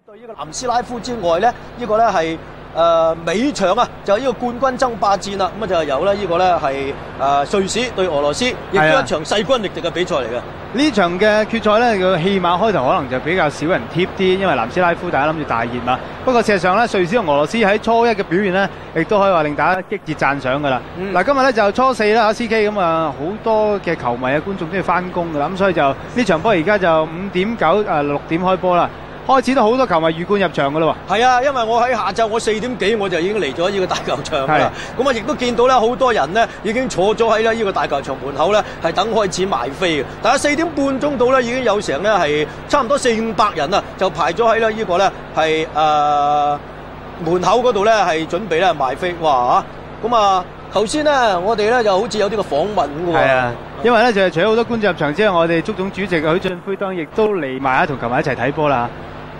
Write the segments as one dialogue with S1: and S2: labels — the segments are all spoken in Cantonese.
S1: 對呢個南斯拉夫之外咧，呢個咧係尾場啊，就係呢個冠軍爭霸戰啦。咁啊就係由咧呢個咧係瑞士對俄羅斯，亦都一場勢均力敵嘅比賽嚟嘅。
S2: 呢場嘅決賽咧，個戲碼開頭可能就比較少人貼啲，因為南斯拉夫大家諗住大熱嘛。不過事實上咧，瑞士同俄羅斯喺初一嘅表現咧，亦都可以話令大家激烈讚賞㗎啦。嗱，今日咧就初四啦，CK 咁啊，好多嘅球迷啊觀眾都要翻工㗎啦，咁所以就呢場波而家就5:96點開波啦。開始都好多球迷魚貫入場㗎咯喎。
S1: 係啊，因為我喺下晝我4點幾我就已經嚟咗呢個大球場啦。咁啊，亦都見到咧好多人咧已經坐咗喺呢個大球場門口咧，係等開始賣飛嘅。但係4點半鐘到咧已經有成咧係差唔多400-500人啊，就排咗喺呢個咧係門口嗰度咧係準備咧賣飛。哇嚇！咁啊頭先咧我哋咧就好似有啲個訪問㗎喎。
S2: 係啊。因為咧就係除咗好多觀眾入場之外，我哋足總主席許俊輝當然亦都嚟埋同球迷一齊睇波啦。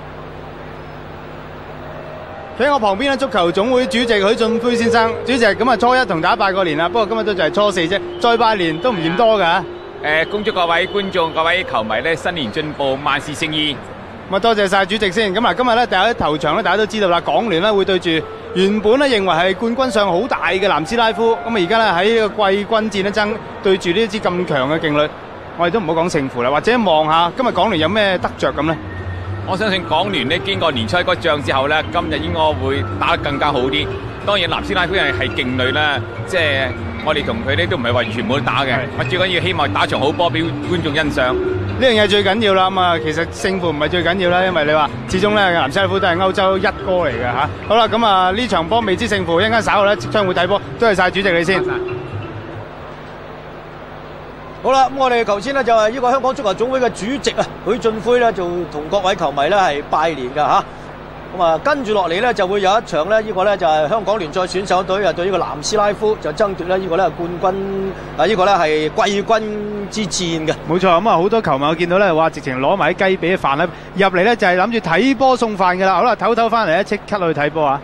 S2: 喺我旁邊咧，足球總會主席許俊輝先生，主席咁啊，初一同大家拜個年啦。不過今日都就係初四啫，再拜年都唔嫌多㗎。
S3: 恭祝各位觀眾、各位球迷咧新年進步，萬事勝意。
S2: 咁啊，多謝晒主席先。咁嗱，今日咧第一頭場咧，大家都知道啦，港聯咧會對住原本咧認為係冠軍相好大嘅南斯拉夫。咁啊，而家咧喺呢個季軍戰咧爭對住呢支咁強嘅勁旅，我哋都唔好講勝負啦，或者望下今日港聯有咩得着咁咧。
S3: 我相信港聯咧經過年初一嗰仗之後咧，今日應該會打得更加好啲。當然南斯拉夫人係勁旅啦，即係我哋同佢咧都唔係話完全冇得打嘅。我最緊要希望打場好波俾觀眾欣賞。
S2: 呢樣嘢最緊要啦。咁啊，其實勝負唔係最緊要啦，因為你話始終咧南斯拉夫都係歐洲一哥嚟嘅嚇。好啦，咁啊呢場波未知勝負，一陣間稍後咧即將會睇波。多謝晒主席你先。
S1: 好啦，咁我哋頭先咧就係呢個香港足球總會嘅主席啊，許俊輝咧就同各位球迷咧係拜年㗎嚇。咁啊，跟住落嚟咧就會有一場咧，呢個咧就係香港聯賽選手隊啊對呢個南斯拉夫就爭奪咧呢個咧冠軍啊，呢個咧係季軍之戰嘅。
S2: 冇錯，咁啊好多球迷我見到咧話直情攞埋啲雞髀飯咧入嚟咧就係諗住睇波送飯㗎啦。好啦，唞唞翻嚟咧即刻去睇波啊！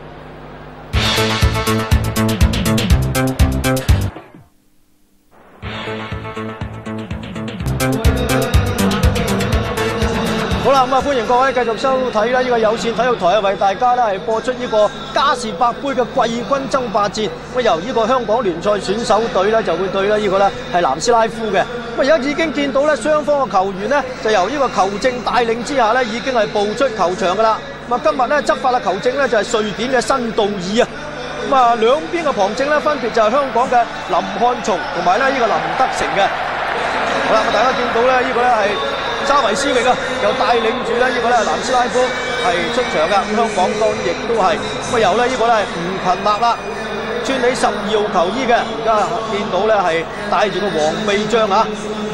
S1: 好啦，咁啊歡迎各位繼續收睇啦！呢個有線體育台啊，為大家咧係播出呢個嘉士伯杯嘅季軍爭霸戰。咁由呢個香港聯賽選手隊咧就會對咧呢個咧係南斯拉夫嘅。咁而家已經見到咧雙方嘅球員咧就由呢個球證帶領之下咧已經係步出球場㗎啦。咁啊今日咧執法嘅球證咧就係瑞典嘅辛道爾啊。咁啊兩邊嘅旁證咧分別就係香港嘅林漢松同埋咧呢個林德成嘅。好啦，咁大家見到咧呢個咧係沙維斯域啊，又帶領住咧呢個咧南斯拉夫係出場㗎。咁香港當然亦都係咁啊，由咧呢個咧係吳群立啦，穿起10號球衣嘅，而家見到咧係帶住個黃臂章啊。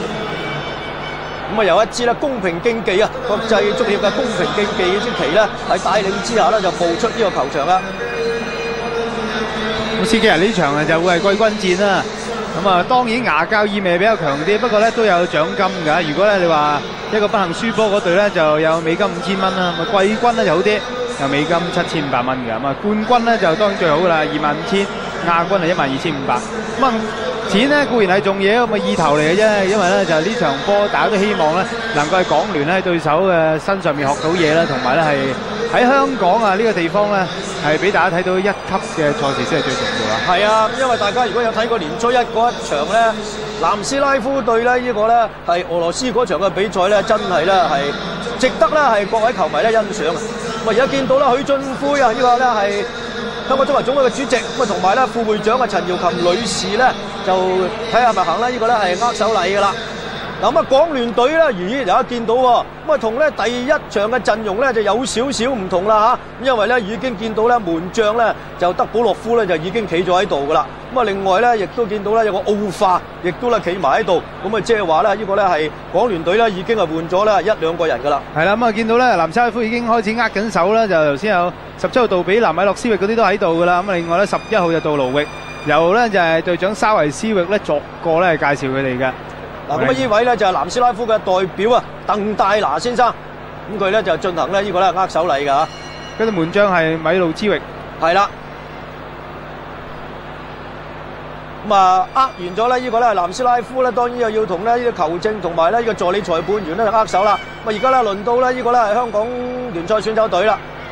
S1: 咁啊由一支咧公平競技啊，國際足協嘅公平競技嘅支旗咧喺帶領之下咧就步出呢個球場啦。
S2: 咁司機人呢場啊就會係季軍戰啦。咁啊，當然牙教意味比較強啲，不過咧都有獎金㗎。如果咧你話一個不幸輸波嗰隊咧，就有美金5000蚊啦。咁啊季軍咧就好啲，有美金7500蚊㗎。咁啊冠軍咧就當然最好㗎啦，25000；亞軍係12500。咁啊錢咧固然係重要，咁啊意頭嚟嘅啫。因為咧就呢場波大家都希望咧能夠喺港聯咧對手嘅身上面學到嘢啦，同埋咧係喺香港啊呢個地方咧係俾大家睇到一級嘅賽事先係最重要啦。
S1: 係啊，因為大家如果有睇過年初一嗰一場咧，南斯拉夫對咧呢個咧係俄羅斯嗰場嘅比賽咧，真係咧係值得咧係各位球迷咧欣賞啊！咁而家見到啦，許俊輝啊，呢個咧係香港足球總會嘅主席，咁啊同埋咧副會長嘅陳瑤琴女士咧，就睇下咪行啦，呢個咧係握手禮㗎啦。嗱咁啊，港聯隊咧，咦，大家見到喎，咁啊同咧第一場嘅陣容咧就有少少唔同啦嚇，因為咧已經見到咧門將咧就德保洛夫咧就已經企咗喺度噶啦，咁啊另外咧亦都見到咧有個奧化，亦都咧企埋喺度，咁啊即係話咧呢個咧係港聯隊咧已經係換咗咧1-2個人噶啦。
S2: 係啦，咁啊見到咧南斯拉夫已經開始握緊手啦，就頭先有17號杜比、南米洛斯域嗰啲都喺度噶啦，咁啊另外咧11號就杜盧域，由咧就係隊長沙維斯域咧逐個咧介紹佢哋嘅。
S1: 嗱，咁啊呢位咧就係南斯拉夫嘅代表啊，鄧戴拿先生，咁佢咧就進行咧呢個咧握手禮㗎嚇。
S2: 跟住門將係米路茲域。
S1: 係啦。 咁啊，完咗咧，呢個咧係南斯拉夫咧，當然又要同咧呢個球證同埋咧呢個助理裁判員咧握手啦。咁而家咧輪到咧呢個咧係香港聯賽選手隊啦。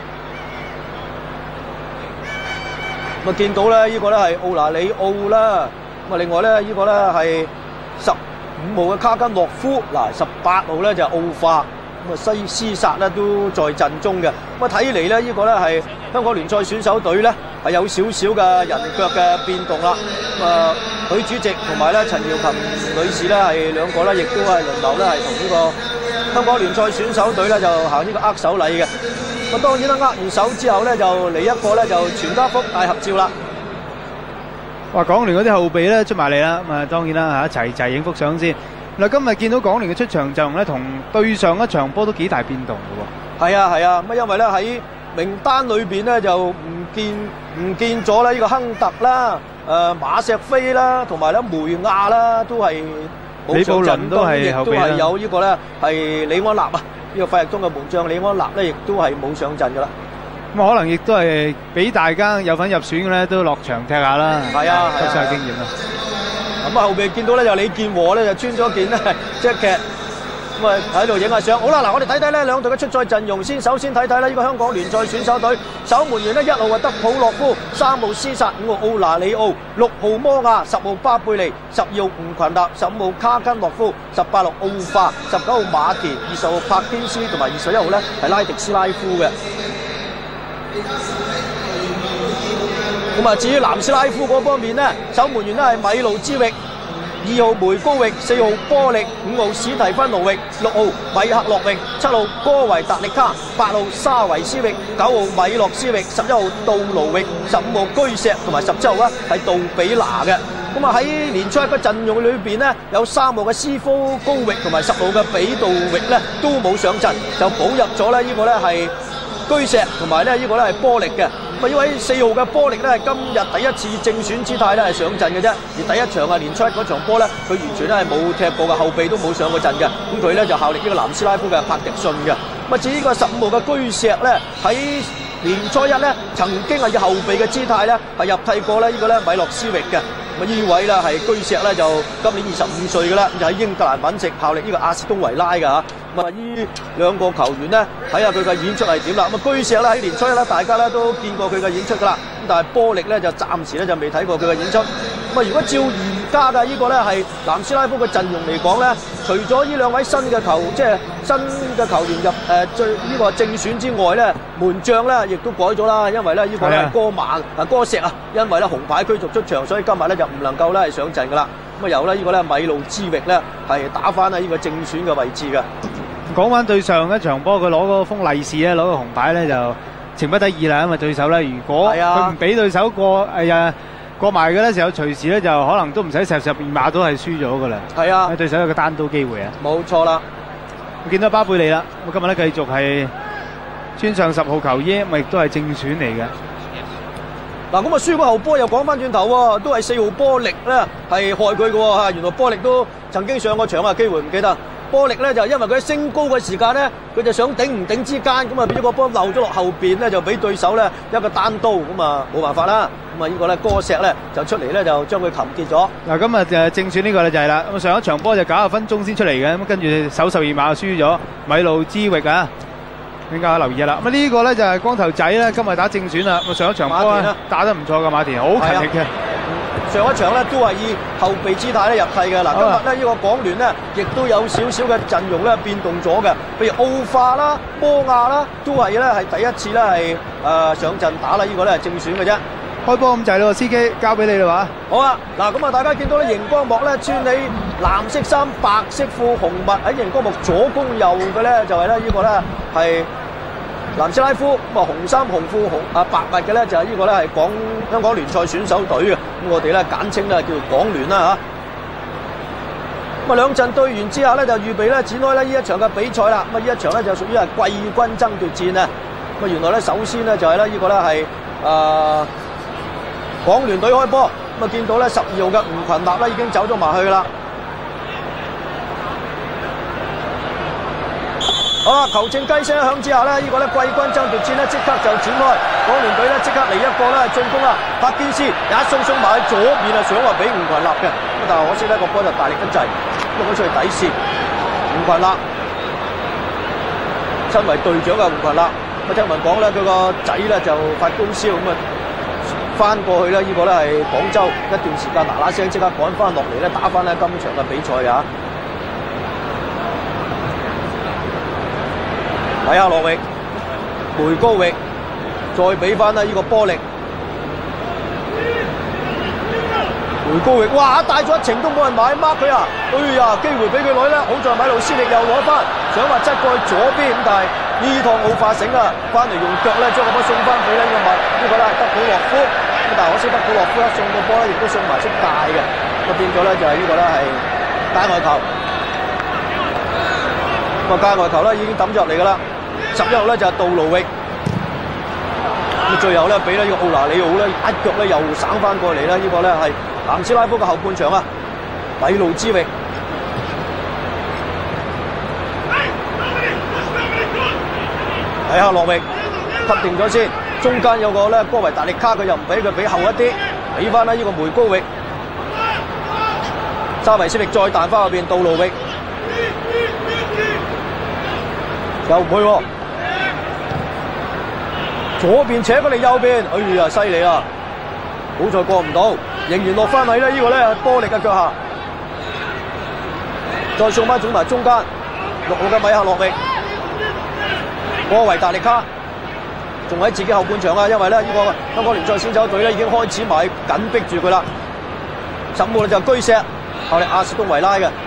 S1: 咁啊，見到咧呢個咧係奧拿里奧啦。咁啊，另外咧呢個咧係15號嘅卡根諾夫，嗱18號咧就係奧化。咁啊，西斯薩咧都在陣中嘅。咁啊，睇嚟咧呢個咧係香港聯賽選手隊咧係有少少嘅人腳嘅變動啦。咁啊，許主席同埋咧陳耀琴女士咧係兩個咧，亦都係輪流咧係同呢個香港聯賽選手隊咧就行呢個握手禮嘅。咁當然啦，握完手之後咧就嚟一個咧就全家福大合照啦。
S2: 哇！港聯嗰啲後備咧出埋嚟啦，咁啊當然啦嚇，一齊影幅相先。嗱，今日見到港聯嘅出場陣容咧，同對上一場波都幾大變動嘅喎。
S1: 係啊係啊，咁因為咧喺名單裏邊咧就唔見咗咧呢個亨特啦、馬石飛啦，同埋咧梅亞啦，都係冇上陣，都係後備啦。亦都係有呢個咧係李安納啊，呢個費力東嘅門將李安納咧，亦都係冇上陣噶啦。
S2: 咁可能亦都係俾大家有份入選嘅咧，都落場踢下啦。
S1: 係啊，
S2: 得晒經驗啦。
S1: 咁啊，後邊見到咧就李健和咧就穿咗件咧 jacket， 咁啊喺度影下相。好啦，嗱我哋睇睇咧兩隊嘅出賽陣容先。首先睇睇咧呢個香港聯賽選手隊守門員咧1號係德普洛夫，3號斯薩，5號奧拿里奧，6號摩亞，10號巴貝利，12號吳群立，15號卡根諾夫，18號奧化，19號馬田，20號柏堅斯同埋21號咧係拉迪斯拉夫嘅。咁啊，至於南斯拉夫嗰方面呢，守門員咧係米路茲域，2號梅高域，4號波力，5號史提芬奴域，6號米克洛域，7號哥維達力卡，8號沙維斯域，9號米洛斯域，11號杜盧域，15號居石同埋17號咧係杜比拿嘅。咁啊喺年初一個陣容裏邊呢，有3號嘅斯科高域同埋10號嘅比杜域咧都冇上陣，就補入咗咧呢個咧係居石同埋咧呢個咧係波力嘅。咁呢位4號嘅波力咧係今日第一次正選姿態咧係上陣嘅啫，而第一場啊年初一嗰場波咧，佢完全咧係冇踢過嘅，後備都冇上過陣嘅。咁佢咧就效力呢個南斯拉夫嘅帕迪遜嘅。咁至於呢個15號嘅居石咧喺年初一咧曾經係以後備嘅姿態咧係入替過咧呢個咧米洛斯域嘅。咁呢位咧係居石咧就今年25歲嘅啦，就喺英格蘭揾食效力呢個阿士東維拉嘅嚇。咁啊，呢兩個球員呢，睇下佢嘅演出係點啦。咁啊，居石咧喺年初一咧，大家咧都見過佢嘅演出噶啦。咁但係波力咧就暫時咧就未睇過佢嘅演出。咁啊，如果照而家嘅呢個咧係南斯拉夫嘅陣容嚟講咧，除咗呢兩位新嘅球員入最呢個正選之外咧，門將咧亦都改咗啦，因為咧呢個咧哥石啊，因為咧紅牌驅逐出場，所以今日咧就唔能夠咧係上陣噶啦。咁啊，由咧呢個咧米路茲域咧係打翻喺呢個正選嘅位置嘅。
S2: 講翻對上一場波，佢攞嗰封利是咧，攞個紅牌咧就情不得已啦。因為對手咧，如果佢唔俾對手過埋嘅咧時候，隨時咧就可能都唔使12碼都係輸咗噶啦。係啊，對手有個單刀機會啊。冇錯啦。我見到巴貝利啦，咁今日咧繼續係穿上10號球衣，亦都係正選嚟嘅。
S1: 嗱，咁啊輸個後波又講翻轉頭喎，都係4號波力咧係害佢嘅喎嚇。原來波力都曾經上過場啊，機會唔記得。波力咧就因為佢喺升高嘅時間咧，佢就想頂唔頂之間，咁啊變咗個波漏咗落後邊咧，就俾對手咧一個單刀，咁啊冇辦法啦。咁啊呢個咧哥石咧就出嚟咧就將佢擒結咗。
S2: 嗱，今日就正選呢個咧就係啦。咁上一場波就90分鐘先出嚟嘅，咁跟住守12碼輸咗米路茲域啊。大家留意啦。咁呢個咧就係光頭仔咧，今日打正選啦。咁上一場波打得唔錯嘅馬田，好勤力嘅。上一場咧都係以後備姿態咧入替嘅。嗱，今日咧呢個港聯咧亦都有少少嘅陣容咧變動咗嘅，譬如奧化啦、波亞啦，都係咧係第一次咧係上陣打啦。呢個咧係正選嘅啫。開波咁滯咯，司機交俾你啦話。好啊，嗱咁啊，大家見到咧熒光幕咧穿起藍色衫、白色褲、紅襪喺熒光幕左攻右嘅咧就係咧呢個咧係南斯拉夫，咁啊紅衫紅褲白襪嘅咧就係呢個咧係香港聯賽選手隊嘅，咁我哋咧簡稱咧叫做港聯啦嚇。咁啊兩陣對完之後咧就預備咧展開咧呢一場嘅比賽啦。咁啊呢一場咧就屬於係季軍爭奪戰啊。咁啊原來咧首先咧就係咧呢個咧係港聯隊開波，咁啊見到咧12號嘅吳群立咧已經走咗埋去啦。
S1: 好啦，球證雞聲一響之下呢，呢個呢季軍爭奪戰呢即刻就展開。港聯隊呢即刻嚟一個呢進攻啦，柏堅斯一送埋去左邊啊，想話俾吳群立嘅，咁但係可惜呢個波就大力得滯，碌咗出去底線。吳群立身為隊長嘅吳群立，咁聽聞講呢，佢個仔呢就發高燒，咁啊翻過去呢，呢個呢係廣州一段時間嗱聲即刻趕翻落嚟呢，打翻呢今場嘅比賽啊！米克洛域、梅高域，再俾翻呢個波力。梅高域，哇！帶咗一程都冇人買 mark 佢啊！哎呀，機會俾佢攞啦，好在米路斯力又攞翻，想話側過去左邊，咁但係呢趟奧化醒啊，翻嚟用腳咧將個波送翻俾呢個咧係德古洛夫，咁但係可惜德古洛夫一送個波咧，亦都送埋出界嘅，咁變咗咧就係呢個咧係界外球。個界外球咧已經抌咗入嚟㗎啦。11號咧就係杜盧域，咁最後咧俾呢個奧拿里奧咧一腳咧又省翻過嚟啦，呢個咧係南斯拉夫嘅後半場啊，米路之域。睇下洛域吸定咗先，中間有個咧波維達力卡，佢又唔俾佢俾後一啲，俾翻呢個梅高域，沙維斯力再彈翻後邊杜盧域，又唔去喎。左邊扯過嚟右邊，哎呀犀利啦！好在過唔到，仍然落翻嚟咧。呢個咧波力嘅腳下，再送翻總埋中間6號嘅米克洛域，波維達力卡仲喺自己後半場啊！因為咧呢個香港聯賽先走隊咧已經開始埋緊逼住佢啦。15號就居石，後嚟阿士東維拉嘅。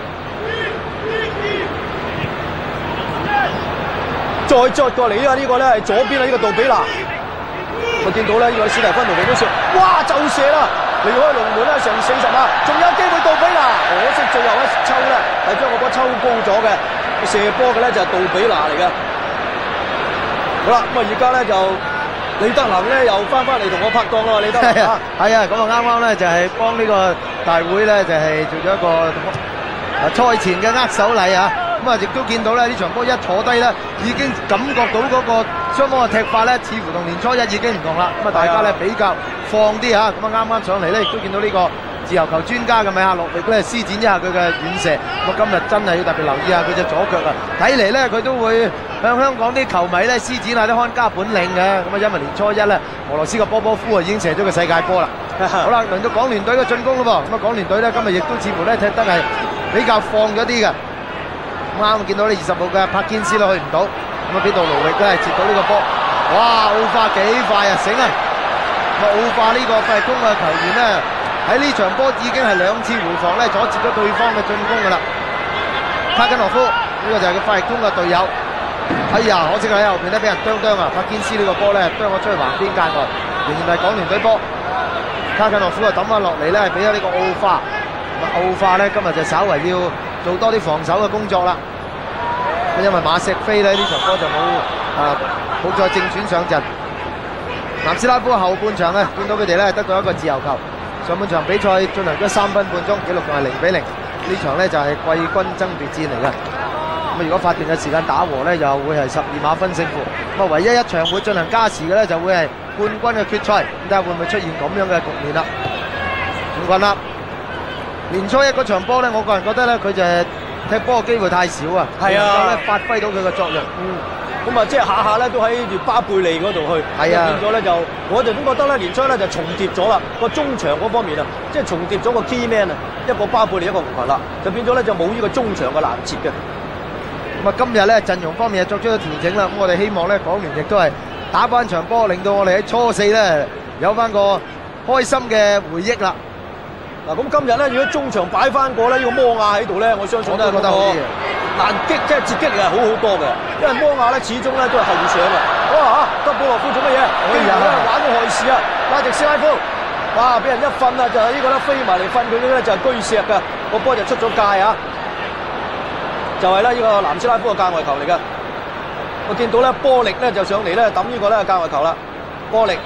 S1: 再過嚟啊！呢個咧係左邊啊！呢個杜比拿，我見到咧呢個史蒂芬奴嚟都笑，哇就射啦！離開龍門咧成40碼，仲有機會杜比拿，可惜最後一抽咧係將個波抽高咗嘅，射波嘅咧就係杜比拿嚟嘅。好啦，咁啊而家咧就李德能咧又翻嚟同我拍檔啦，李德能啊，
S4: 係啊，咁啊啱啱咧就係幫呢個大會咧就係做咗一個賽前嘅握手禮啊！咁啊，亦都見到咧呢場波一坐低咧，已經感覺到嗰個雙方嘅踢法咧，似乎同年初一已經唔同啦。咁啊，大家咧比較放啲嚇。咁啊，啱啱上嚟咧，亦都見到呢個自由球專家嘅米克洛域咧，施展一下佢嘅遠射。咁啊，今日真係要特別留意下佢隻左腳啊！睇嚟咧，佢都會向香港啲球迷咧施展下啲看家本領嘅。咁啊，因為年初一咧，俄羅斯嘅波波夫啊已經射咗個世界波啦。好啦，輪到港聯隊嘅進攻咯噃。咁啊，港聯隊咧今日亦都似乎咧踢得係比較放咗啲嘅。啱見到呢20號嘅柏堅斯都去唔到，咁啊俾杜盧域都係接到呢個波，哇！奧化幾快啊，醒啊！咁奧化呢個費力通嘅球員咧，喺呢場波已經係2次回防咧，阻截咗對方嘅進攻噶啦。卡根諾夫呢個就係佢費力通嘅隊友，哎呀，可惜喺後邊咧俾人啄啊！柏堅斯呢個波咧啄咗出去橫邊界外，仍然係港聯隊波。卡根諾夫啊抌翻落嚟咧，俾咗呢個奧化，咁啊奧化咧今日就稍為要做多啲防守嘅工作啦，因為馬錫菲咧呢場波就冇再正選上陣。南斯拉夫後半場咧，見到佢哋咧得到一個自由球。上半場比賽進行咗3分半鐘，紀錄仲係0-0。呢場咧就係季軍爭奪戰嚟嘅。咁如果法定嘅時間打和咧，又會係12碼分勝負。咁唯一一場會進行加時嘅咧，就會係冠軍嘅決賽。咁睇下會唔會出現咁樣嘅局面啦？唔緊啦。年初一嗰場波咧，我個人覺得咧，佢就係踢波嘅機會太少啊，
S1: 係啊，
S4: 能夠咧發揮到佢嘅作用。
S1: 咁啊，即係下下咧都喺住巴貝利嗰度去，
S4: 係啊，
S1: 變咗咧就我哋都覺得咧年初咧就重疊咗啦，個中場嗰方面啊，即係重疊咗個 key man 啊，一個巴貝利一個吳群立，就變咗咧就冇呢個中場嘅攔截嘅。
S4: 咁啊，今日咧陣容方面作出咗調整啦，咁我哋希望咧港聯亦都係打翻場波，令到我哋喺初4咧有翻個開心嘅回憶啦。
S1: 嗱，咁今日咧，如果中場擺翻個咧呢個摩亞喺度咧，我相信都係覺得好啲嘅。難擊即係截擊力係好多嘅，因為摩亞咧始終咧都係後上嘅。哇德布洛夫做乜嘢？竟然咧玩到害事啊！拉迪斯拉夫，哇！俾人一瞓啊，就係呢個咧飛埋嚟瞓佢咧就係居石嘅，個波就出咗界啊！就係咧呢個南斯拉夫嘅界外球嚟嘅。我見到咧波力咧就上嚟咧抌呢個咧界外球啦，波力。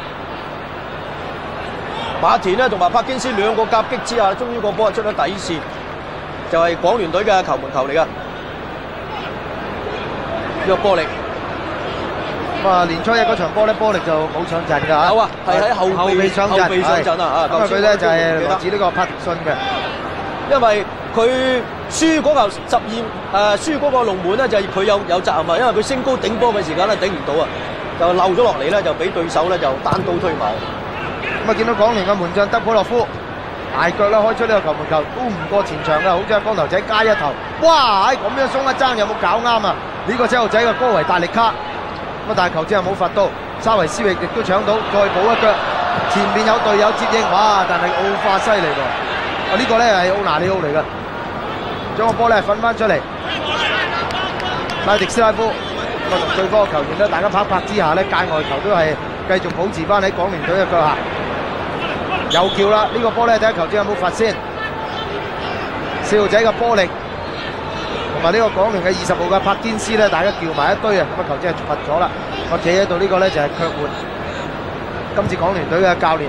S1: 馬田咧同埋柏堅斯兩個夾擊之下，終於個波出咗底線，就係港聯隊嘅球門球嚟噶。 個波力。
S4: 咁啊，年初一嗰場波咧，波力就冇上陣㗎嚇。
S1: 有啊，係喺後備
S4: 上陣，
S1: 後備上陣啊！
S4: 咁啊，佢咧就係來自呢個帕迪遜嘅。
S1: 因為佢輸嗰球輸嗰個龍門咧，就係佢有責任啊！因為佢升高頂波嘅時間咧頂唔到啊，就漏咗落嚟咧，就俾對手咧就單刀推馬。
S4: 咁啊，見到港聯嘅門將德普洛夫大腳咧開出呢個球門球，都唔過前場㗎，好似係光頭仔加一頭。哇！咁樣鬆一爭有冇搞啱啊？呢個細路仔嘅哥維達力卡。咁但係球證又冇罰到，沙維斯域亦都搶到，再補一腳，前面有隊友接應，哇！但係奧化犀利喎，呢個咧係奧拿里奧嚟㗎，將個波咧瞓翻出嚟，拉迪斯拉夫，咁啊同對方嘅球員咧大家拍之下咧，界外球都係繼續保持翻喺港聯隊嘅腳下，有叫啦，呢個波咧睇下球證有冇罰先，細路仔嘅波力。同埋呢個港聯嘅20號嘅柏堅斯咧，大家叫埋一堆啊！咁啊，球證係罰咗啦。我企喺度呢個咧就係卻換今次港聯隊嘅教練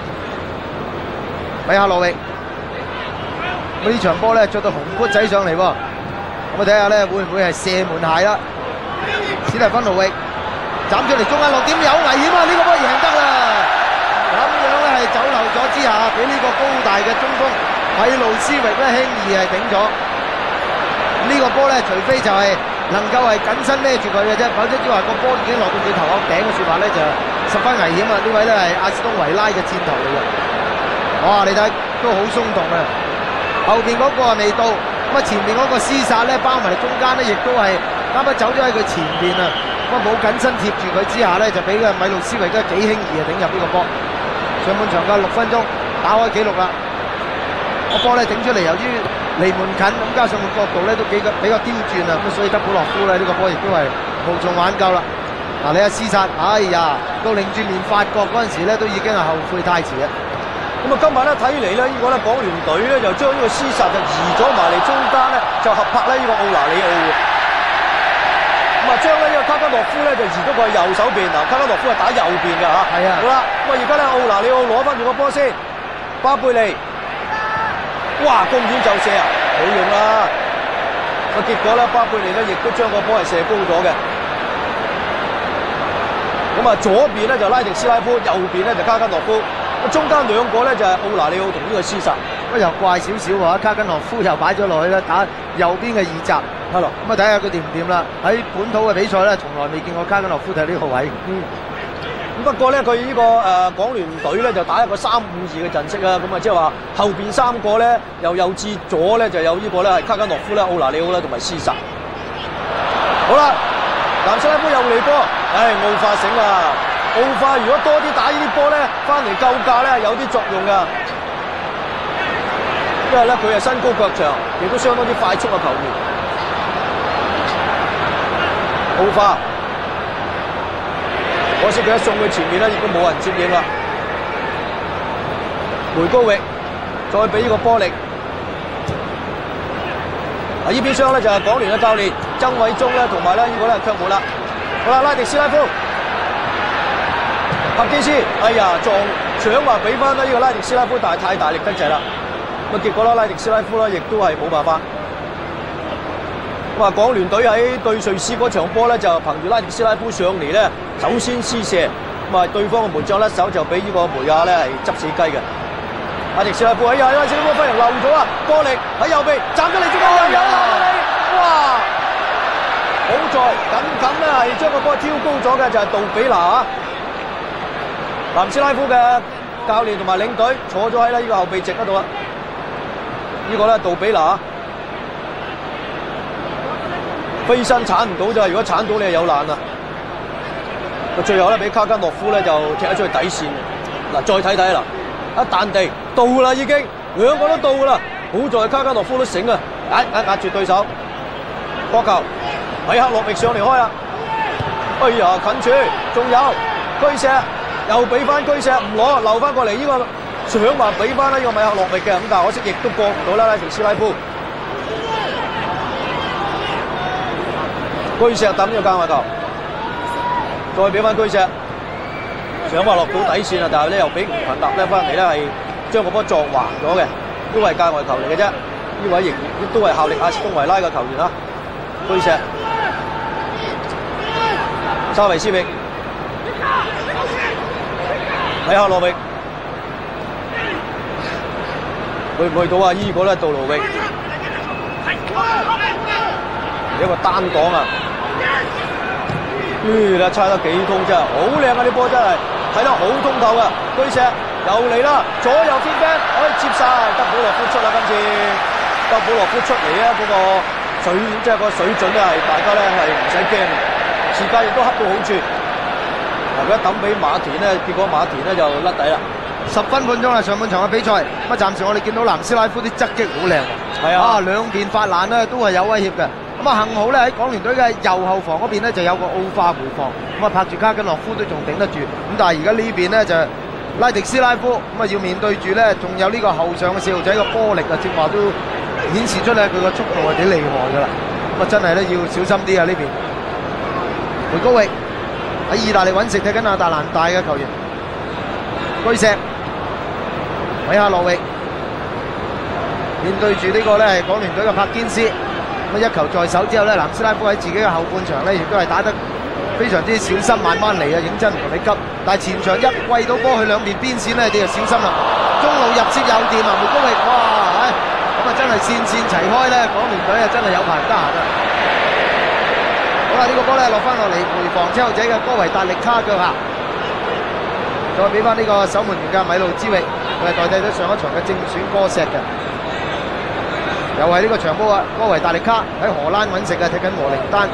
S4: 米夏洛域。咁呢場波咧着到紅褲仔上嚟喎。咁我睇下咧會唔會係射門鞋啦？史蒂芬奴域斬出嚟中間落點有危險啊！呢個波贏得啦！咁樣咧係走漏咗之下，俾呢個高大嘅中鋒米路斯域咧輕易係頂咗。呢個波咧，除非就係能夠係緊身孭住佢嘅啫，否則只話個波已經落到佢頭殼頂嘅説法咧，就十分危險啊！呢位咧係阿斯東維拉嘅箭頭嚟嘅，哇！你睇都好鬆動啊！後邊嗰個未到，咁啊前面嗰個廝殺咧包埋中間咧，亦都係啱啱走咗喺佢前邊啊！咁啊冇緊身貼住佢之下咧，就俾個米路斯維都幾輕易啊頂入呢個波。上半場嘅6分鐘打開紀錄啦！個波咧頂出嚟，由於離門近，咁加上個角度咧都比較刁鑽啊，咁所以德普洛夫咧呢個波亦都係無從挽救啦。嗱，你阿廝殺，哎呀，到擰轉面法國嗰陣時咧，都已經係後悔太遲啊！
S1: 咁啊，今晚咧睇嚟咧，呢個咧港聯隊咧就將呢個廝殺就移咗埋嚟中間咧，就合拍咧呢個奧拿里奧嘅。咁啊，將咧呢個卡加諾夫咧就移咗過去右手邊嗱，卡加諾夫係打右邊嘅嚇。
S4: 係啊。
S1: 好啦，咁啊而家咧奧拿里奧攞翻住個波先，巴貝利。哇！公園就射啊，冇用啦！個結果咧，巴貝利咧亦都將個波係射高咗嘅。咁啊，左邊咧就拉迪斯拉夫，右邊咧就卡加諾夫。中間兩個咧就係奧拿里奧同呢個廝殺。
S4: 咁又怪少少喎，卡加諾夫又擺咗落去咧，打右邊嘅二閘。係咯。咁啊，睇下佢掂唔掂啦。喺本土嘅比賽咧，從來未見過卡加諾夫睇呢個位。
S1: 不過咧，佢呢個港聯隊咧就打一個3-5-2嘅陣式啊，咁啊即係話後邊3個咧由右至左咧就有呢個咧係卡加諾夫咧、奧拿里奧咧同埋廝殺。好啦，南斯拉夫又嚟波，奧化醒啊！奧化如果多啲打呢啲波咧，翻嚟救駕咧有啲作用噶，因為咧佢係身高腳長，亦都相當之快速嘅球員。奧化。可惜佢一送去前面咧，亦都冇人接應啦。梅高域再俾呢個波力。呢邊廂咧就係港聯嘅教練曾偉忠咧，同埋咧呢個咧卻門啦。好啦，拉迪斯拉夫、柏基斯，哎呀撞搶話俾翻呢個拉迪斯拉夫，但係太大力得滯啦。咁啊結果啦，拉迪斯拉夫咧亦都係冇辦法。咁啊，港聯隊喺對瑞士嗰場波咧，就憑住拉迪斯拉夫上嚟咧，首先施射，咁啊對方嘅門將甩手就俾呢個梅亞咧係執死雞嘅。拉迪斯拉夫哎呀，拉迪斯拉夫忽然漏咗啊，波力喺右邊斬咗嚟，中間又有哇！好在緊咧係將個波挑高咗嘅就係杜比拿啊，南斯拉夫嘅教練同埋領隊坐咗喺呢個後備席嗰度啦。呢個咧杜比拿。飛身鏟唔到咋，如果鏟到你係有難啦。最後咧俾卡加諾夫咧就踢咗出去底線。嗱，再睇睇啦，一彈地到啦已經，兩個都到噶啦。好在卡加諾夫都醒啊，壓住對手。角球，米克洛域上嚟開啦。哎呀，近處，仲有居石，又俾翻居石唔攞，留翻過嚟呢個想話俾翻呢個米克洛域嘅，咁但係可惜亦都過唔到啦，拉迪斯拉夫。居石抌咗間外球，再俾翻居石，想話落到底線啊！但係咧又俾吳群立咧翻嚟咧係將個波撞橫咗嘅，都係界外球嚟嘅啫。呢位仍然都係效力阿斯東維拉嘅球員啊。居石沙維斯域，米夏羅域，去唔去到啊？依個咧杜盧域，一個單擋啊！啦，猜得幾通真係，好靚啊！啲波真係睇得好通透啊！居石又嚟啦，左右偏邊，可以接晒，德保羅夫出啦！今次德保羅夫出嚟啊，嗰個水即係個水準咧，係大家咧係唔使驚嘅，時間亦都恰到好處。嗱，佢一抌俾馬田咧，結果馬田咧就甩底啦。
S4: 10分半鐘啦，上半場嘅比賽，咁暫時我哋見到南斯拉夫啲側擊好靚喎，
S1: 係啊，
S4: 兩邊發難咧都係有威脅嘅。咁啊，幸好咧喺港聯隊嘅右後防嗰邊咧就有個奧化回防，咁啊拍住卡根諾夫都仲頂得住。咁但係而家呢邊咧就拉迪斯拉夫，咁啊要面對住咧仲有呢個後上嘅四號仔嘅波力啊，正話都顯示出咧佢個速度係幾厲害噶啦。咁啊真係咧要小心啲啊呢邊。梅高域喺意大利揾食睇緊亞特蘭大嘅球員，居石米夏羅域面對住呢個咧係港聯隊嘅柏堅斯。咁一球在手之後咧，南斯拉夫喺自己嘅後半場咧，亦都係打得非常之小心，慢慢嚟啊，認真唔同你急。但係前場一餵到波去兩邊邊線咧，你就小心啦。中路入接又掂啊，梅高域，哇！咁啊真係線齊開咧，港聯隊啊真係有排唔得閒啊！好啦，呢個波咧落翻落嚟，回防車路仔嘅哥維達力卡腳下，再俾翻呢個守門員嘅米路茲域，佢係代替咗上一場嘅正選哥石嘅。又係呢個長波啊！哥維達力卡喺荷蘭揾食啊，踢緊和靈丹。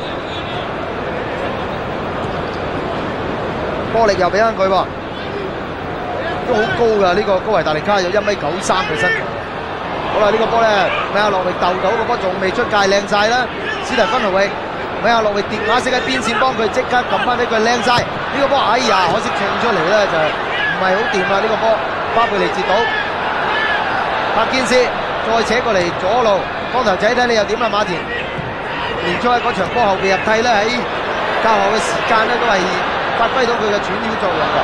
S4: 波力又俾翻佢喎，都好高㗎。呢個哥維達力卡有1.93米嘅身材。好啦，呢個波咧，米亞洛域鬥到個波仲未出界，靚晒啦！史提芬奴域，米亞洛域跌馬式喺邊線幫佢即刻撳翻俾佢，靚晒！呢個波，哎呀，可惜衝出嚟咧就唔係好掂啦！呢個波，巴貝利接到，柏堅斯。再扯過嚟左路，光頭仔睇你又點啦？馬田年初喺嗰場波後備入替咧，喺較後嘅時間咧都係發揮到佢嘅傳腰作用嘅，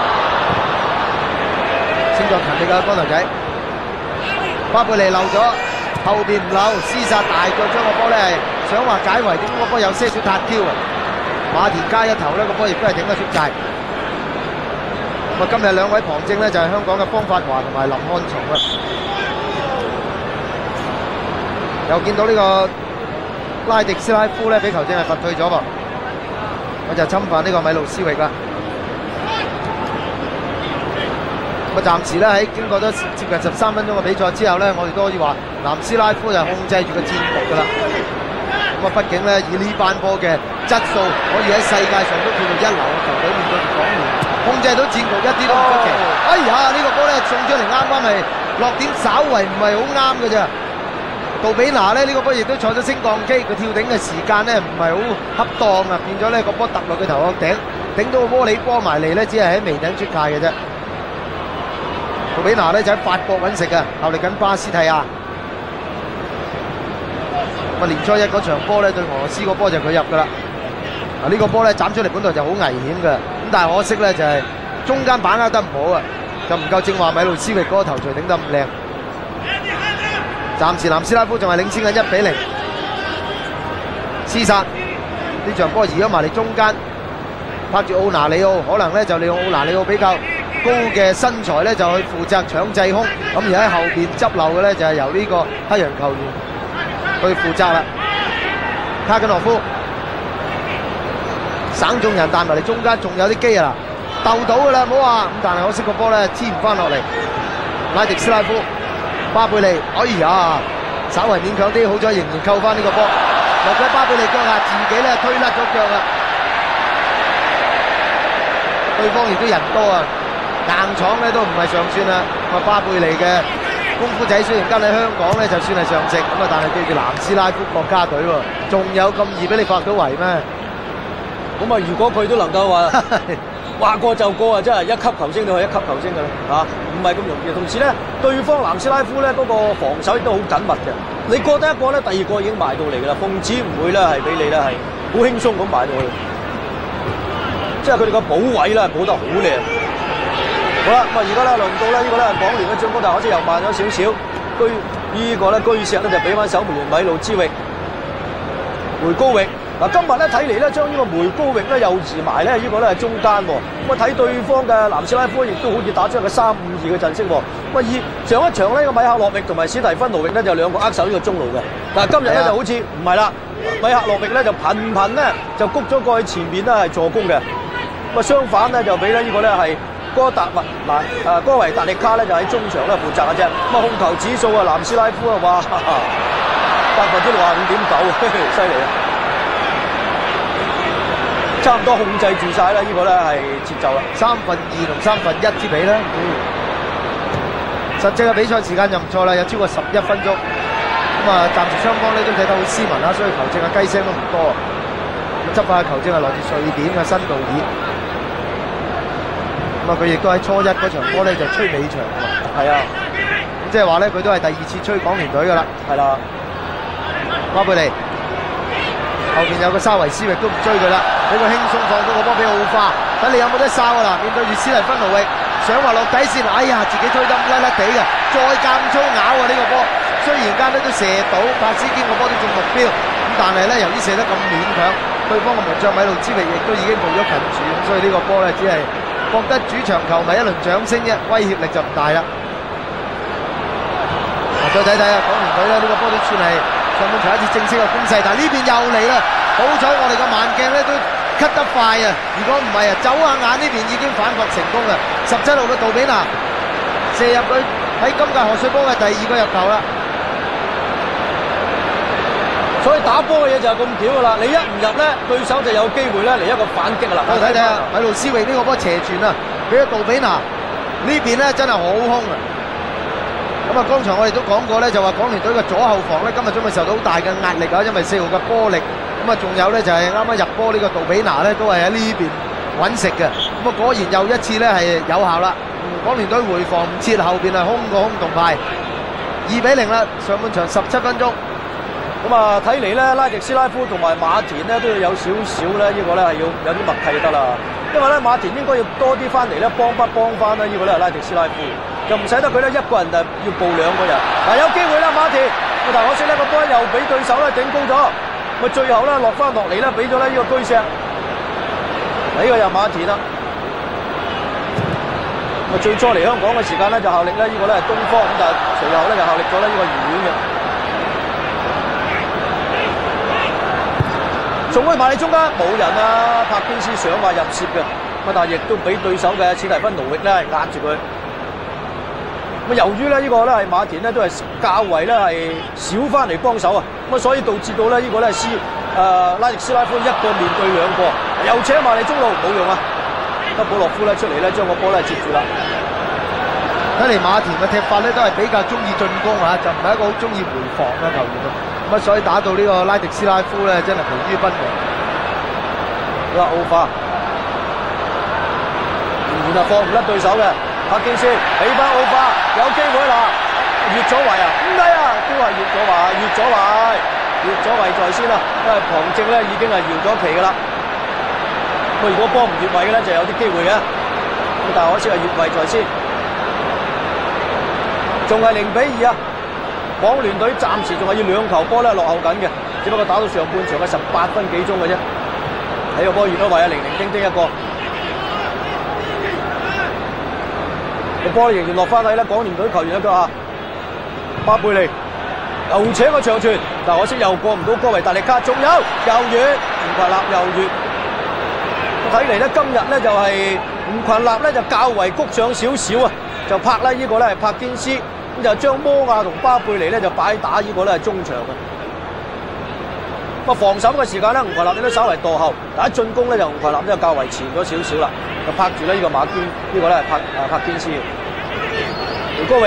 S4: 勝在勤力嘅光頭仔。巴貝利漏咗，後邊唔漏，廝殺大腳將個波咧係想話解圍，點解個波有些少撻 Q 啊？馬田加一頭咧，個波亦都係頂得出界。咁啊，今日兩位旁證咧就係香港嘅方發華同埋林漢松啊。又見到呢個拉迪斯拉夫咧，俾球證係罰退咗噃，我就侵犯呢個米路斯域啦。咁啊，暫時咧喺經過咗接近13分鐘嘅比賽之後咧，我哋都可以話南斯拉夫就控制住個戰局噶啦。咁啊，畢竟咧以呢班波嘅質素，可以喺世界上都叫做一流嘅球隊，面對住港聯，控制到戰局一啲都唔出奇。哎呀，呢個波咧送出嚟啱啱係落點，稍為唔係好啱嘅啫。杜比拿咧呢個波亦都坐咗升降機，佢跳頂嘅時間咧唔係好恰當啊，變咗咧個波揼落佢頭殼頂，頂到個窩里波埋嚟咧，只係喺微頂出界嘅啫。杜比拿咧就喺法國揾食啊，效力緊巴斯蒂亞。咁啊，年初一嗰場波咧對俄羅斯個波就佢入噶啦。嗱呢個波咧斬出嚟本來就好危險嘅，咁但係可惜咧就係中間把握得唔好啊，就唔夠正話米路斯域嗰個頭槌頂得咁靚。暫時南斯拉夫仲係領先緊1-0，廝殺呢場波移咗埋嚟中間，拍住奧拿里奧，可能咧就利用奧拿里奧比較高嘅身材咧就去負責搶制空，咁而喺後邊執漏嘅咧就係由呢個黑人球員去負責啦。卡根諾夫省眾人彈埋嚟中間，仲有啲機啊，鬥到噶啦，唔好話咁，但係可惜個波咧黐唔翻落嚟。拉迪斯拉夫。巴貝利，哎呀，稍為勉強啲，好彩仍然扣翻呢個波，落喺巴貝利腳下，自己咧推甩咗腳啊！對方亦都人多啊，硬闖咧都唔係上算啦。咁啊，巴貝利嘅功夫仔雖然跟喺香港咧就算係上乘，咁啊，但係對住南斯拉夫國家隊喎，仲有咁易俾你發到圍咩？
S1: 咁啊，如果佢都能夠話過就過啊，真係一級球星就係一級球星㗎啦，嚇，唔係咁容易。同時咧，對方南斯拉夫咧嗰個防守亦都好緊密嘅。你過得一個咧，第二個已經埋到嚟㗎啦。奉旨唔會咧係俾你咧係好輕鬆咁埋到去，即係佢哋個補位咧補得好靚。好啦，咁啊而家咧輪到咧呢個咧港聯嘅進攻，但係可惜又慢咗少少。呢個咧居石咧就俾翻守門員米路茲域，梅高域。 嗱，今日咧睇嚟咧，將呢個梅高域咧又移埋咧，呢個咧係中間喎。咁啊睇對方嘅南斯拉夫亦都好似打出一個3-5-2嘅陣式喎。咁啊以上一場呢個米克洛域同埋史提芬奴域咧就兩個握手呢個中路嘅，但係今日咧就好似唔係啦，米克洛域咧就頻咧就谷咗過去前面咧係助攻嘅。咁啊相反咧就俾咧呢個咧係哥維達力卡咧就喺中場咧負責嘅啫。咁啊控球指數啊南斯拉夫啊哇65.9%，犀利啊！差唔多控制住晒啦，呢個咧係節奏啦，2/3同1/3之比啦。實際嘅比賽時間就唔錯啦，有超過11分鐘。咁啊，暫時雙方咧都睇得好斯文啦，所以球證嘅雞聲都唔多。咁執法嘅球證係來自瑞典嘅新道爾。咁啊，佢亦都喺初一嗰場波咧就吹尾場喎。係啊，咁即係話咧，佢都係第2次吹港聯隊噶啦。係啦，巴貝利。後面有個沙維斯域都唔追佢啦，俾佢輕鬆放咗個波俾奧花，睇你有冇得哨㗎啦！面對住史提芬奴域，想話落底線，哎呀，自己推得甩甩地嘅，再間粗咬啊呢個波，雖然間咧都射到，帕斯堅個波都中目標，咁但係咧由於射得咁勉強，對方嘅門將米路茲域亦都已經步咗近處，咁所以呢個波咧只係獲得主場球迷一輪掌聲啫，威脅力就唔大啦。再睇睇啊，港聯隊咧呢個波都算係上半場一次正式嘅攻勢，但係呢邊又嚟啦！好彩我哋嘅慢鏡咧都 cut 得快啊！如果唔係啊，走下眼呢邊已經反撲成功啦！17號嘅杜比拿射入佢喺今屆賀歲波嘅第2個入球啦！所以打波嘅嘢就係咁巧噶啦！你一唔入咧，對手就有機會咧嚟一個反擊噶啦！我睇睇啊，米路斯域呢個波斜傳啊，俾咗杜比拿呢邊咧真係好兇啊！咁啊，剛才我哋都講過咧，就話港聯隊嘅左後防咧，今日將會受到好大嘅壓力啊，因為4號嘅波力，咁啊，仲有咧就係啱啱入波呢個杜比拿咧，都係喺呢邊揾食嘅。咁啊，果然又一次咧係有效啦。港聯隊回防唔切，後邊係空個空洞派，2-0啦。上半場17分鐘。咁啊，睇嚟咧，拉迪斯拉夫同埋馬田咧都要有少少咧，呢個咧係要有啲默契得啦。因為咧馬田應該要多啲翻嚟咧幫翻啦，呢個咧係拉迪斯拉夫。就唔使得佢咧，一個人就要報2個人。嗱，有機會啦，馬田。但可惜呢個波又俾對手咧頂高咗。咁最後咧落翻落嚟咧，俾咗咧呢個居石。呢個又馬田啦。咁最初嚟香港嘅時間咧就效力咧呢個咧係東方，咁但係隨後咧就效力咗咧呢個愉園嘅。送去埋你中間冇人啊，柏堅斯想話入攝嘅，咁但係亦都俾對手嘅史提芬奴域咧壓住佢。咁由於咧呢個咧係馬田咧都係較為咧係少翻嚟幫手啊，咁所以導致到咧呢個咧拉迪斯拉夫一個面對2個，又扯埋嚟中路冇用啊！德保洛夫咧出嚟咧將個波咧接住啦。睇嚟馬田嘅踢法咧都係比較中意進攻啊，就唔係一個好中意回防嘅球員啊。咁所以打到呢個拉迪斯拉夫咧真係疲於奔命。好啦，奧化仍然係放唔甩對手嘅。柏堅斯起翻奧化，有機會啦！越咗位啊，唔係啊，都係越咗位在先啦，因為旁證咧已經係搖咗旗噶啦。咁如果波唔越位嘅咧，就有啲機會嘅。咁但係可惜係越位在先，仲係0-2啊！港聯隊暫時仲係要2球波咧落後緊嘅，只不過打到上半場嘅18分幾鐘嘅啫。睇個波越咗位啊，零丁丁一個。個波仍然落翻去啦，港聯隊球員一腳下，巴貝利又扯個長傳，但可惜又過唔到哥維達力卡，仲有又越吳群立又越。睇嚟咧，今日咧就係吳群立咧就較為谷上少少啊，就拍咧呢個咧係柏堅斯，咁就將摩亞同巴貝利咧就擺打呢個咧係中場嘅。咁防守嘅時間咧，吳群立都稍為墮後，但係進攻咧就吳群立就較為前咗少少啦。就拍住咧呢個馬堅，呢個咧係柏堅斯。梅高域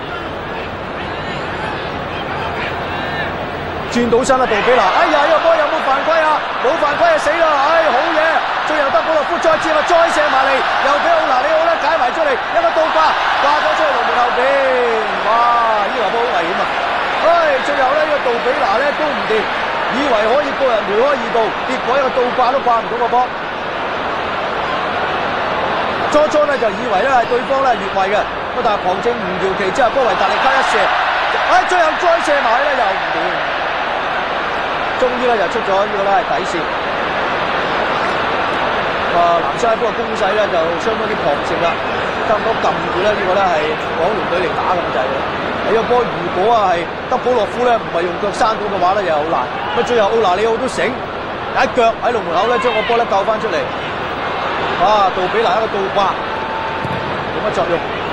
S1: 轉到身啦，杜比拿，哎呀呢個波有冇犯規啊？冇犯規啊，死啦！哎，好嘢！最後德保洛夫再接啊，再射埋嚟，又俾奧拿里奧咧解埋出嚟，一個倒掛掛咗出去龍門後邊，哇！呢個波好危險啊！唉，最後咧呢個杜比拿咧都唔掂，以為可以個人梅開2度，結果一個倒掛都掛唔到個波。初咧就以為咧係對方咧越位嘅，咁但係旁證唔搖旗之後，哥維達力卡一射，最後再射埋咧又唔掂。 終於咧就出咗呢個咧係底線。南斯拉夫嘅攻勢咧就相當之狂盛啦，差唔多撳住咧呢個咧係港聯隊嚟打咁滯嘅。呢個波如果係德保洛夫咧唔係用腳閂到嘅話咧，又好難。咁最後奧拿里奧都醒，一腳喺龍門口咧將個波咧救翻出嚟。杜比拿一個倒掛，冇乜作用。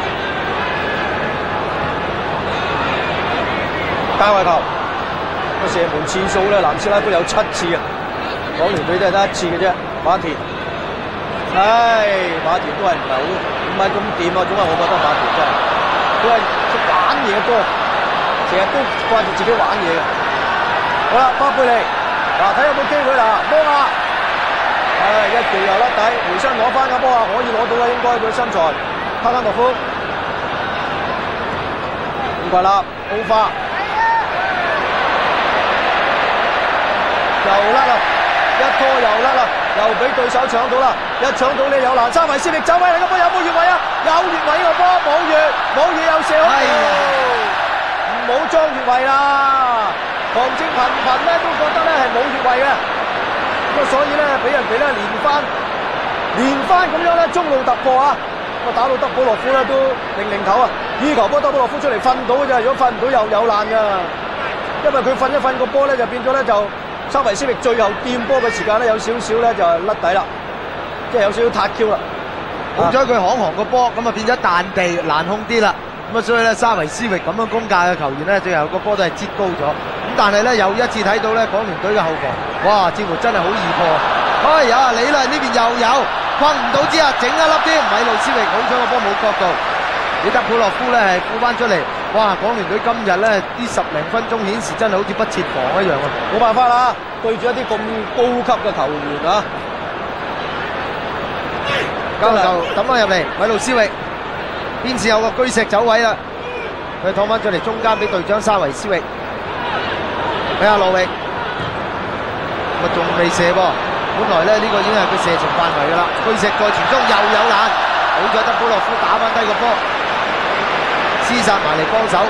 S1: 界外球，個射門次數咧，南斯拉夫有7次啊，港聯隊都係得1次嘅啫。馬田，馬田都係唔係咁掂啊，總係我覺得馬田真係，佢係玩嘢多，成日都掛住自己玩嘢嘅。好啦，巴貝利，睇有冇機會啦，摩亞，一條又甩底，回身攞翻個波啊，可以攞到啦，應該佢身材，卡卡諾夫，唔怪啦，奧化。又甩啦，一拖又甩啦，又俾對手搶到啦，一搶到你有難，沙維斯力走位嚟，個波有冇越位啊？有越位個波，冇越又射好，唔好裝越位啦！旁證頻頻咧都覺得咧係冇越位嘅，咁所以咧俾人哋咧連番咁樣咧中路突破啊！咁打到德保洛夫咧都零頭啊！呢球波德保洛夫出嚟瞓到嘅啫，如果瞓唔到又有難㗎，因為佢瞓一瞓個波咧就變咗咧就。沙維斯力最後掂波嘅時間咧有少少咧就係甩底啦，即係有少少撻 Q 啦。
S4: 好彩佢行個波，咁啊變咗彈地難控啲啦。咁啊所以咧沙維斯力咁樣攻價嘅球員咧，最後個波都係擠高咗。咁但係咧又一次睇到咧港聯隊嘅後防，哇！似乎真係好易破。有啊你啦，呢邊又有困唔到之下整一粒添，米路斯力好彩個波冇角度。你德普洛夫咧係沽翻出嚟，哇！港聯隊今日咧呢10零分鐘顯示真係好似不設防一樣啊！
S1: 冇辦法啦，對住一啲咁高級嘅球員啊，
S4: 交球抌翻入嚟，米路斯域邊次有個居石走位啦，佢拖翻出嚟中間俾隊長沙維斯域，俾阿羅域，咁啊仲未射噃，本來咧呢個已經係佢射程範圍噶啦，居石在傳中又有難，好彩德保洛夫打翻低個波。廝殺埋嚟幫手，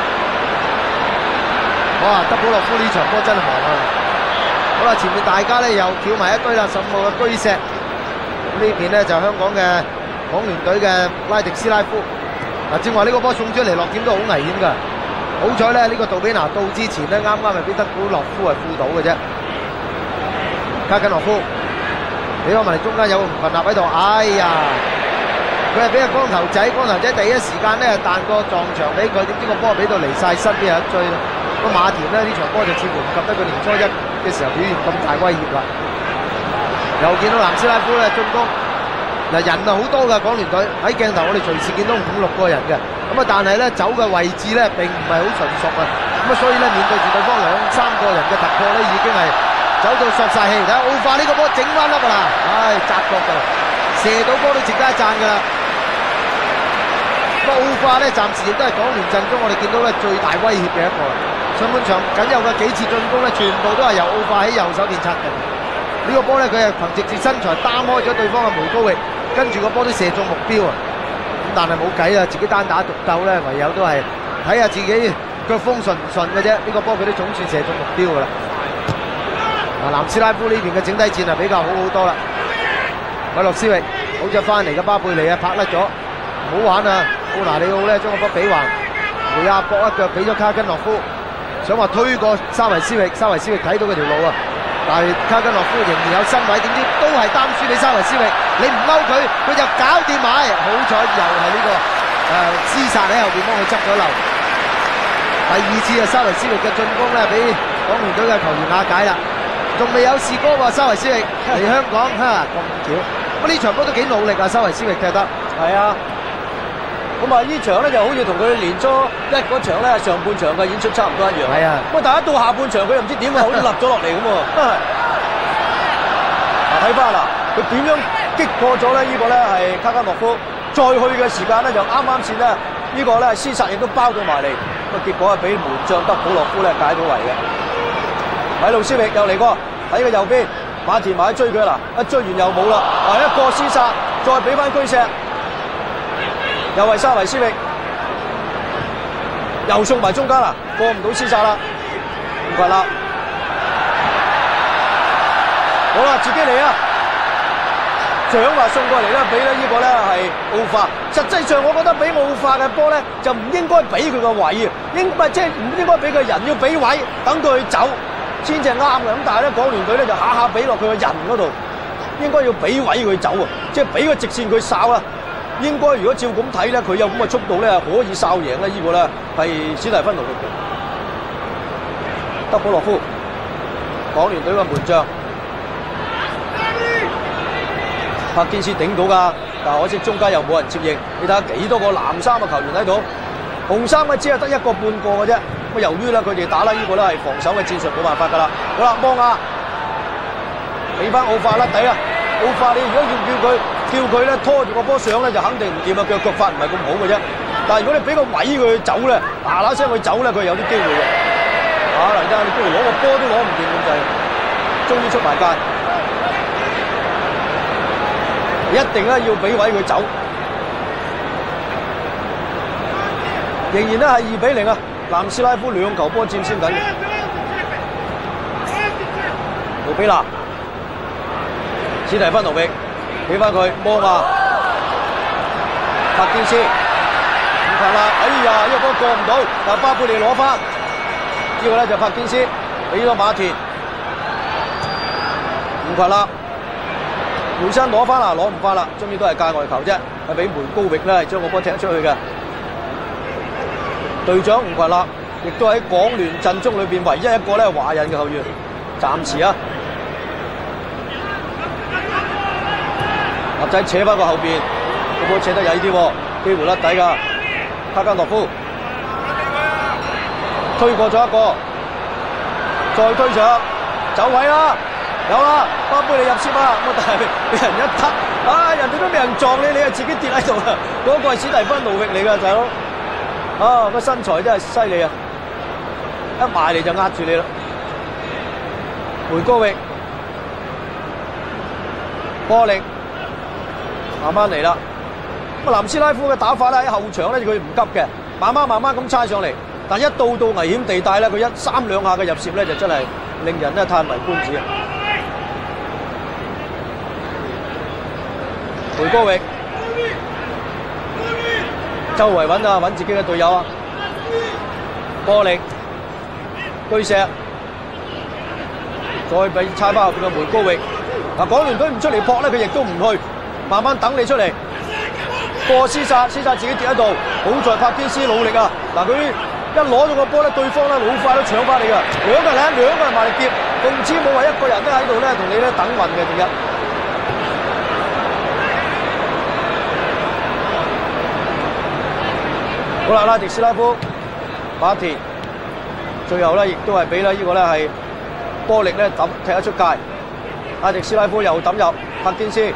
S4: 哇！德保洛夫呢場波真係忙啊！好啦，前面大家咧又翹埋一堆啦，15號嘅居石，呢邊咧就香港嘅港聯隊嘅拉迪斯拉夫。正話呢個波送出嚟落點都好危險㗎，好彩咧呢個杜比拿到之前咧啱啱係俾德保洛夫係護到嘅啫。卡根諾夫，你攞埋嚟中間有個吳群立喺度，哎呀！佢係俾個光頭仔第一時間咧彈個撞牆俾佢，點知個波俾到離晒身，邊有一追啦。咁馬田咧呢場波就似乎唔及得佢年初一嘅時候表現咁大威脅啦。又見到南斯拉夫咧進攻，人啊好多㗎，港聯隊喺鏡頭我哋隨時見到5、6個人嘅，咁啊但係咧走嘅位置咧並唔係好純熟啊，咁啊所以咧面對住對方2、3個人嘅突破咧已經係走到索晒氣。睇下奧化呢個波整翻粒㗎啦，窄角㗎啦，射到波都值得一讚㗎啦。奧化咧暫時亦都係港聯陣中我哋見到咧最大威脅嘅一個。上半場僅有嘅幾次進攻咧，全部都係由奧化喺右手邊策定。呢個波咧佢係憑藉住身材擔開咗對方嘅梅高域，跟住個波都射中目標啊！咁但係冇計啊，自己單打獨鬥咧，唯有都係睇下自己腳風順唔順嘅啫。呢個波佢都總算射中目標噶啦。南斯拉夫呢邊嘅整體戰啊比較好好多啦。米洛斯域好咗翻嚟嘅巴貝利啊，拍甩咗，唔好玩啊！奧拿里奧咧將個波比橫，梅亞搏一腳俾咗卡根諾夫，想話推過沙維斯域，沙維斯域睇到佢條路啊，但係卡根諾夫仍然有身位，點知都係擔輸俾沙維斯域，你唔勾佢，佢就搞掂埋，好彩又係呢個廝殺喺後邊幫佢執咗漏。第二次啊，沙維斯域嘅進攻咧俾港聯隊嘅球員瓦解啦，仲未有試過喎，沙維斯域嚟香港咁巧，咁呢場波都幾努力啊，沙維斯域踢得
S1: 係啊。咁啊，呢場咧就好似同佢年初一嗰場咧上半場嘅演出差唔多一樣。係啊，咁啊，但係一到下半場佢又唔知點解好似立咗落嚟咁喎。睇翻啦，佢點樣擊破咗咧？呢個咧係卡加諾夫，再去嘅時間咧就啱啱先咧，呢個咧廝殺亦都包到埋嚟。個結果係俾門將德保洛夫咧解到圍嘅。米路斯域又嚟過喺個右邊，馬田埋追佢啦，一追完又冇啦。一個廝殺，再俾翻居石。又係沙維斯域，又送埋中間啦，過唔到廝殺啦，唔怪啦。 好啦，自己嚟啊！獎話送過嚟咧，俾咧呢個咧係奧化。實際上我覺得俾奧化嘅波咧，就唔應該俾佢個位啊，即係唔應該俾佢人，要俾位，等佢走先至啱嘅。咁但係咧，港聯隊咧就下下俾落佢個人嗰度，應該要俾位佢走啊，即係俾個直線佢哨啦。應該如果照咁睇咧，佢有咁嘅速度咧，可以哨贏咧。呢個咧係史蒂芬奴嘅德保洛夫，港聯隊嘅門將。柏堅斯頂到㗎，但係可惜中間又冇人接應。你睇下幾多個藍衫嘅球員喺度，紅衫嘅只係得1個半個嘅啫。咁由於咧佢哋打啦，呢個咧係防守嘅戰術，冇辦法㗎啦。好啦，摩亞俾翻奧化甩底啦。奧化你如果叫佢咧拖住個波上咧，就肯定唔掂啊！腳法唔係咁好嘅啫。但係如果你俾個位佢走咧，嗱聲佢走咧，佢有啲機會嘅。嚟真係你不如攞個波都攞唔掂咁滯，終於出埋界。一定咧要俾位佢走，仍然咧係2-0啊！南斯拉夫2球波佔先緊嘅，盧比納、史蒂芬奴域俾翻佢，摩亞、柏堅斯唔近啦！哎呀，呢個波過唔到，但巴貝利攞翻，呢個咧就柏堅斯俾咗馬田，唔近啦。梅森攞翻啦，攞唔翻啦，終於都係界外球啫，係俾梅高域咧係將個波踢出去嘅。隊長吳群立亦都喺港聯陣中裏邊唯一一個咧華人嘅球員，暫時啊，立仔扯翻個後邊，個波扯得曳啲，幾乎甩底㗎。卡加諾夫推過咗一個，再推上，走位啦！有啦，巴貝利入攝啊！咁但係俾人一突，人哋都俾人撞你，你係自己跌喺度啊！嗰個係史蒂芬奴域嚟㗎，大佬。個身材真係犀利啊！一埋嚟就壓住你啦。梅高域，波力，慢慢嚟啦。咁南斯拉夫嘅打法咧喺後場咧，佢唔急嘅，慢慢咁猜上嚟。但一到危險地帶咧，佢3兩下嘅入攝咧，就真係令人咧歎為觀止啊！梅高域周圍揾啊，揾自己嘅隊友啊！波力、居石，再俾猜翻後邊嘅梅高域。港聯隊唔出嚟撲咧，佢亦都唔去，慢慢等你出嚟。過施薩自己跌喺度，好在柏堅斯努力啊！佢一攞咗個波咧，對方咧好快都搶翻你㗎。兩個人埋嚟劫，共之冇話一個人咧喺度咧同你咧等運嘅，第一。好啦，拉迪斯拉夫、馬田，最後咧亦都係俾呢個咧係波力咧踢得出界。拉迪斯拉夫又抌入，柏堅斯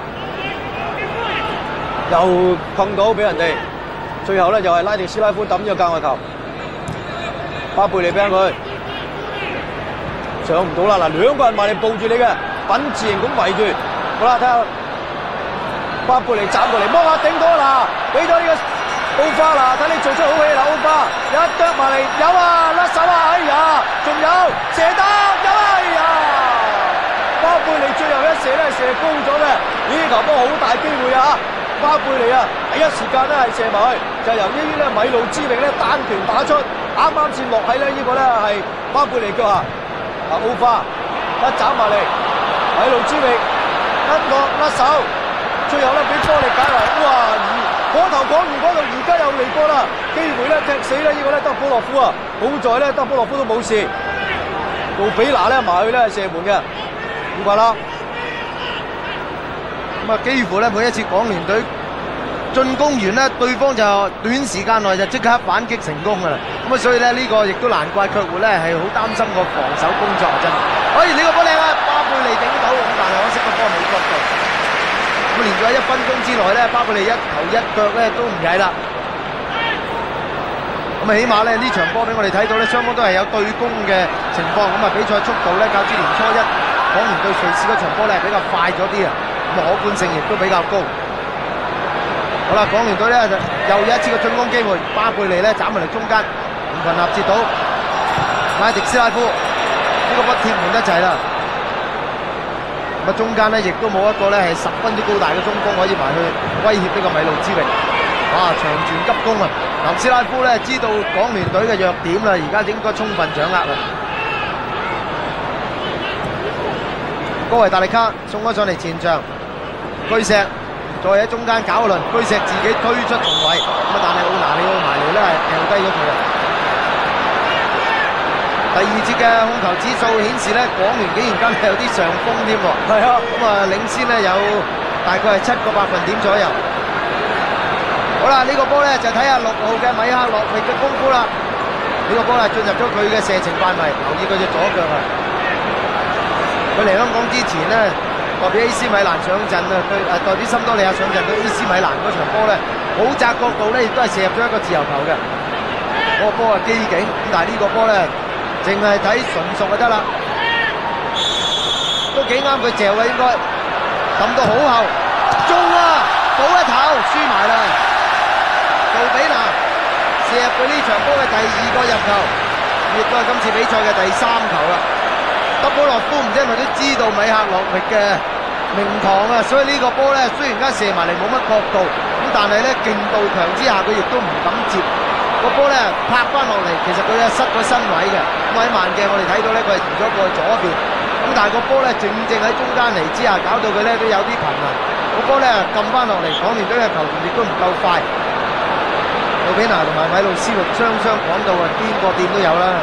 S1: 又碰到俾人哋，最後咧就係拉迪斯拉夫抌咗界外球。巴貝利俾佢上唔到啦！兩個人埋嚟抱住你嘅，品字形咁圍住。好啦，睇下巴貝利斬過嚟，摩亞頂到啦！俾咗呢個奧化啦，睇你做出好戲啦！奧化一啄埋嚟，有啊，甩手啊！哎呀，仲有射得，有啊！哎呀，巴貝利最後一射咧射高咗嘅，呢球波好大機會啊！巴貝利啊，第一時間咧係射埋去，就由於咧米路之力咧單拳打出，啱先落喺咧呢個咧係巴貝利腳下。奧化一斬埋嚟，米路之力一落甩手，最後咧俾波力解圍，哇！嗰頭講完嗰度，而家又嚟過啦，機會咧踢死咧呢個咧德保洛夫啊！好在咧德保洛夫都冇事，杜比拿咧埋去咧射門嘅，唔怪啦。
S4: 咁幾乎咧每一次港聯隊進攻完咧，對方就短時間內就即刻反擊成功噶啦。咁所以咧呢個亦都難怪卻活咧係好擔心個防守工作真係。呢個波靚啊，巴貝利頂到，咁但係可惜個波冇角度。咁連咗1分鐘之內咧，巴貝利一頭一腳咧都唔曳啦。咁起碼咧呢場波俾我哋睇到咧，雙方都係有對攻嘅情況。咁比賽速度咧較之年初一港聯對瑞士嗰場波咧比較快咗啲啊，咁可觀性亦都比較高。好啦，港聯隊咧就又有一次嘅進攻機會，巴貝利咧斬埋嚟中間，吳群立接到拉迪斯拉夫，呢個波貼門一齊啦。 咁啊，中間咧亦都冇一個咧係十分之高大嘅中鋒可以埋去威脅呢個米路茲域。哇！長傳急攻啊！南斯拉夫咧知道港聯隊嘅弱點啦，而家應該充分掌握啦。高維達利卡送咗上嚟前場，居石再喺中間搞一輪，居石自己推出重圍，咁啊但係奧拿里奧埋嚟咧係掉低咗佢啊！第二節嘅控球指數顯示咧，港聯竟然間有啲上風添喎。
S1: 係啊，
S4: 咁啊領先咧有大概係7個百分點左右。好啦，呢個波咧就睇下6號嘅米克洛域嘅功夫啦。呢個波咧進入咗佢嘅射程範圍，留意佢隻左腳啊！佢嚟香港之前咧，代表 AC 米蘭上陣啊，對代表森多利亞上陣對 AC 米蘭嗰場波咧，好窄角度咧，亦都係射入咗一個自由球嘅。嗰個波係機警，咁但係呢個波咧，淨係睇純熟就得啦，都幾啱佢嚼嘅應該，抌到好後，中啊，補一頭，輸埋啦。杜比拿射入佢呢場波嘅第2個入球，亦都係今次比賽嘅第3球啦。德保羅夫唔知係咪都知道米克洛域嘅名堂啊，所以呢個波咧雖然間射埋嚟冇乜角度，咁但係咧勁度強之下，佢亦都唔敢接個波咧拍翻落嚟，其實佢係失咗身位嘅。咁喺慢鏡我哋睇到咧，佢係移咗過去左邊，咁但係個波咧正喺中間嚟之下，搞到佢咧都有啲困難。個波咧撳翻落嚟，港聯隊嘅球員亦都唔夠快。杜比拿同埋米路斯域雙講到啊，邊個掂都有啦。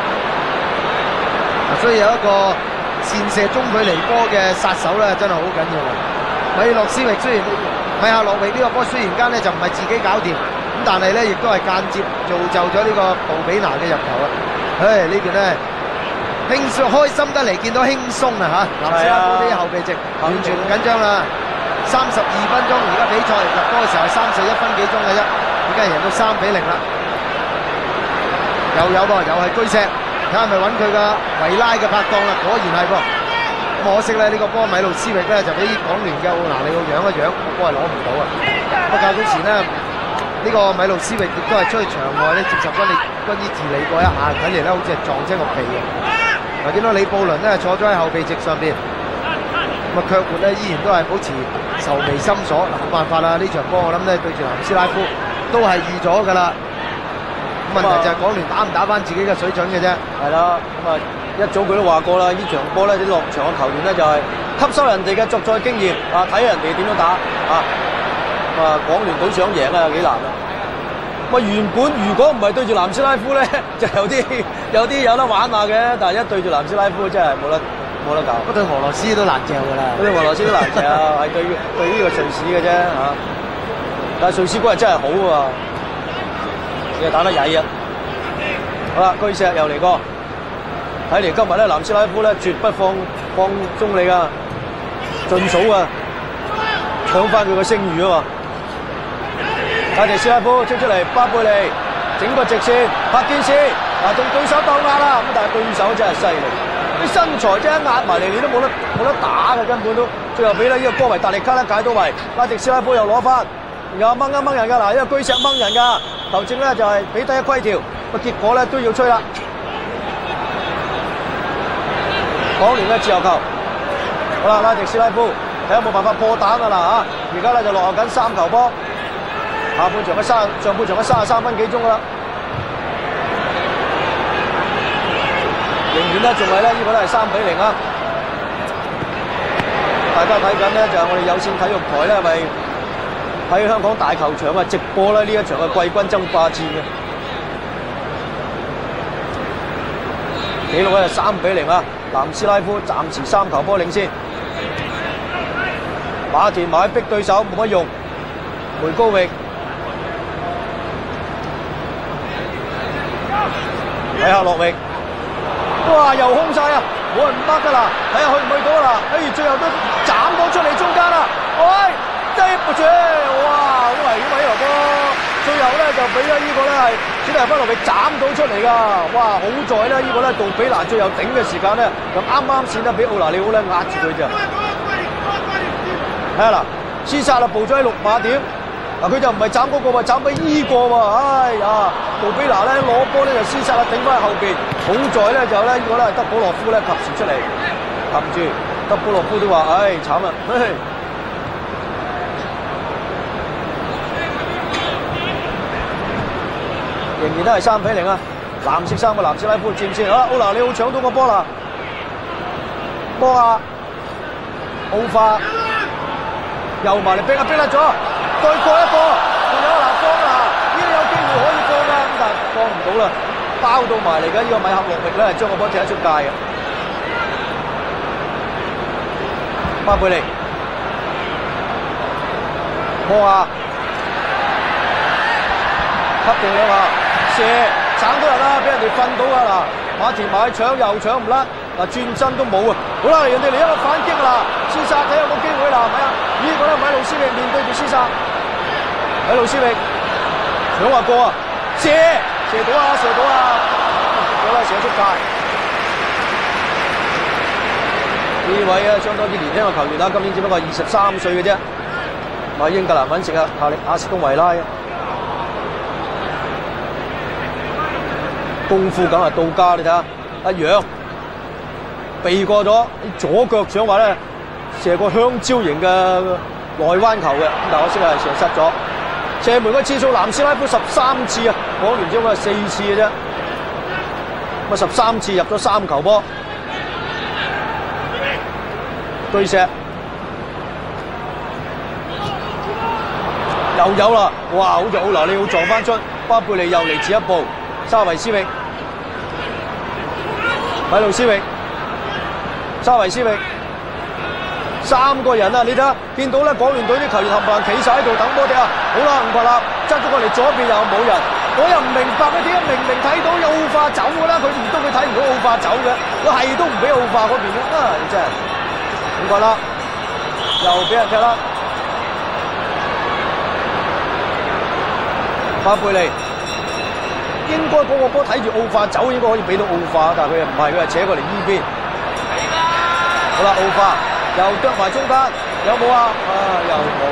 S4: 所以有一個擅射中距離波嘅殺手咧，真係好緊要啊！米洛斯域雖然米克洛域呢個波雖然間咧就唔係自己搞掂，咁但係咧亦都係間接造就咗呢個杜比拿嘅入球啊！唉，呢邊咧輕鬆開心得嚟，見到輕鬆啊嚇！南斯拉夫啲後備席完全唔緊張啦。32分鐘，而家比賽入波嘅時候係31分幾鐘嘅啫，而家贏到3-0啦。又有噃，又係居石。睇下係咪揾佢嘅維拉嘅拍檔啦，果然係噃。咁可惜咧，呢個波米路斯域咧就俾港聯嘅奧拿里奧養一養，個波係攞唔到啊。咁較早前咧，呢個米路斯域亦都係出去場外咧接受軍醫治理過一下，睇嚟咧好似係撞親個鼻嘅。嗱，見到李布倫咧坐咗喺後備席上邊，咁啊卻活咧依然都係保持愁眉深鎖。嗱，冇辦法啦，呢場波我諗咧對住南斯拉夫都係預咗㗎啦。問題就係港聯打唔打翻自己嘅水準嘅啫。係
S1: 啦，咁啊一早佢都話過啦，呢場波咧啲落場嘅球員咧就係吸收人哋嘅作賽經驗啊，睇人哋點樣打啊。咁啊，港聯隊想贏啊有幾難啊。咁啊原本如果唔係對住南斯拉夫咧，就有啲有得玩下嘅，但係一對住南斯拉夫真係冇得搞。
S4: 嗰對俄羅斯都難嚼㗎啦。
S1: 嗰對俄羅斯都難嚼，係對呢個瑞士嘅啫嚇。但係瑞士嗰日真係好喎。又打得曳啊！好啦，居石又嚟過，睇嚟今日咧南斯拉夫咧絕不放鬆你噶，盡數啊，搶翻佢個聲譽啊嘛！泰迪斯拉夫出嚟，巴貝利整個直線，柏堅斯嗱同對手鬥壓啦，咁但係對手真係犀利，啲身材真係壓埋嚟，你都冇得打嘅根本都，最後俾呢個哥維達利卡咧解到圍，泰迪斯拉夫又攞翻，又掹一掹人㗎嗱，呢個居石掹人㗎。球證咧就係俾低一規條，個結果咧都要吹啦。港聯嘅自由球，好啦，拉迪斯拉夫睇下有冇辦法破蛋啊嗱嚇！而家咧就落後緊3球波，上半場嘅33分幾鐘噶啦，仍然咧仲係咧呢個都係3-0啊！大家睇緊咧就係我哋有線體育台咧係喺香港大球場啊直播啦呢一場嘅季軍爭霸戰嘅，紀錄咧係3-0啊！南斯拉夫暫時3球波領先，馬田馬逼對手冇乜用，梅高域米克洛域，哇又空晒啊！冇人唔得㗎啦，睇下去唔去到啦？最後都斬到出嚟中間啦，喂！低步住，哇！好危險啊呢個波，最後咧就俾咗呢個咧係史蒂芬諾域斬到出嚟㗎，哇！好在咧呢個咧杜比拿最後頂嘅時間咧，就啱先咧俾奧拿里奧咧壓住佢咋。睇下嗱，施薩啦步咗喺6碼點，嗱佢就唔係斬嗰個喎，斬俾呢個喎，哎呀！杜比拿咧攞波咧就施薩啦頂翻喺後邊，好在咧就咧呢個咧係德保羅夫咧及時出嚟擒住。 德保洛夫都話：唉，慘啦！仍然都係3-0啊！藍色衫嘅南斯拉夫佔先。好啦，奧拿里奧搶到個波啦，波啊！奧化又埋嚟逼啊，逼甩咗，再過一個，仲有嗱放啊！呢度有機會可以放㗎，咁但係放唔到啦，包到埋嚟嘅呢個米克洛域咧，將個波踢得出界嘅。巴貝利，波啊！吸定兩下，射鏟到人啦，俾人哋瞓到啊！嗱，馬田埋去搶又搶唔甩，嗱轉身都冇啊！好啦，人哋嚟一個反擊啦，施薩睇有冇機會啦，係咪啊？呢個咧米路斯域面對住施薩，米路斯域搶話過啊，射到啊，射到啊，好啦，射出界。呢位啊，相當之年輕嘅球員啦，今年只不過23歲嘅啫，喺英格蘭揾食啊，效力阿斯東維拉啊。功夫梗係到家，你睇下一樣避過咗，左腳想話咧射個香蕉型嘅內彎球嘅，咁但可惜係射失咗。射門嘅次數南斯拉夫13次啊，港聯只不過係4次嘅啫，咁啊13次入咗3球波。對射又有啦，哇！好似奧拿利奧撞翻出，巴貝利又嚟遲一步。沙維斯域、米路斯域、沙維斯域3個人啊！你睇下，見到咧港聯隊啲球員冚唪唥企晒喺度等波踢啊！好啦，吳柏立側咗過嚟左邊又冇人，我又唔明白佢點解明明睇到有奧化走㗎啦，佢唔通佢睇唔到奧化走嘅？佢係都唔俾奧化嗰邊嘅啊！你真係吳柏立又俾人踢啦，巴貝利。應該嗰個波睇住奧化走，應該可以俾到奧化，但係佢又唔係，佢係扯過嚟依邊。好啦，奧化又啄埋中間，有冇啊？啊，又冇。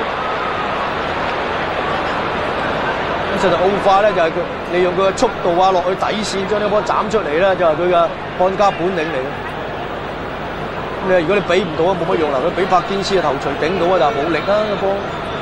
S1: 咁實際奧化咧就係佢利用佢嘅速度啊，落去底線將呢波斬出嚟咧，就係佢嘅看家本領嚟嘅。咁你如果你俾唔到啊，冇乜用啦。佢俾柏堅斯嘅頭槌頂到啊，但係冇力啊個波。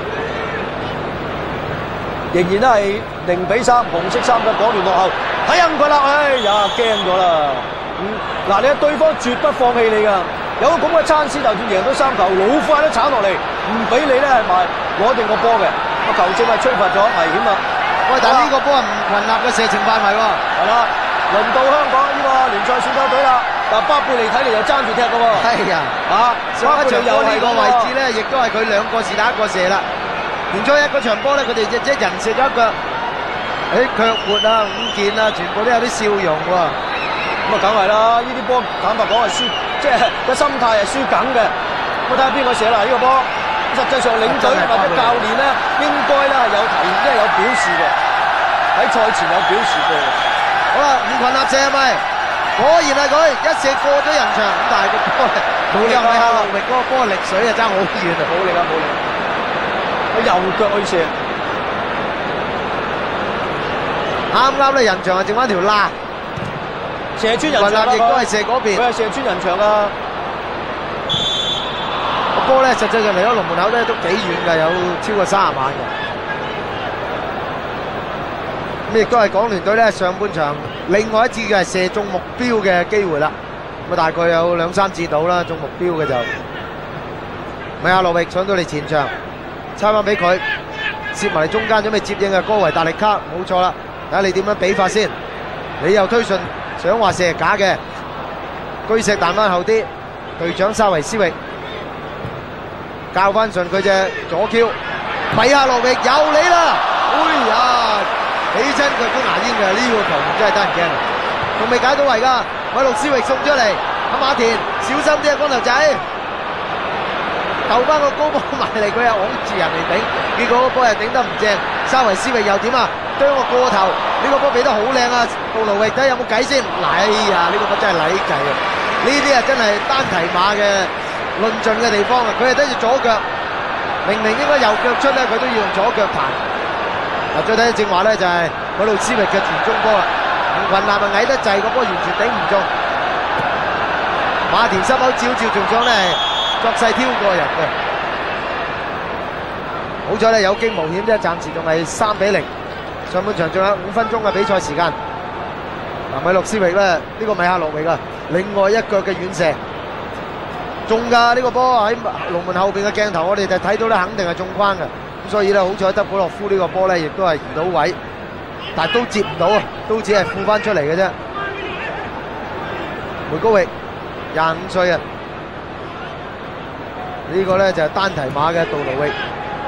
S1: 仍然都係0-3，紅色衫嘅港聯落後，睇下佢啦，哎呀驚咗啦！嗱，你睇對方絕不放棄你㗎，有咁嘅餐司，就算贏到3球，老快都鏟落嚟，唔俾你咧係咪攞定個波嘅？個球證係吹罰咗，危險啊！
S4: 喂，但係呢個波係吳群立嘅射程範圍喎，
S1: 係啦，輪到香港呢個聯賽選手隊啦，嗱巴貝利睇嚟又爭住踢㗎喎，
S4: 係啊，上一場波呢個位置咧，亦都係佢兩個是打一個射啦。連咗一個場波咧，佢哋一人射咗一腳，腳活啊、伍健啊，全部都有啲笑容喎。
S1: 咁啊，梗係啦！呢啲波坦白講係輸，即係個心態係輸緊嘅。我睇下邊個射啦呢個波。實際上領隊或者教練咧，應該咧係有提，即係有表示嘅。喺賽前有表示過。
S4: 好啦，伍群立射係咪？果然係佢一射過咗人場，咁但係個波冇力啊！下落力嗰個波力水啊，爭好遠啊！
S1: 冇力啊，冇力！佢右腳去射，
S4: 啱咧人牆啊，剩翻條罅，
S1: 射穿人牆
S4: 亦都係射嗰邊，
S1: 佢係射穿人牆啊！
S4: 個波咧實際上嚟咗龍門口咧都幾遠㗎，有超過30碼嘅。咁亦都係港聯隊咧上半場另外一次嘅係射中目標嘅機會啦。咁啊大概有2-3次到啦，中目標嘅就米亞洛域上到嚟前場。差翻俾佢，攝埋嚟中間準備接應嘅哥維達力卡，冇錯啦。睇下你點樣比法先。你又推順，想話射假嘅，居石彈翻後啲，隊長沙維斯域教翻順佢隻左 Q， 米亞洛域有你啦！哎呀，起親佢都牙煙嘅，呢個球員真係得人驚啊！仲未解到圍㗎，米路斯域送出嚟，阿馬田小心啲啊，光頭仔！投翻個高波埋嚟，佢又拱住人嚟頂，結果個波又頂得唔正。沙維斯域又點啊？將個過頭，呢個波俾得好靚啊！杜盧域睇下有冇計先。哎呀，呢個波真係禮計啊！呢啲啊真係單提馬嘅論盡嘅地方啊！佢係得住左腳，明明應該右腳出咧，佢都要用左腳彈。嗱，再睇正話咧就係嗰度斯域嘅傳中波啦。吳群立啊矮得滯，個波完全頂唔中。 馬田心口照仲想咧作勢挑過人嘅，好彩咧有驚無險啫，暫時仲係3-0。上半場仲有5分鐘嘅比賽時間。嗱，米洛斯域咧，呢個米哈洛域啊，另外一腳嘅遠射中㗎，呢個波喺龍門後邊嘅鏡頭，我哋就睇到咧，肯定係中框嘅。咁所以咧，好彩德普洛夫呢個波咧，亦都係移到位，但係都接唔到啊，都只係負翻出嚟嘅啫。梅高域25歲啊，呢個咧就係單提馬嘅杜魯域，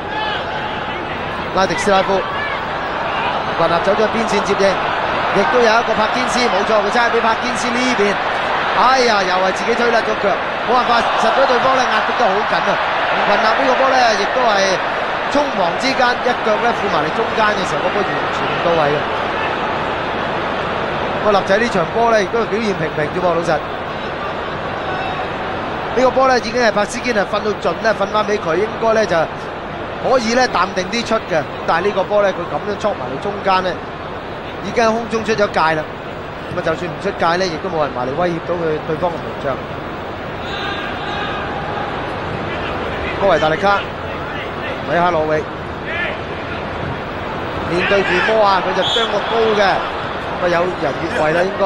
S4: 拉迪斯拉夫混合走咗邊線接應。亦都有一個柏堅斯，冇錯，佢差俾柏堅斯呢邊，哎呀，又係自己推甩咗腳，冇辦法，實咗對方咧壓迫得好緊啊！吳群立呢個波咧，亦都係匆忙之間一腳咧附埋嚟中間嘅時候，個波完全唔到位嘅。個立仔呢場波咧，亦都係表現平平啫噃，老實。呢個波咧已經係柏斯堅係瞓到盡咧，瞓翻俾佢，應該咧就可以咧淡定啲出嘅。但係呢個波咧，佢咁樣戳埋嚟中間咧。已經喺空中出咗界啦，咁啊就算唔出界咧，亦都冇人埋嚟威脅到佢對方嘅門將。高維達力卡、米哈洛域面對住摩亞，佢就將個高嘅，咁啊有人越位啦應該。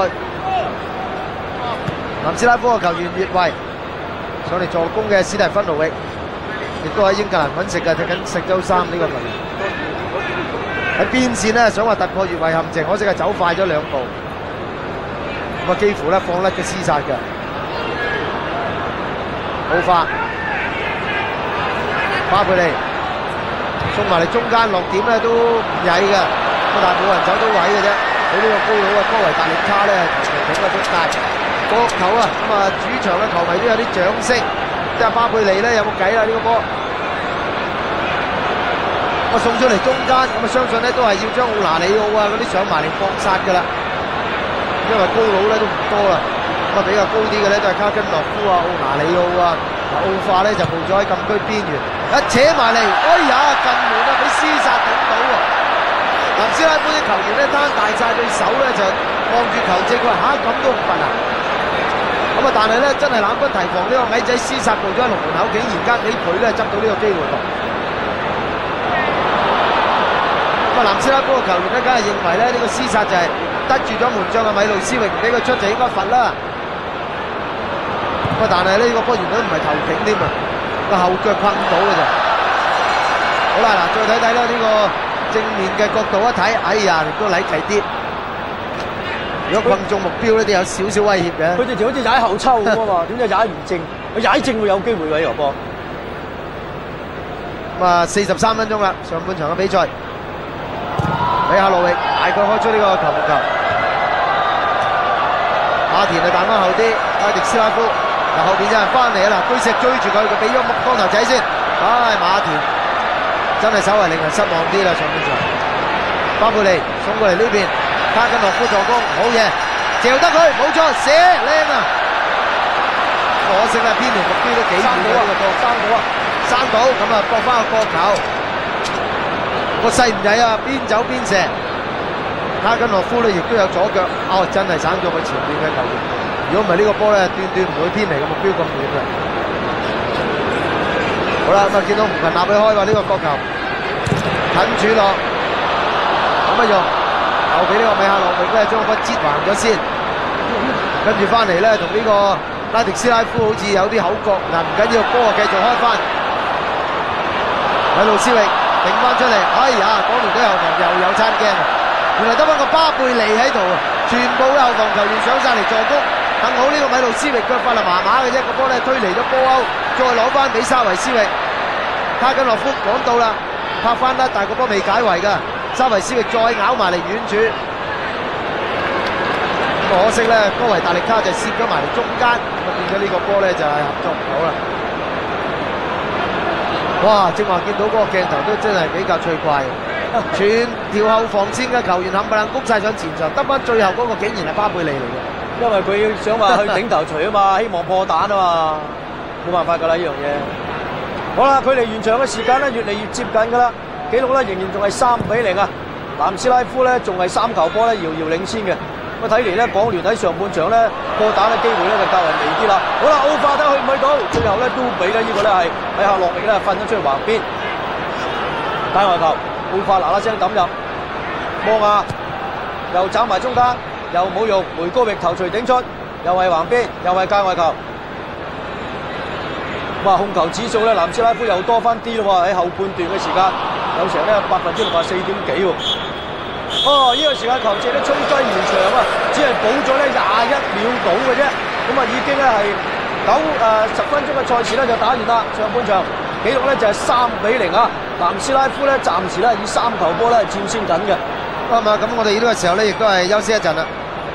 S4: 南斯拉夫嘅球員越位上嚟助攻嘅史蒂芬奴域，亦都喺英格蘭揾食嘅，踢緊石洲三呢個球員。喺邊線咧，想話突破越位陷阱，可惜係走快咗2步，咁啊幾乎咧放甩嘅廝殺嘅。奧化巴佩利送埋嚟中間落點咧都唔曳嘅，但係冇人走到位嘅啫。俾呢個高佬啊，科維達力卡咧頂咗出界角球啊，咁啊主場嘅球迷都有啲掌聲，即係巴佩利咧有冇計啦呢個波？我送出嚟中間，咁啊相信咧都係要將奧拿里奧啊嗰啲上埋嚟搏殺㗎啦，因為高佬咧都唔多啦，咁啊比較高啲嘅咧都係卡根諾夫啊、奧拿里奧啊，奧化咧就步咗喺禁區邊緣，一扯埋嚟，哎呀近門啊，俾廝殺頂到喎！南斯拉夫啲球員咧攤大晒對手咧就望住球證，佢話嚇咁都唔笨啊！咁啊但係咧真係冷不提防呢個矮仔廝殺步咗喺龍門口，竟然間俾佢咧執到呢個機會喎！咁啊，南斯拉夫嘅球員咧，梗係認為咧呢個廝殺就係得住咗門將嘅米路斯域，唔俾佢出就應該罰啦。咁啊，但係呢個波原來都唔係頭頂添啊，個後腳困到嘅咋。好啦，嗱，再睇睇啦，呢個正面嘅角度一睇，哎呀，亦都禮奇啲。如果困中目標咧，都有少少威脅嘅。
S1: 佢哋就好似踩後抽咁啊嘛，點解踩唔正？佢踩正會有機會嘅呢個波。
S4: 咁啊，43分鐘啦，上半場嘅比賽。米哈洛域大腳開出呢個球門球，馬田就彈翻後啲，拉迪斯拉夫嗱後邊有人翻嚟啦，居石追住佢，佢俾咗光頭仔先，唉馬田真係稍為令人失望啲啦上半場。巴佩利送過嚟呢邊，卡根諾夫助攻，好嘢，嚼得佢冇錯，射靚啊！可惜啊，偏離目標都幾遠嘅呢個波，山島咁啊，搏翻個角球。個勢唔曳啊，邊走邊射。卡根諾夫咧亦都有左腳，真係省咗佢前面嘅球員。如果唔係呢個波咧，斷唔會偏離個目標咁遠嘅。好啦，咁啊見到吳群立去開話呢個角球，近住落，咁啊用，又俾呢個米哈洛域咧將個波截橫咗先，跟住翻嚟咧同呢個拉迪斯拉夫好似有啲口角，嗱唔緊要，波啊繼續開翻，米路斯域。頂翻出嚟，哎呀！嗰邊啲後防又有餐驚啊！原來得翻個巴貝利喺度啊！全部嘅後防球員上晒嚟助攻，幸好呢個米路斯域腳法係麻麻嘅啫，個波咧推離咗波歐，再攞翻俾沙維斯域。卡根諾夫趕到啦，拍翻得，但係個波未解圍㗎。沙維斯域再咬埋嚟遠處，可惜咧，高維達力卡就攝咗埋嚟中間，咁變咗呢個波咧就係合作唔到啦。哇！正話見到嗰個鏡頭都真係比較趣怪，全條後防線嘅球員冚唪唥谷晒上前場，得翻最後嗰個竟然係巴貝利嚟嘅，
S1: 因為佢想話去頂頭錘啊嘛，希望破蛋啊嘛，冇辦法㗎啦呢樣嘢。好啦，距離完場嘅時間咧越嚟越接近㗎啦，紀錄咧仍然仲係3-0啊！南斯拉夫咧仲係3球波咧遙遙領先嘅。咁睇嚟咧，港聯喺上半場咧破蛋嘅機會咧就較為微啲啦。好啦，奧化睇去唔去到，最後咧都俾咧呢個咧係喺下落力咧瞓咗出去橫邊，界外球，奧化嗱嗱聲抌入，摩亞又斬埋中間，又冇用，梅高域頭槌頂出，又係橫邊，又係界外球。咁啊控球指數咧，南斯拉夫又多翻啲咯喎，喺後半段嘅時間有成咧64.幾喎。哦，呢個時間球證咧吹雞完場啊，只係補咗咧21秒到嘅啫。咁啊已經咧係10分鐘嘅賽事咧就打完啦。上半場紀錄咧就係3-0啊。南斯拉夫咧暫時咧以3球波咧佔先緊嘅。
S4: 咁我哋呢個時候咧亦都係休息一陣啦。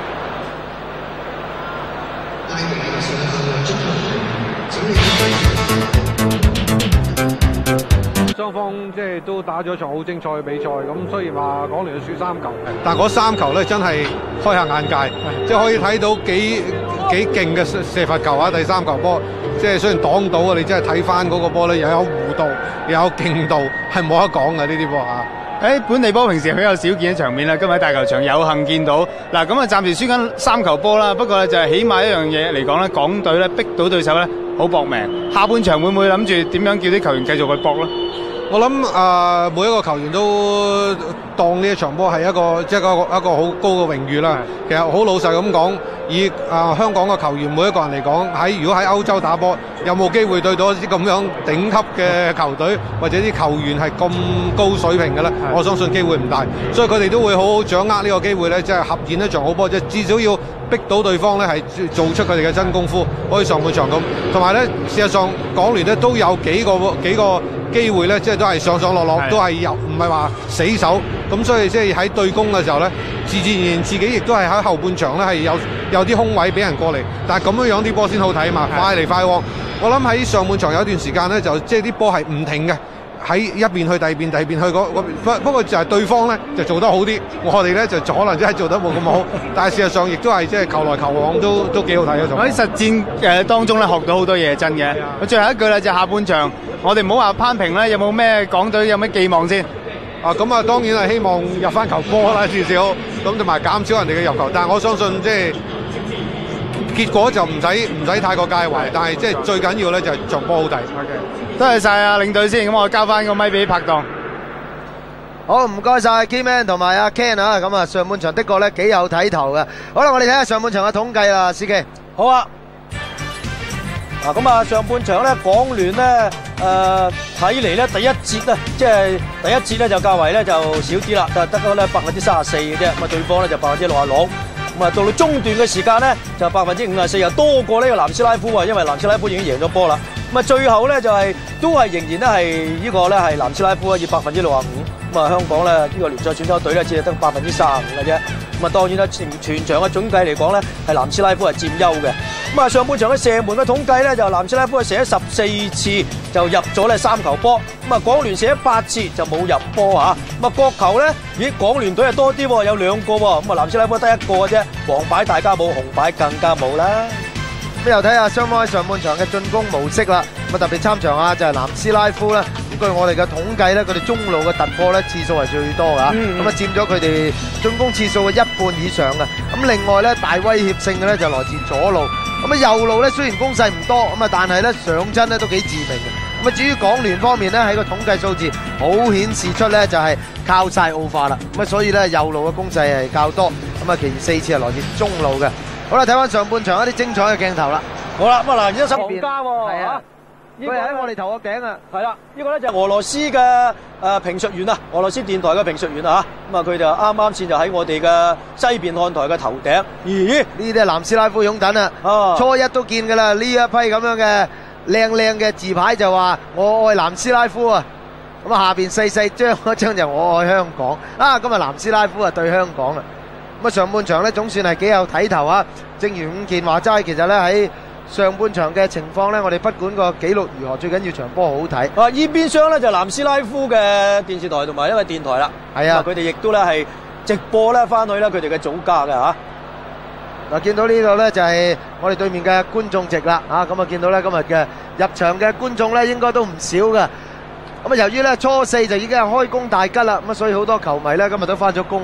S5: 雙方即係都打咗場好精彩嘅比賽，咁雖然話港聯輸3球，但嗰3球咧真係開下眼界，即係可以睇到幾勁嘅射罰球啊！第3球波，即係雖然擋到啊，你真係睇翻嗰個波咧，又有弧度，又有勁度，係冇得講嘅呢啲波啊！
S2: 本地波平時好有少見嘅場面啦，今日喺大球場有幸見到。嗱，咁啊暫時輸緊3球波啦，不過咧就係起碼一樣嘢嚟講咧，港隊咧逼到對手咧好搏命。下半場會唔會諗住點樣叫啲球員繼續去搏咧？
S5: 我諗每一個球員都當呢一場波係一個好高嘅榮譽啦。其實好老實咁講，以香港嘅球員每一個人嚟講，如果喺歐洲打波，有冇機會對到啲咁樣頂級嘅球隊或者啲球員係咁高水平嘅咧？我相信機會唔大，所以佢哋都會好好掌握呢個機會咧，即係合演一場好波，即係至少要逼到對方咧係做出佢哋嘅真功夫，好似上半場咁。同埋咧，事實上港聯咧都有幾個機會咧，即係都係上上落落，都係唔係話死守。咁所以即係喺對攻嘅時候咧，自然自己亦都係喺後半場咧係有啲空位俾人過嚟，但係咁樣啲波先好睇嘛，快嚟快往。我諗喺上半場有一段時間咧，就即係啲波係唔停嘅，喺一邊去第二邊，第二邊去嗰邊。不過就係對方咧就做得好啲，我哋咧就可能真係做得冇咁好。但係事實上亦都係即係球來球往都幾好睇嘅。
S2: 喺實戰當中咧學到好多嘢，真嘅。最後一句啦，就下半場我哋唔好話攀平咧，有冇咩港隊有咩寄望先？
S5: 咁啊，當然係希望入翻球波啦，至少咁同埋減少人哋嘅入球。但係我相信即係結果就唔使太過介懷，但係即係最緊要咧就係場波好睇。
S2: 多謝晒啊領隊先，咁我交翻個咪俾拍檔。
S4: 好，唔該晒 Keyman 同埋阿 Ken 啊，咁啊上半場的確咧幾有睇頭嘅。好啦，我哋睇下上半場嘅統計啦，司機。
S1: 好啊。咁啊，上半場咧，港聯咧，睇嚟咧第一節咧，即係第一節咧就較為咧就少啲啦，就得嗰咧34%嘅啫，咁啊對方咧就66%。咁啊到到中段嘅時間咧就54%，又多過呢個南斯拉夫啊，因為南斯拉夫已經贏咗波啦。咁啊最後咧就係都係仍然咧係呢個咧係南斯拉夫以65%。咁啊香港咧呢個聯賽選手隊咧只係得35%嘅啫。咁啊當然啦，全場嘅總計嚟講咧係南斯拉夫係佔優嘅。咁啊上半場嘅射門嘅統計咧就南斯拉夫係射咗14次就入咗咧3球波。咁啊港聯射咗8次就冇入波嚇。咁啊國球咧，咦港聯隊係多啲喎，有2個喎。咁啊南斯拉夫得1個嘅啫，黃牌大家冇，紅牌更加冇啦。
S4: 咁又睇下雙方喺上半場嘅進攻模式啦。咁啊特別參場啊就係南斯拉夫啦。據我哋嘅統計咧，佢哋中路嘅突破咧次數係最多㗎。咁啊佔咗佢哋進攻次數嘅1半以上嘅。咁另外咧大威脅性嘅咧就來自左路。咁啊右路咧雖然攻勢唔多，咁啊但係咧上真咧都幾致命嘅。咁啊至於港聯方面咧喺個統計數字好顯示出咧就係靠晒奧化啦。咁啊所以咧右路嘅攻勢係較多。咁啊其餘4次係來自中路嘅。好啦，睇翻上半場一啲精彩嘅鏡頭啦。
S1: 好啦，咁啊嗱，而家十皇家喎，
S4: 係啊，佢係喺我哋頭個頸啊。
S1: 係啦，呢個咧就係俄羅斯嘅評述員啊，俄羅斯電台嘅評述員啊嚇。咁啊佢就啱啱先就喺我哋嘅西邊看台嘅頭頂。咦？
S4: 呢啲係南斯拉夫擁躉啊！初一都見㗎啦，呢一批咁樣嘅靚嘅字牌就話我愛南斯拉夫啊。咁啊下邊細張嗰張就我愛香港啊。咁啊南斯拉夫啊對香港啦。咁啊上半場咧總算係幾有睇頭啊！正如伍健話齋，其實咧喺上半場嘅情況咧，我哋不管個紀錄如何，最緊要場波好睇。
S1: 依邊廂咧就南斯拉夫嘅電視台同埋一個電台啦。係啊，佢哋亦都咧係直播咧翻去咧佢哋嘅組家嘅嚇。
S4: 嗱，見到呢度咧就係我哋對面嘅觀眾席啦嚇。咁啊見到咧今日嘅入場嘅觀眾咧應該都唔少嘅。咁啊由於咧初4就已經係開工大吉啦，咁啊所以好多球迷咧今日都翻咗工啦。咁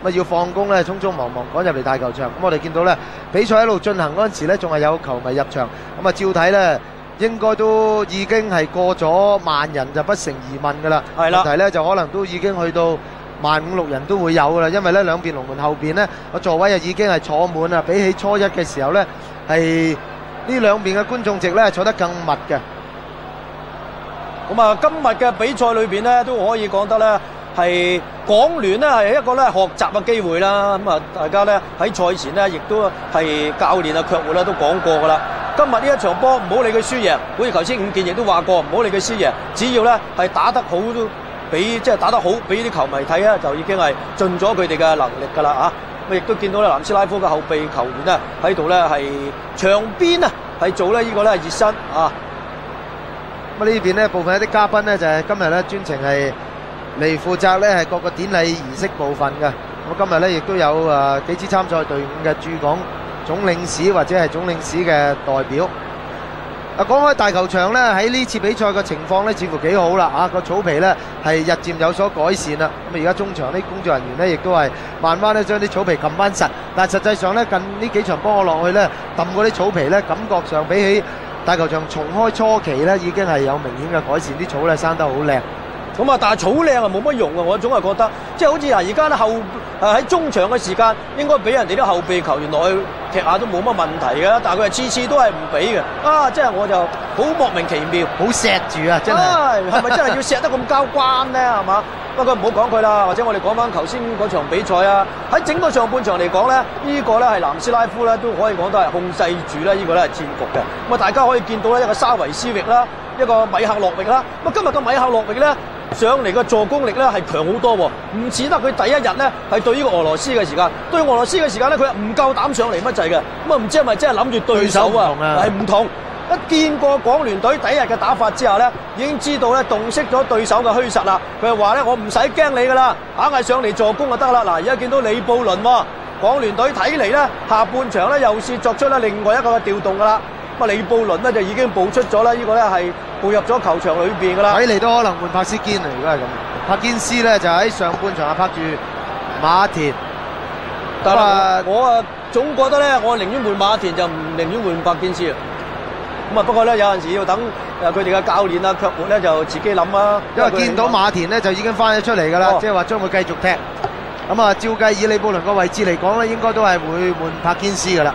S4: 咁啊要放工咧，匆匆忙忙趕入嚟大球場。咁我哋見到咧比賽一路進行嗰陣時咧，仲係有球迷入場。咁啊照睇咧，應該都已經係過咗萬人就不成疑問㗎啦。
S1: 係啦
S4: 問題咧就可能都已經去到15,000-16,000人都會有㗎啦，因為咧兩邊龍門後邊咧個座位啊已經係坐滿啦，比起初一嘅時候咧係呢兩邊嘅觀眾席咧坐得更密嘅。
S1: 咁啊，今日嘅比賽裏邊咧都可以講得咧係港聯咧係一個咧學習嘅機會啦。咁啊，大家咧喺賽前咧亦都係教練啊卻活咧都講過㗎啦。今日呢一場波唔好理佢輸贏，好似頭先伍健亦都話過，唔好理佢輸贏，只要咧係打得好都俾即係打得好，俾啲球迷睇咧就已經係盡咗佢哋嘅能力㗎啦嚇。咁亦都見到咧南斯拉夫嘅後備球員咧喺度咧係場邊啊係做咧呢個咧熱身啊。
S4: 咁呢邊呢部分一啲嘉賓呢，就係今日呢專程係嚟負責呢係各個典禮儀式部分嘅。咁今日呢亦都有幾支參賽隊伍嘅駐港總領事或者係總領事嘅代表。講開大球場呢，喺呢次比賽嘅情況呢，似乎幾好啦。個草皮呢係日漸有所改善啦。咁而家中場啲工作人員呢，亦都係慢慢呢將啲草皮撳翻實。但係實際上呢，近呢幾場波我落去呢，揼嗰啲草皮呢，感覺上比起大球場重開初期咧，已經係有明顯嘅改善，啲草咧生得好靚。
S1: 咁啊，但係草靚啊冇乜用啊！我總係覺得，即係好似而家咧喺中場嘅時間，應該俾人哋啲後備球員落去踢下都冇乜問題嘅。但係佢係次次都係唔俾嘅。即係我就好莫名其妙，
S4: 好錫住啊！真係，
S1: 係咪真係要錫得咁交關咧？係嘛？不過唔好講佢啦，或者我哋講翻頭先嗰場比賽啊。喺整個上半場嚟講咧，呢個咧係南斯拉夫咧都可以講都係控制住咧，呢個咧係戰局嘅。咁啊，大家可以見到咧一個沙維斯域啦，一個米克洛域啦。咁今日嘅米克洛域咧上嚟嘅助攻力咧係強好多喎，唔似得佢第一日咧係對呢個俄羅斯嘅時間，對俄羅斯嘅時間咧佢係唔夠膽上嚟乜滯嘅。咁啊唔知係咪真係諗住對手啊係唔同。一見過港聯隊第一日嘅打法之下咧，已經知道咧洞悉咗對手嘅虛實啦。佢係話咧我唔使驚你噶啦，硬係上嚟助攻就得啦。嗱，而家見到李布倫喎，港聯隊睇嚟咧下半場咧又是作出咧另外一個嘅調動噶啦。咁啊李布倫咧就已經步出咗啦，呢個咧係步入咗球場裏邊噶啦。
S4: 睇嚟都可能換帕斯堅啊！如果係咁，帕堅斯咧就喺上半場拍住馬田。
S1: 但係我總覺得咧，我寧願換馬田就唔寧願換帕堅斯啊。咁啊，不過咧有陣時要等佢哋嘅教練啊卻活咧就自己諗啦。
S4: 因為見到馬田咧就已經翻咗出嚟㗎啦，即係話將會繼續踢。咁啊，照計以李布倫個位置嚟講咧，應該都係會換帕堅斯㗎啦。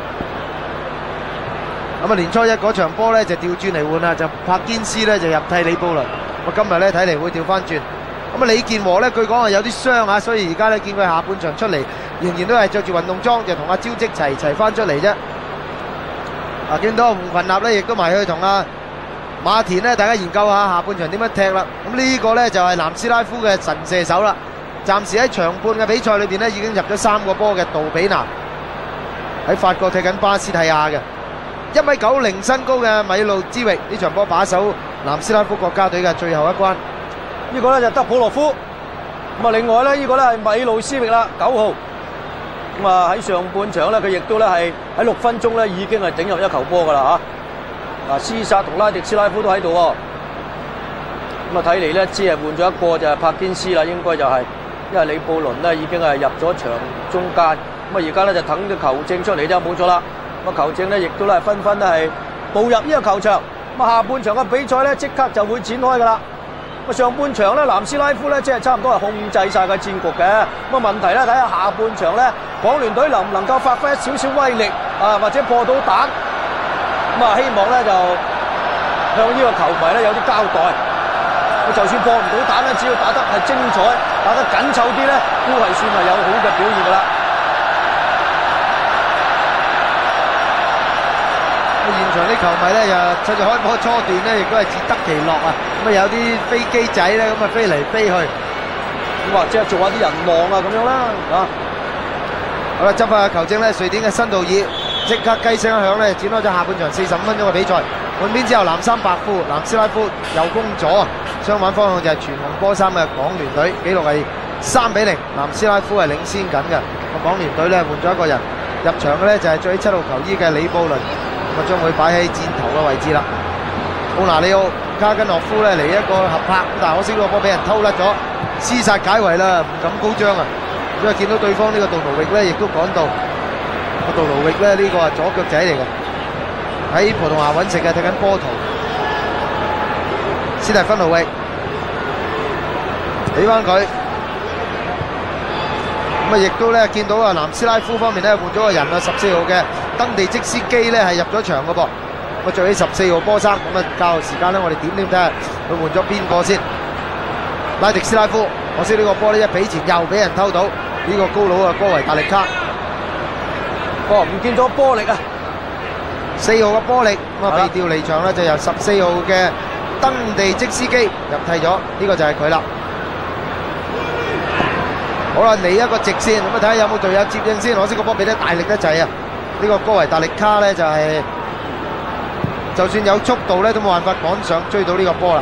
S4: 咁啊，年初一嗰場波咧就調轉嚟換啦，就帕堅斯咧就入替李布倫。今日咧睇嚟會調翻轉。咁啊，李健和咧據講係有啲傷啊，所以而家咧見佢下半場出嚟，仍然都係着住運動裝，就同阿招積齊翻出嚟啫。見到胡群立咧，亦都埋去同阿馬田咧，大家研究下下半場點樣踢啦。咁呢個咧就係南斯拉夫嘅神射手啦。暫時喺場半嘅比賽裏邊咧，已經入咗3個波嘅杜比拿，喺法國踢緊巴斯蒂亞嘅1.90米身高嘅米路茲域，呢場波把守南斯拉夫國家隊嘅最後一關。
S1: 呢個咧就德普洛夫。咁啊，另外咧呢個咧係米路斯域啦，9號。咁啊喺上半場咧，佢亦都咧係喺6分鐘咧已經係頂入一球波噶啦嚇。斯薩同拉迪斯拉夫都喺度喎。咁啊睇嚟咧只係換咗一個就係帕堅斯啦，應該就係，因為李布倫咧已經係入咗場中間。咁啊而家咧就等咗球證出嚟啫，冇錯啦。咁啊球證咧亦都咧紛紛咧係步入呢個球場。咁啊下半場嘅比賽咧即刻就會展開噶啦。上半場咧，南斯拉夫咧即係差唔多係控制晒個戰局嘅。咁啊問題咧，睇下下半場咧，港聯隊能唔能夠發揮少少威力或者破到蛋。咁啊希望咧就向呢個球迷咧有啲交代。就算破唔到蛋咧，只要打得係精彩，打得緊湊啲咧，都係算係有好嘅表現噶啦。
S4: 現場啲球迷咧，又趁住開波初段咧，亦都係自得其樂啊！咁啊有啲飛機仔咧，咁啊飛嚟飛去，
S1: 或者做下啲人浪啊咁樣啦
S4: 好啦，執下球證咧，瑞典嘅辛道爾即刻雞聲一響咧，展開咗下半場45分鐘嘅比賽。換邊之後，藍衫白褲，南斯拉夫右攻左，相反方向就係全紅波衫嘅港聯隊，紀錄係3-0，南斯拉夫係領先緊嘅。港聯隊咧換咗一個人入場嘅咧，就係着起7號球衣嘅李布倫。將會擺喺箭頭嘅位置啦。奧拿里奧卡根諾夫咧嚟一個合拍，但係可惜個波俾人偷甩咗，廝殺解圍啦，唔敢高張啊！ 因為見到對方呢個杜盧域咧，亦都講到杜盧域咧呢個係左腳仔嚟嘅，喺葡萄牙揾食嘅，踢緊波圖。史蒂芬奴域俾翻佢，咁啊亦都咧見到啊南斯拉夫方面咧換咗個人啊，14號嘅登地積斯基咧係入咗場嘅噃，咁啊著起14號波衫，咁啊較後時間咧我哋點睇下佢換咗邊個先？拉迪斯拉夫，可惜呢個波呢一比前又俾人偷到，呢個高佬啊哥維達力卡，
S1: 唔見咗波力啊
S4: 4號嘅波力，咁啊被調離場咧就由14號嘅登地積斯基入替咗，呢個就係佢啦。好啦，嚟一個直線，咁啊睇下有冇隊友接應先。可惜個波俾得大力得滯啊！呢個哥維達力卡咧就係就算有速度咧都冇辦法趕上追到呢個波啦。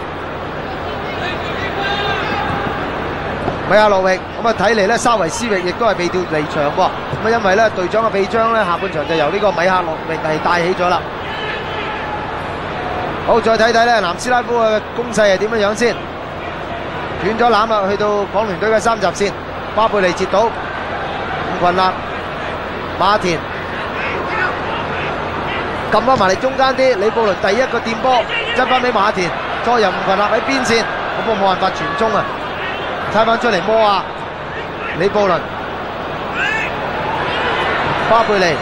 S4: 米亞洛域，咁啊睇嚟咧沙維斯域亦都係被調離場喎。咁啊因為咧隊長嘅臂章咧下半場就由呢個米亞洛域係帶起咗啦。好，再睇睇咧南斯拉夫嘅攻勢係點樣樣先？斷咗攬啦，去到港聯隊嘅3閘線，巴貝利截到，伍群立、馬田撳翻埋嚟中間啲，李布倫第一個掂波，執翻俾馬田，再由伍群立喺邊線，咁我冇辦法傳中啊！睇翻出嚟摩亞，李布倫、巴貝利，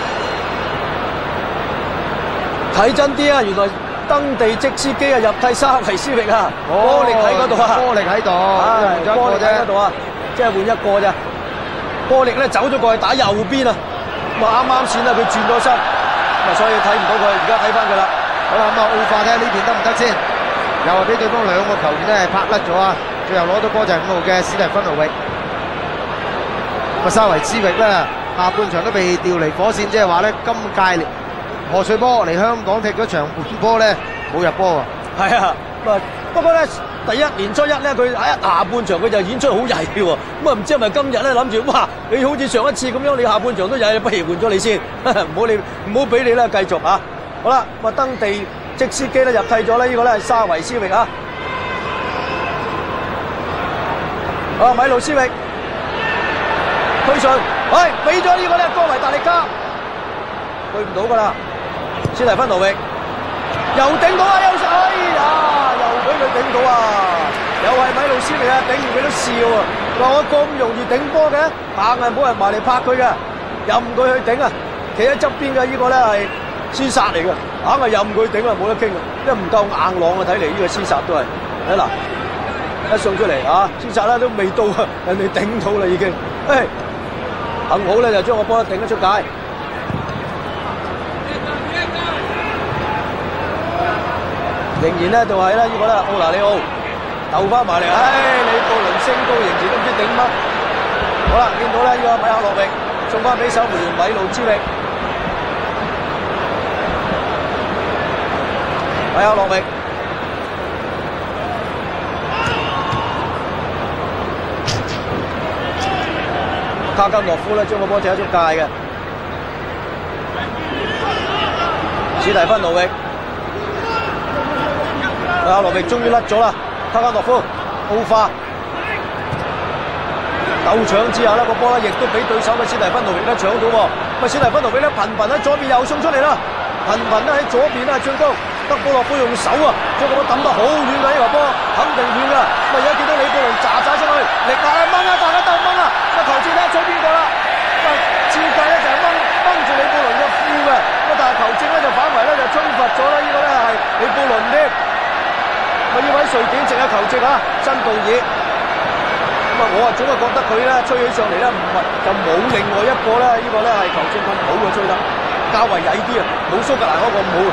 S1: 睇真啲啊！原來登地積斯基啊入替沙維斯域啊，波力喺嗰度啊，
S4: 波力喺度，
S1: 波力喺嗰度啊，即係換一個啫。波力咧走咗過去打右邊啊，咁啊啱啱線啦，佢轉咗身，咁啊所以睇唔到佢，而家睇翻佢啦。
S4: 好啦，咁啊奧化睇下呢邊得唔得先？又係俾對方2個球員咧係拍甩咗啊！最後攞到波就係5號嘅史蒂芬奴域。咁啊沙維斯域咧下半場都被調離火線，即係話咧今屆賀歲波嚟香港踢咗場半波咧冇入波喎。
S1: 係啊，不過咧第一年初一咧佢喺下半場佢就演出好曳嘅喎，咁啊唔知係咪今日咧諗住哇你好似上一次咁樣你下半場都曳，不如換咗你先，唔好俾你咧繼續啊！好啦，咁啊登地積斯基咧入替咗咧，呢個咧係沙維斯域啊。啊米路斯域推進，喂俾咗呢個咧哥維達力卡，對唔到噶啦，史蒂芬奴域又頂到啊！哎呀，又俾佢頂到啊！又係米路斯域啊，頂完佢都笑啊！話我咁容易頂波嘅，硬係冇人埋嚟拍佢嘅，任佢去頂啊！企喺側邊嘅呢個咧係廝殺嚟嘅，硬係任佢頂啊，冇得傾啊！因為唔夠硬朗啊，睇嚟呢個廝殺都係睇嗱。一送出嚟啊！廝殺啦都未到啊，人哋頂到啦已經。幸好咧就將個波頂得出界。仍然咧就係咧呢個咧奧拿里奧鬥翻埋嚟，李布倫升高形時都唔知頂乜。好啦，見到咧呢個米亞洛域送翻俾守門員米路茲域，米亞洛域。卡加諾夫咧將個波踢出界嘅，史蒂芬奴域，阿羅域終於甩咗啦，卡加諾夫奧化鬥搶之後呢個波咧亦都俾對手嘅史蒂芬奴域咧搶到喎，咁史蒂芬奴域咧頻頻喺左邊又送出嚟啦，頻頻咧喺左邊啊進攻，德布洛夫用手啊將個波抌得好遠嘅呢個波，肯定遠噶，咁而家見到李布倫炸出去，力壓啊掹啊，大家鬥掹啊！球證睇下取邊個啦，照計咧就係掹住李布倫嘅褲嘅，但係球證咧就反為咧就吹罰咗啦，呢個咧係李布倫添。咁呢位瑞典籍嘅球證啊，真道爾，咁啊我啊總係覺得佢咧吹起上嚟咧唔係就冇另外一個咧，呢個咧係球證咁好嘅吹得，較為曳啲啊，冇蘇格蘭嗰個咁好嘅。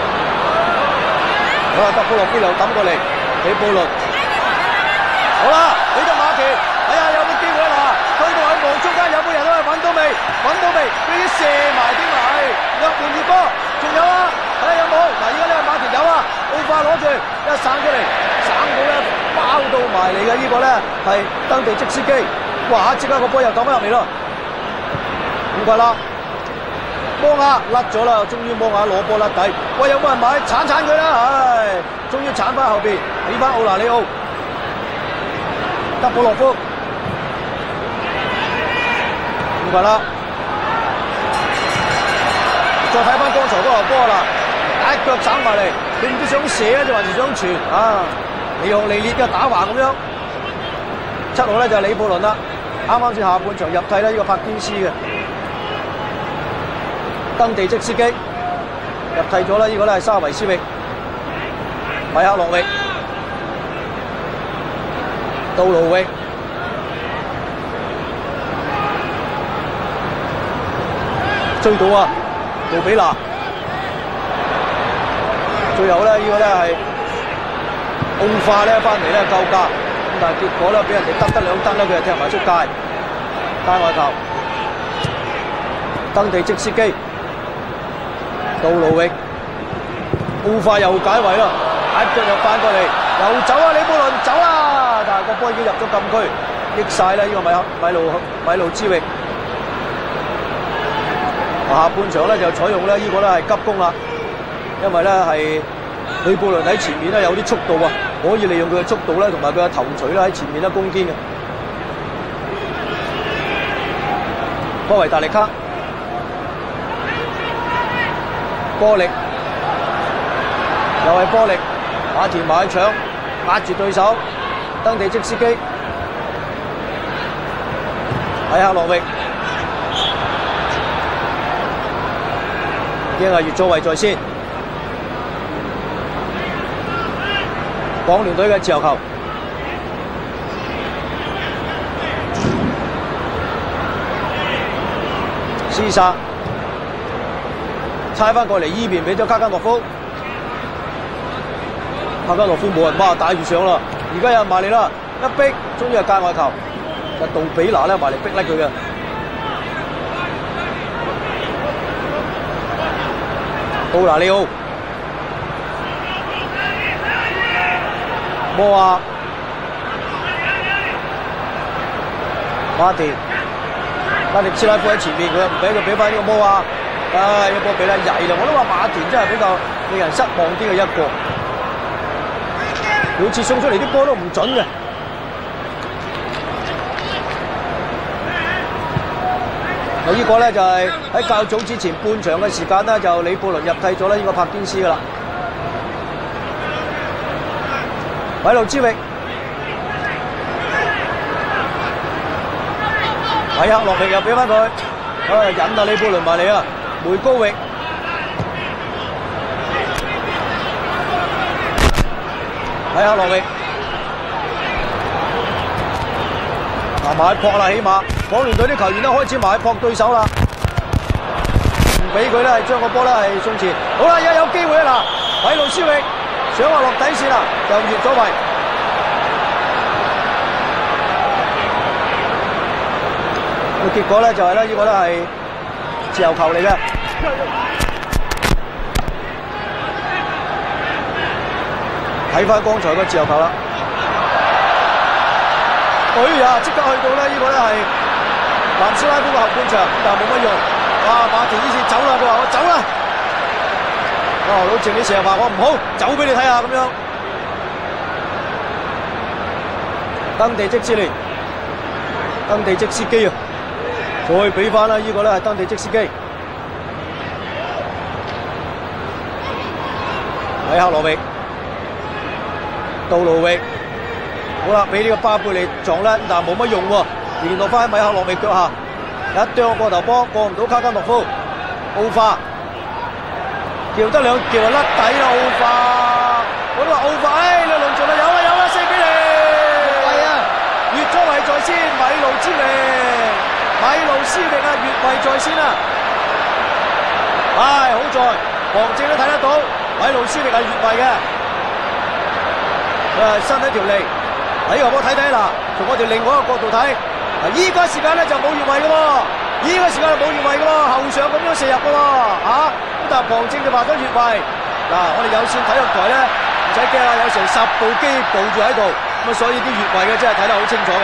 S1: 好啦，德布洛夫又抌過嚟，李布倫，好啦，俾咗馬田，睇下有冇機會啦。推到喺網中間有冇人啊？揾到未？揾到未？佢已經射埋添啊！入門熱波，仲有啊！睇下有冇？嗱，而家呢個馬田有啊，奧化攞住一省出嚟，省到咧包到埋嚟嘅呢個咧係登地積斯基，哇！即刻個波又抌翻入嚟咯，唔該啦，摩亞甩咗啦，終於摩亞攞波甩底，喂有冇人買？鏟佢啦，唉，終於鏟翻後邊，俾翻奧拿里奧，德布洛夫。 缺啦。再睇翻剛才嗰個波啦，一腳省埋嚟，佢唔知想射啊，定還是想傳啊？利用利烈嘅打橫咁樣。7號咧就係李布倫啦，啱啱先下半場入替咧呢個柏堅斯嘅，登地即司機入替咗啦，呢個咧係沙維斯域，米克洛域，杜盧域。追到啊！杜比拿，最後咧呢個咧係奧化咧翻嚟咧救駕，咁但係結果咧俾人哋得兩得咧，佢就踢埋出界，界外球。登地即司機，杜盧域，奧化又解圍啦，一腳又翻過嚟，又走啊！李布倫走啦，但係個波已經入咗禁區，益晒啦呢個米路之域。下半場咧就採用咧呢個咧係急攻啦，因為咧係李布倫喺前面咧有啲速度啊，可以利用佢嘅速度咧同埋佢嘅頭槌咧喺前面咧攻堅嘅。科維達利卡，波力，又係波力，馬田埋去搶，壓住對手，登地即司機，米克洛域。已經係越咗位在先，港聯隊嘅自由球，施薩猜翻過嚟依邊俾咗卡加諾夫，卡加諾夫冇人孖帶住上啦，而家有人埋嚟啦，一逼終於係界外球，就杜比拿咧埋嚟逼甩佢嘅。奧拿利奧，摩亞，馬田斯拉夫喺前面，佢又唔俾佢俾翻呢個摩亞，一波俾得曳啦！我都話馬田真係比較令人失望啲嘅一個，每次送出嚟啲波都唔準嘅。呢個咧就係喺較早之前半場嘅時間咧，就李布倫入替咗咧呢個柏堅斯噶啦。米路之域，米克洛域又俾翻佢，引啊李布倫埋嚟啊，梅高域，米克洛域，埋撲啦，起碼。港聯隊啲球員都開始埋撲對手啦，唔俾佢咧係將個波咧係送前。好啦，而家有機會啊嗱，米路斯域想話落底線啦，又越咗位。個結果咧就係咧呢個咧係自由球嚟嘅。睇翻剛才個自由球啦，哎呀，即刻去到咧呢個咧係南斯拉夫嘅後半場，但係冇乜用。哇！馬田呢次走啦，佢話我走啦。老鄭你成日話我唔好，走俾你睇下咁樣。登地即之聯，登地即司機啊！再俾翻啦，呢個咧係登地即司機。米克羅域，杜盧域，好啦，俾呢個巴貝利撞甩，但係冇乜用喎。連落翻喺米克羅域腳下，一啄過頭波，過唔到卡加諾夫，奧化撬得兩撬就甩底啦，奧化，我都話奧化，你輪轉啦，有啦，4-0，係啊，越咗位在先，米路之域，米路斯域啊，越位在先啊，好在旁證都睇得到，米路斯域係越位嘅，身體條脷，喺個波睇睇啦，從我哋另外一個角度睇。依個時間咧就冇越位嘅喎，依個時間就冇越位嘅喎，後上咁樣射入嘅喎，咁但係旁證就話咗越位。嗱，我哋有線體育台咧唔使驚啦，有成10部機佈住喺度，咁所以啲越位嘅真係睇得好清楚嘅。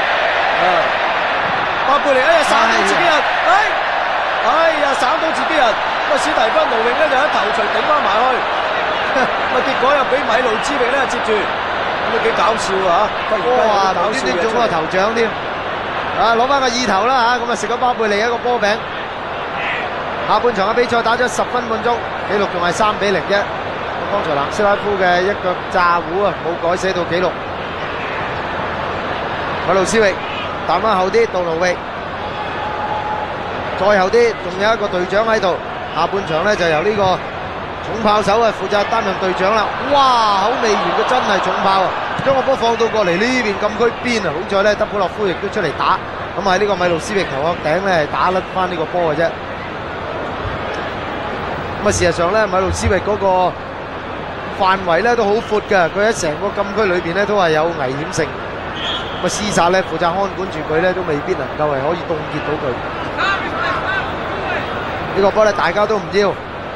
S1: 巴貝利省到自己人，省到自己人，咁史提芬奴域咧就一頭錘頂翻埋去，咁結果又俾米路之域咧接住，咁都幾搞笑啊嚇！哇，頭先你中個頭獎添。
S4: 攞翻個意頭啦嚇，咁啊食咗巴貝利一個波餅。下半場嘅比賽打咗10分半鐘，紀錄仲係3-0啫。剛才南斯拉夫嘅一腳炸糊啊，冇改寫到紀錄。米路斯域彈翻後啲，杜盧域再後啲，仲有一個隊長喺度。下半場咧就由呢個重炮手啊負責擔任隊長啦。哇，口未完嘅真係重炮啊！將個波放到過嚟呢邊禁區邊啊！好在咧德普洛夫亦都出嚟打，咁喺呢個米路斯域頭殼頂咧打甩翻呢個波嘅啫。咁啊事實上咧米路斯域嗰個範圍咧都好闊㗎，佢喺成個禁區裏邊咧都係有危險性。咁啊施薩咧負責看管住佢咧都未必能夠係可以凍結到佢。呢個波咧大家都唔要。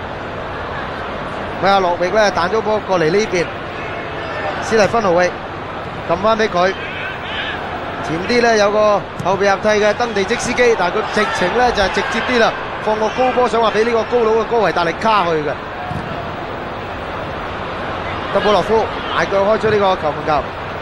S4: 米亞洛域咧彈咗波過嚟呢邊，斯蒂芬奴域撳翻俾佢，前啲咧有個後備入替嘅登地積斯基，但係佢直情咧就係直接啲啦，放個高波想話俾呢個高佬嘅高維達力卡去嘅。德保洛夫大腳開出呢個球門球，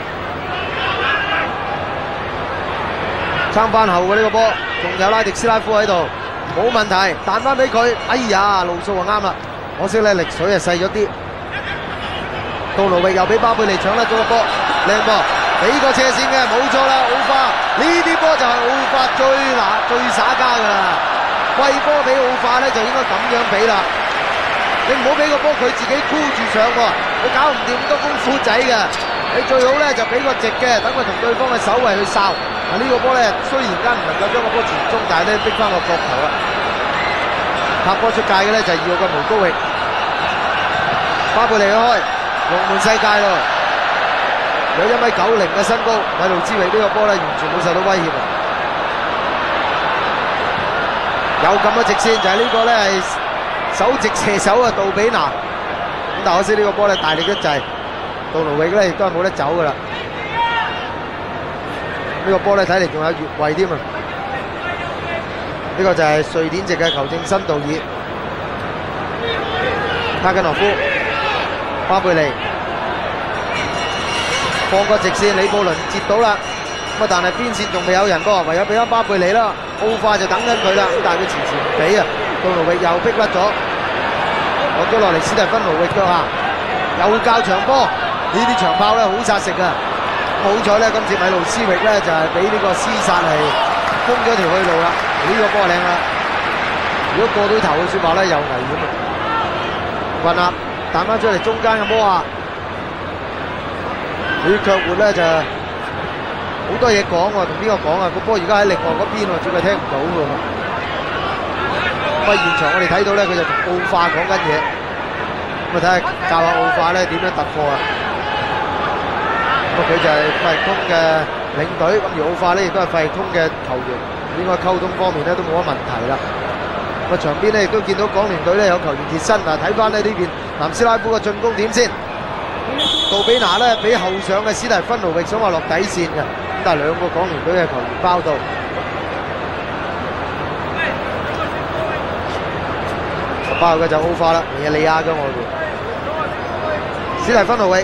S4: 撐翻後嘅呢個波，仲有拉迪斯拉夫喺度，冇問題，彈翻俾佢，哎呀路數就啱啦。可惜咧力水係細咗啲，杜盧域又俾巴貝利搶甩咗個波，靚波，俾個斜線嘅，冇錯啦，奧化呢啲波就係奧化最耍家噶啦，貴波俾奧化咧就應該咁樣俾啦，你唔好俾個波佢自己箍住上喎，佢搞唔掂咁多功夫仔嘅，你最好咧就俾個直嘅，等佢同對方嘅守衞去哨。呢個波咧雖然間唔能夠將個波傳中，但係咧逼翻個角頭啦。拍波出界嘅咧就係2號嘅梅高域，巴貝利開龍門世界咯，有1.90米嘅身高，米路斯域呢個波咧完全冇受到威脅啊！有咁嘅直線就係呢個咧係首席射手啊杜比拿，咁但可惜呢個波咧大力一滯，杜盧域咧亦都係冇得走噶啦，呢個波咧睇嚟仲有越位添啊！呢個就係瑞典籍嘅球證辛道爾，卡根諾夫、巴貝利放個直線，李布倫接到啦，咁啊但係邊線仲未有人噃，唯有俾翻巴貝利啦，奧化就等緊佢啦，咁但係佢遲遲唔俾啊，杜盧域又逼甩咗，落咗落嚟史蒂芬奴域腳下，又教長波，呢啲長炮咧好殺食啊！好彩咧，今次米路斯域咧就係俾呢個施薩係封咗條去路啦。呢個波靚啦！如果過到頭嘅説話咧，又危險啊！混合彈翻出嚟中間嘅摩亞，佢卻活咧就好多嘢講喎，同邊個講啊？個波而家喺另外嗰邊喎，只係聽唔到㗎喎。咁啊，現場我哋睇到咧，佢就同奧化講緊嘢，咁啊睇下教下奧化咧點樣突破啊！咁啊，佢就係費力通嘅領隊，咁而奧化咧亦都係費力通嘅球員。應該溝通方面咧都冇乜問題啦。咁啊場邊咧亦都見到港聯隊咧有球員熱身啊，睇翻咧呢邊南斯拉夫嘅進攻點先。杜比拿咧俾後上嘅史蒂芬奴域想話落底線嘅，咁但係兩個港聯隊嘅球員包到。包嘅就奧化啦，尼日利亞嘅外援史蒂芬奴域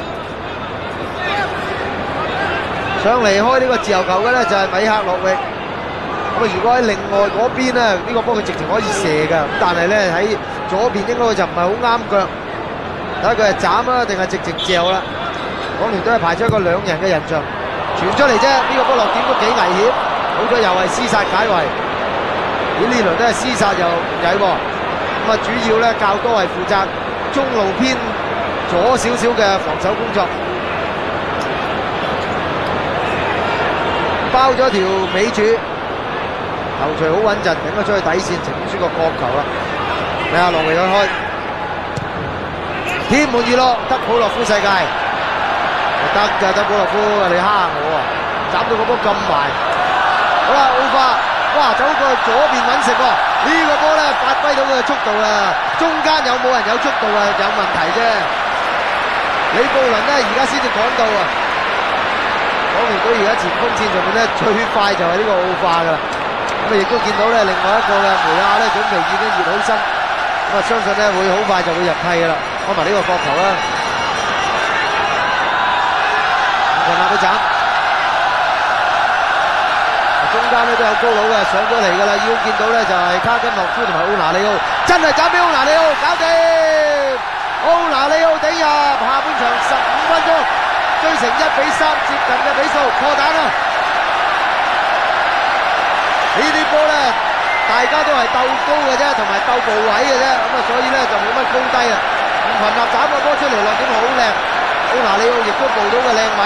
S4: 上嚟開呢個自由球嘅咧就係米克洛域。咁啊！如果喺另外嗰邊咧，呢個波佢直情可以射㗎，咁但係咧喺左邊應該佢就唔係好啱腳，睇下佢係斬啊定係直直嚼啦。港聯都係排出一個2人嘅人牆傳出嚟啫，呢個波落點都幾危險。好彩又係施薩解圍，呢輪都係施薩又曳喎。咁啊，主要咧較多係負責中路偏左少少嘅防守工作，包咗條尾柱。頭槌好穩陣，頂咗出去底線，整出個角球啦！睇下羅維去開，天滿意咯，德普洛夫世界得㗎，德普洛夫你蝦我啊！斬到個波咁埋，好啦，奧化，哇，走過左邊揾食喎，呢個波咧發揮到佢嘅速度啦，中間有冇人有速度啊？有問題啫。李布倫咧而家先至趕到啊！港聯隊而家前鋒線上面咧最快就係呢個奧化㗎啦。咁亦都見到咧，另外一個嘅梅亞咧準備已經熱好身，咁啊相信咧會好快就會入替㗎啦。開埋呢個角球啦，順下佢斬，中間咧都有高佬嘅上咗嚟㗎啦，已經見到咧就係卡根諾夫同埋奧拿利奧，真係斬俾奧拿利奧，搞掂！奧拿利奧頂入，下半場15分鐘追成1-3，接近嘅比數，破蛋啦！呢啲波咧，大家都係鬥高嘅啫，同埋鬥部位嘅啫，咁啊所以咧就冇乜高低啊。吳群立斬個波出嚟落點好靚，奧拿利奧亦都報到個靚位。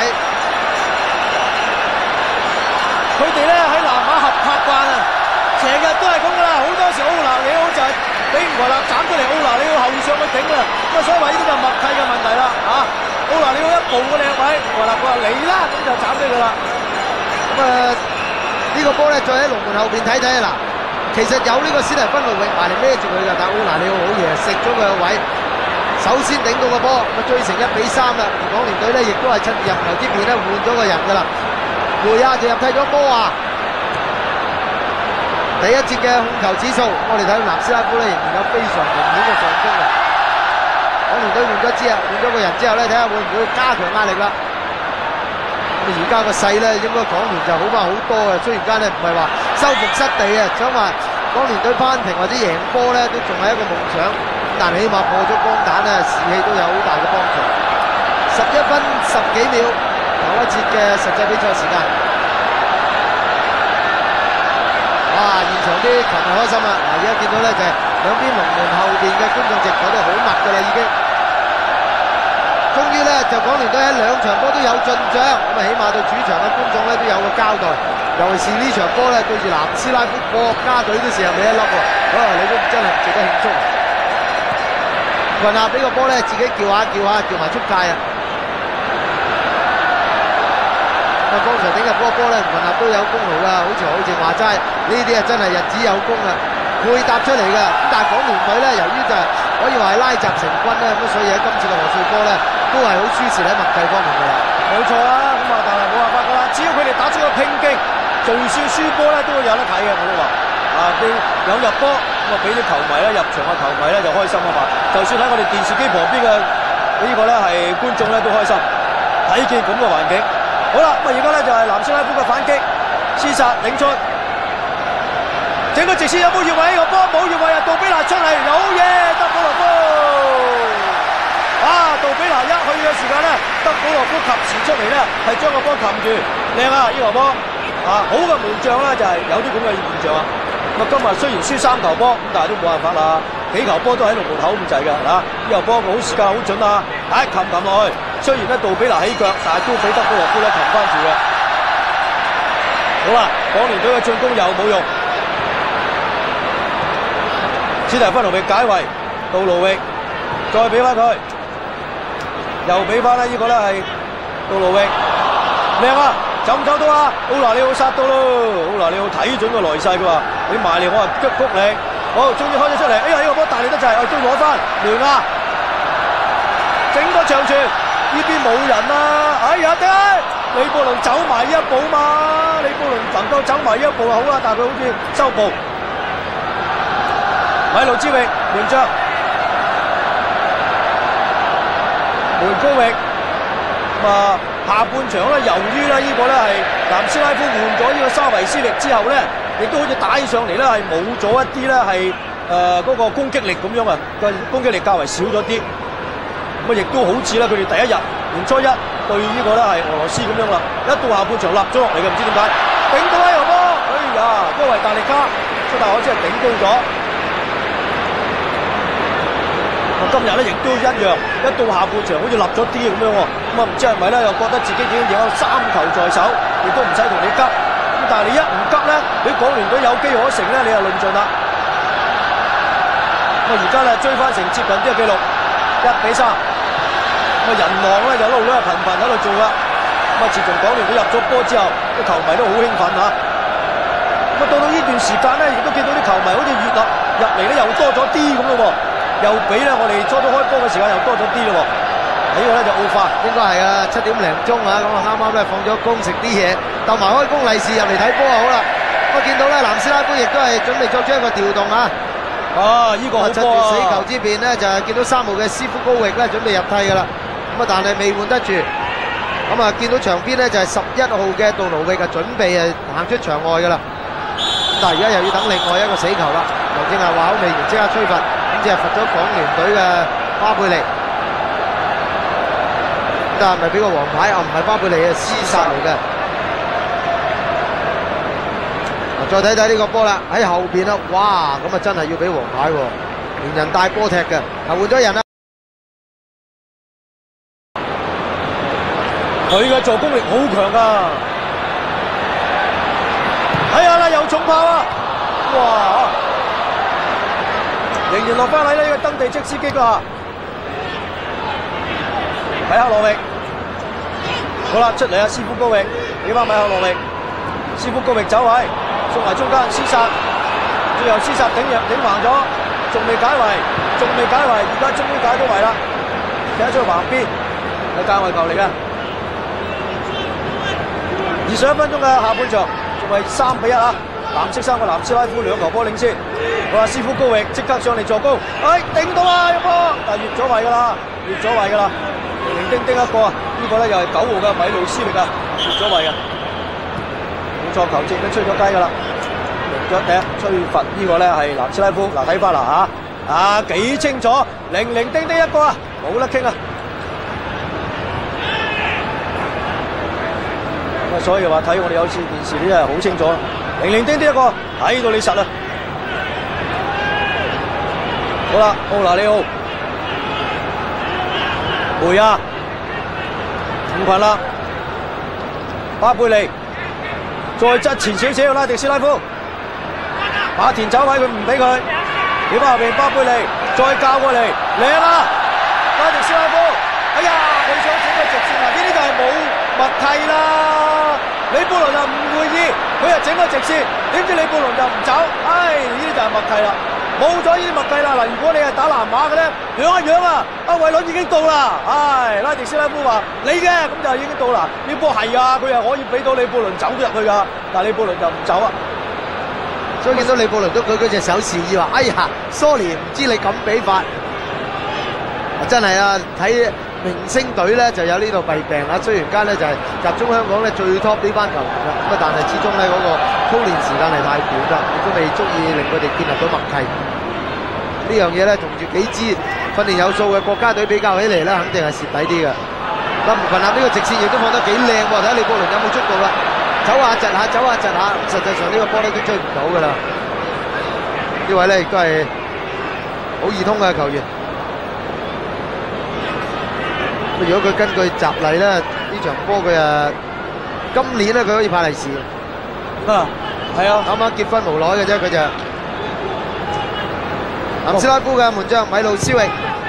S1: 佢哋咧喺南馬合拍慣啊，成日都係咁噶啦，好多時奧拿利奧就係俾吳群立斬出嚟，奧拿利奧後上去頂啊，咁啊所以話呢啲就默契嘅問題啦，奧拿利奧一步個靚位，吳群立佢話嚟啦，咁就斬俾佢啦。
S4: 咁呢個波咧再喺龍門後邊睇睇啊嗱，其實有呢個史提芬路域埋嚟孭住佢噶，但係奧拿利奧好嘢，食咗佢個位，首先頂到個波，咁啊追成1-3啦。而港聯隊咧亦都係趁入球之便咧換咗個人噶啦。梅亞就入替咗波啊！第一節嘅控球指數，我哋睇到南斯拉夫咧仍然有非常明顯嘅上攻嘅。港聯隊換咗個人之後咧，睇下會唔會加強壓力啦。咁而家個勢咧，應該港聯就好翻好多嘅。雖然間咧唔係話收復失地啊，想話港聯隊扳平或者贏波咧，都仲係一個夢想。但係起碼破咗光蛋咧，士氣都有好大嘅幫助。11分10幾秒。頭一節嘅實際比賽時間，哇！現場啲球迷開心啦！嗱，而家見到咧就係兩邊龍門後邊嘅觀眾席坐得好密㗎啦，已經。終於咧就港聯隊喺兩場波都有進帳，咁啊起碼對主場嘅觀眾咧都有個交代。尤其是呢場波咧對住南斯拉夫國家隊都射入你一粒喎，你都真係值得慶祝。雲納呢個波咧自己叫下叫埋出界啊！剛才頂入嗰個波咧，雲納都有功勞㗎，好似何正話齋，呢啲啊真係日子有功啊，配搭出嚟㗎。咁但係港聯隊咧，由於就係可以話係拉雜成軍咧，咁所以喺今次嘅賀歲波咧，都係好輸蝕喺默契方面㗎啦。
S1: 冇錯啦，咁啊，但係冇辦法㗎啦，只要佢哋打出個拼勁，就算輸波咧都會有得睇嘅，我都話。你有入波，咁啊俾啲球迷咧入場嘅球迷咧就開心啊嘛。就算喺我哋電視機旁邊嘅呢個咧係觀眾咧都開心，睇見咁嘅環境。好啦，咁啊而家咧就係南斯拉夫嘅反擊，施薩領出，整個直線有冇越位？呢個波冇越位啊！杜比拿出嚟，有嘢，德保羅夫。杜比拿一去嘅時間咧，德保羅夫及時出嚟咧，係將個波擒住，靚啊！呢球波好嘅門將咧就係有啲咁嘅現象啊。咁啊今日雖然輸3球波，咁但係都冇辦法啦，幾球波都喺龍門口咁滯㗎，呢球波好時間好準啊！擒落去。雖然咧杜比拿起腳，但係都俾德保羅夫咧擒翻住嘅。好啦，港聯隊嘅進攻又冇用，史提芬奴域解圍，杜盧域再俾翻佢，又俾翻咧呢個咧係杜盧域，靚啊！走唔走到啊？奧拿利奧殺到咯！奧拿利奧睇準個來勢，佢話你埋嚟，我話谷你。好，終於開咗出嚟，哎呀呢個波大力得滯，都攞翻雷亞，整個長傳。呢邊冇人啊！哎呀，李布倫走埋一步嘛，李布倫能夠走埋一步就好啦，但係佢好似收步。米路之域門將梅高域，下半場咧，由於咧呢個咧係南斯拉夫換咗呢個沙維斯力之後咧，亦都好似打起上嚟咧係冇咗一啲咧係嗰個攻擊力咁樣啊，個攻擊力較為少咗啲。咁亦都好似咧，佢哋第一日年初一對呢個咧係俄羅斯咁樣啦，一到下半場立咗落嚟嘅，唔知點解頂到呢個波，哎呀，因為大力卡出大海真係頂高咗。今日咧亦都一樣，一到下半場好似立咗啲咁樣喎，咁啊唔知係咪咧又覺得自己已經有3球在手，亦都唔使同你急。咁但係你一唔急咧，你港聯隊有機可乘咧，你就論盡啦。咁啊而家咧追翻成接近啲嘅記錄，1-3。咁啊人浪咧就一路咧頻頻喺度做啦。咁啊自從港聯隊入咗波之後，啲球迷都好興奮嚇。咁啊到呢段時間咧，亦都見到啲球迷好似越入嚟咧又多咗啲咁咯喎，又比咧我哋初初開波嘅時間又多咗啲咯喎。呢個咧就奧化，
S4: 應該係啊7點零鐘啊，咁啊啱啱咧放咗工食啲嘢，鬥埋開工利是入嚟睇波啊好啦。我見到咧南斯拉夫亦都係準備作出一個調動啊。
S1: 呢個好波啊！
S4: 趁住死球之便咧，就係見到3號嘅斯夫高域咧準備入替噶啦。咁啊，但係未換得住。咁啊，見到場邊咧就係11號嘅杜盧域啊，準備行出場外噶啦。 但係而家又要等另外一個死球啦。梁正係話口未完，即刻吹罰，咁即係罰咗港聯隊嘅巴貝利。但係咪俾個黃牌？唔係巴貝利嘅廝殺嚟嘅。再睇睇呢個波啦，喺後邊啦，哇！咁啊真係要俾黃牌喎，連人帶波踢嘅，換咗人啦。
S1: 佢嘅助攻力好強噶，睇下啦，有重炮啊！哇！仍然落翻喺呢個登地即司擊啦，米克羅域，好啦，出嚟啊，斯夫高域，俾翻米克羅域，斯夫高域走位，送埋中間廝殺，最後廝殺頂橫咗，仲未解圍，而家終於解咗圍啦，踢咗去旁邊，係界外球嚟嘅。21分鐘嘅下半場，仲係3-1啊！藍色衫嘅南斯拉夫兩球波領先。好啦，斯夫高域即刻上嚟助攻，頂到啦一波，但係越咗位噶啦，零丁丁一個啊！呢個咧又係9號嘅米路斯力啊，越咗位嘅，冇錯，球證都吹咗雞噶啦，停咗笛吹罰呢個咧係南斯拉夫。嗱睇翻啦嚇，幾清楚，零丁丁一個啊，冇得傾啊！所以話睇我哋有線電視呢，真係好清楚，零丁丁一個睇到你實啊！好啦，奧拿里奧、梅亞、五群啦，巴貝利再側前少少，拉迪斯拉夫、馬田走位佢唔俾佢，俾翻後邊巴貝利再教過嚟，嚟啦！拉迪斯拉夫，哎呀，佢想整個直線啊！呢啲就係冇默契啦！李布倫就唔會意，佢又整個直線，點知李布倫就唔走，呢啲就係默契啦，冇咗呢啲默契啦。嗱，如果你係打南馬嘅咧，揚一揚啊，阿維倫已經到啦，拉迪斯拉夫話你嘅，咁就已經到啦。呢波係啊，佢又可以俾到李布倫走入去噶，但係李布倫就唔走啊。
S4: 所以見到李布倫都舉嗰隻手示意話：哎呀 ，sorry， 唔知你咁比法，真係啊，睇。明星隊咧就有呢度弊病啦，雖然間咧就係集中香港咧最 top 呢班球員啦，咁但係始終咧嗰個操練時間係太短啦，亦都未足以令佢哋建立到默契。呢樣嘢咧同住幾支訓練有素嘅國家隊比較起嚟咧，肯定係蝕底啲嘅。但吳群立呢個直線亦都放得幾靚喎，睇下李布倫有冇捉到啦，走下窒下，實際上呢個波咧都追唔到噶啦。呢位咧亦都係好易通嘅球員。如果佢根據習例咧，呢場波佢今年咧佢可以派利是
S1: 啊，係啊，
S4: 啱啱結婚無耐嘅啫，佢就南斯拉夫嘅門將米路斯域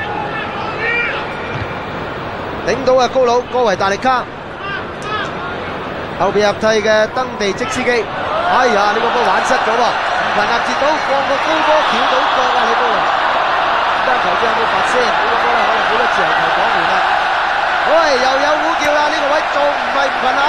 S4: 頂到嘅高佬哥維達利卡，後邊入替嘅登地即司機，哎呀呢個波玩失咗喎，吳群立接到放個高波翹到腳啊！李布倫，單球證有冇罰先？呢個波咧可能好多自由球講完啦。喂，又有呼叫啦！呢個位仲唔係吳群立？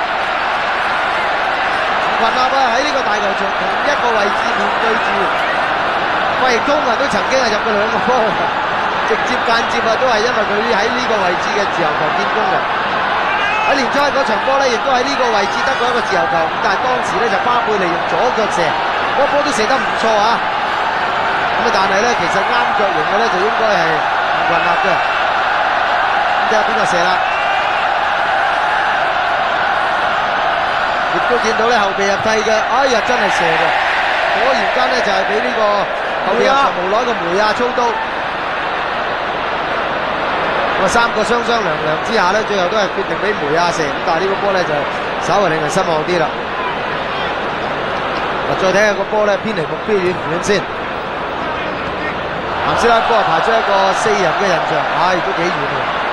S4: 吳群立啊，喺呢個大球場同一個位置面對住費力通啊，都曾經係入過2個波，直接間接啊都係因為佢喺呢個位置嘅自由球建功嘅。喺年初嗰場波咧，亦都喺呢個位置得過一個自由球，但係當時咧就巴貝利用左腳射，嗰波都射得唔錯啊！咁啊，但係咧其實啱腳型嘅咧就應該係吳群立嘅。睇下邊個射啦，亦都見到咧後備入替嘅，哎呀真係射喎！果然間咧就係俾呢個後備入場無耐嘅梅亞操刀，咁啊3個雙雙涼涼之下咧，最後都係決定俾梅亞射，咁但係呢個波咧就稍為令人失望啲啦。嗱，再睇下個波咧偏離目標遠唔遠先？南斯拉夫排出一個4人嘅人牆，都幾遠喎。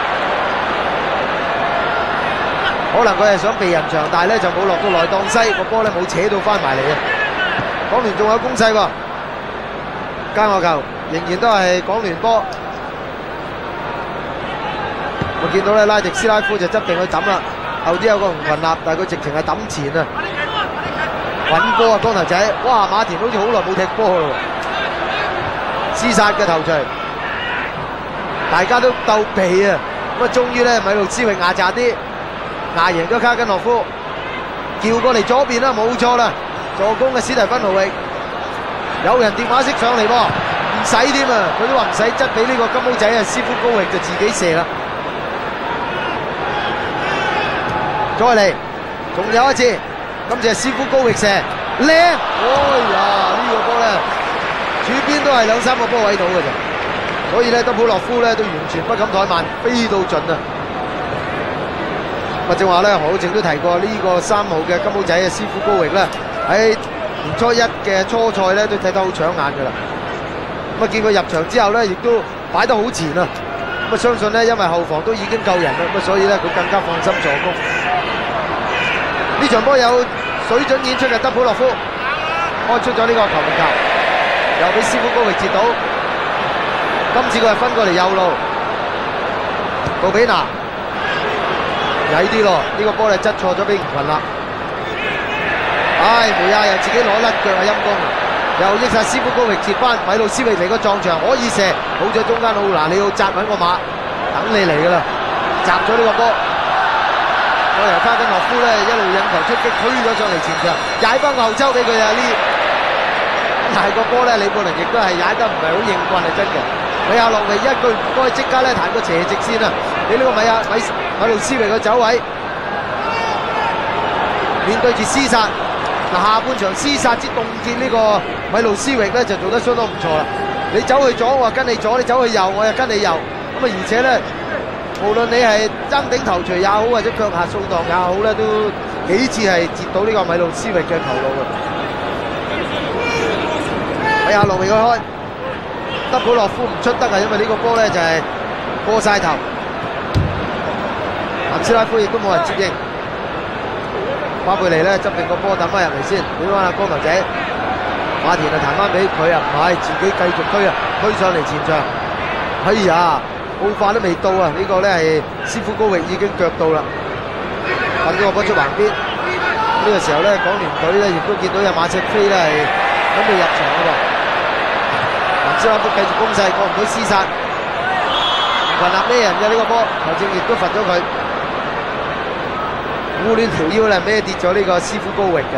S4: 可能佢係想避人牆，但係咧就冇落到內檔西，個波咧冇扯到翻埋嚟嘅。港聯仲有攻勢喎，加我球仍然都係港聯波。我見到咧拉迪斯拉夫就執定去抌啦，後啲有個吳群立，但係佢直情係抌前啊，揾波啊光頭仔，哇馬田好似好耐冇踢波咯，廝殺嘅頭槌，大家都鬥避啊，咁啊終於咧米路斯域壓榨啲。壓贏咗卡根諾夫，叫過嚟左邊啦，冇錯啦， 助攻嘅史提芬奴域，有人電話式上嚟喎，唔使添啊！佢都話唔使執俾呢個金毛仔啊，斯夫高域就自己射啦。再嚟，仲有一次，今次係斯夫高域射，靚！哎呀，呢個波咧，柱邊都係2、3個波位到嘅啫。所以咧，德普洛夫咧都完全不敢怠慢，飛到盡啊！咁正話咧，何浩正都提過呢個3號嘅金毛仔嘅斯夫高域咧，喺年初一嘅初賽咧都睇得好搶眼㗎啦。咁啊，見佢入場之後咧，亦都擺得好前啊！咁啊，相信咧，因為後防都已經夠人啦，咁啊，所以咧佢更加放心助攻。呢場波有水準演出嘅德普洛夫開出咗呢個球門球，又俾斯夫高域截到。今次佢係分過嚟右路，杜比拿曳啲咯，呢個波咧執錯咗俾吳群啦。唉，梅亞又自己攞甩腳啊，陰公，又益晒斯夫高域接翻，米路斯域嚟個撞牆可以射，好咗中間奧拿里奧扎穩個馬，等你嚟噶啦，閘咗呢個波。我由卡根諾夫咧一路引球出擊，推咗上嚟前場，踩翻個後抽俾佢啊！但係個波咧，李布寧亦都係踩得唔係好應棍，係真嘅。米亞洛維一句唔該，即刻咧彈個斜直線啊！俾呢個米路斯域嘅走位，面對住施薩。嗱，下半場施薩之凍結呢個米路斯域咧就做得相當唔錯啦。你走去左，我跟你左；你走去右，我又跟你右。咁啊，而且咧，無論你係爭頂頭槌也好，或者腳下掃蕩也好咧，都幾次係截到呢個米路斯域嘅球路嘅。米亞洛維去開，德普洛夫唔出得啊，因為呢個波咧就係過晒頭。南斯拉夫亦都冇人接應。巴貝尼咧執定個波抌翻入嚟先，俾翻阿光頭仔，馬田啊彈翻俾佢啊，唔係自己繼續推啊，推上嚟前場。哎呀，奧化都未到啊！呢個咧係斯夫高域已經腳到啦，揾咗個波出橫邊。呢個時候咧，港聯隊咧亦都見到有馬赤飛咧係準備入場嘅噃。南斯拉夫繼續攻勢，過唔到施薩，雲納咩人嘅呢個波，球證亦都罰咗佢。烏亂條腰咧，孭跌咗呢個斯夫高域嘅。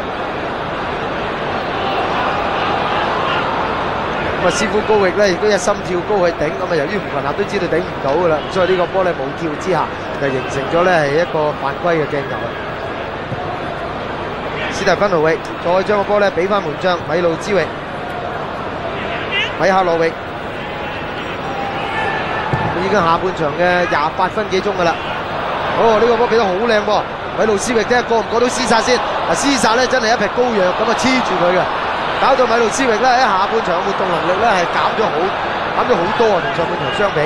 S4: 咁啊，斯夫高域咧亦都一心跳高去頂，咁啊由於吳群立都知道頂唔到噶啦，所以呢個波咧冇跳之下，就形成咗咧係一個犯規嘅鏡頭啦。史蒂芬奴域再將個波咧俾翻門將米路茲域，米克洛域，已經下半場嘅28分幾鐘噶啦。哦，呢個波俾得好靚喎！米路斯域睇下過唔過到施薩先。嗱，施薩咧真係一匹高藥咁啊，黐住佢嘅，搞到米路斯域咧喺下半場嘅活動能力咧係減咗好多啊，同上半場相比。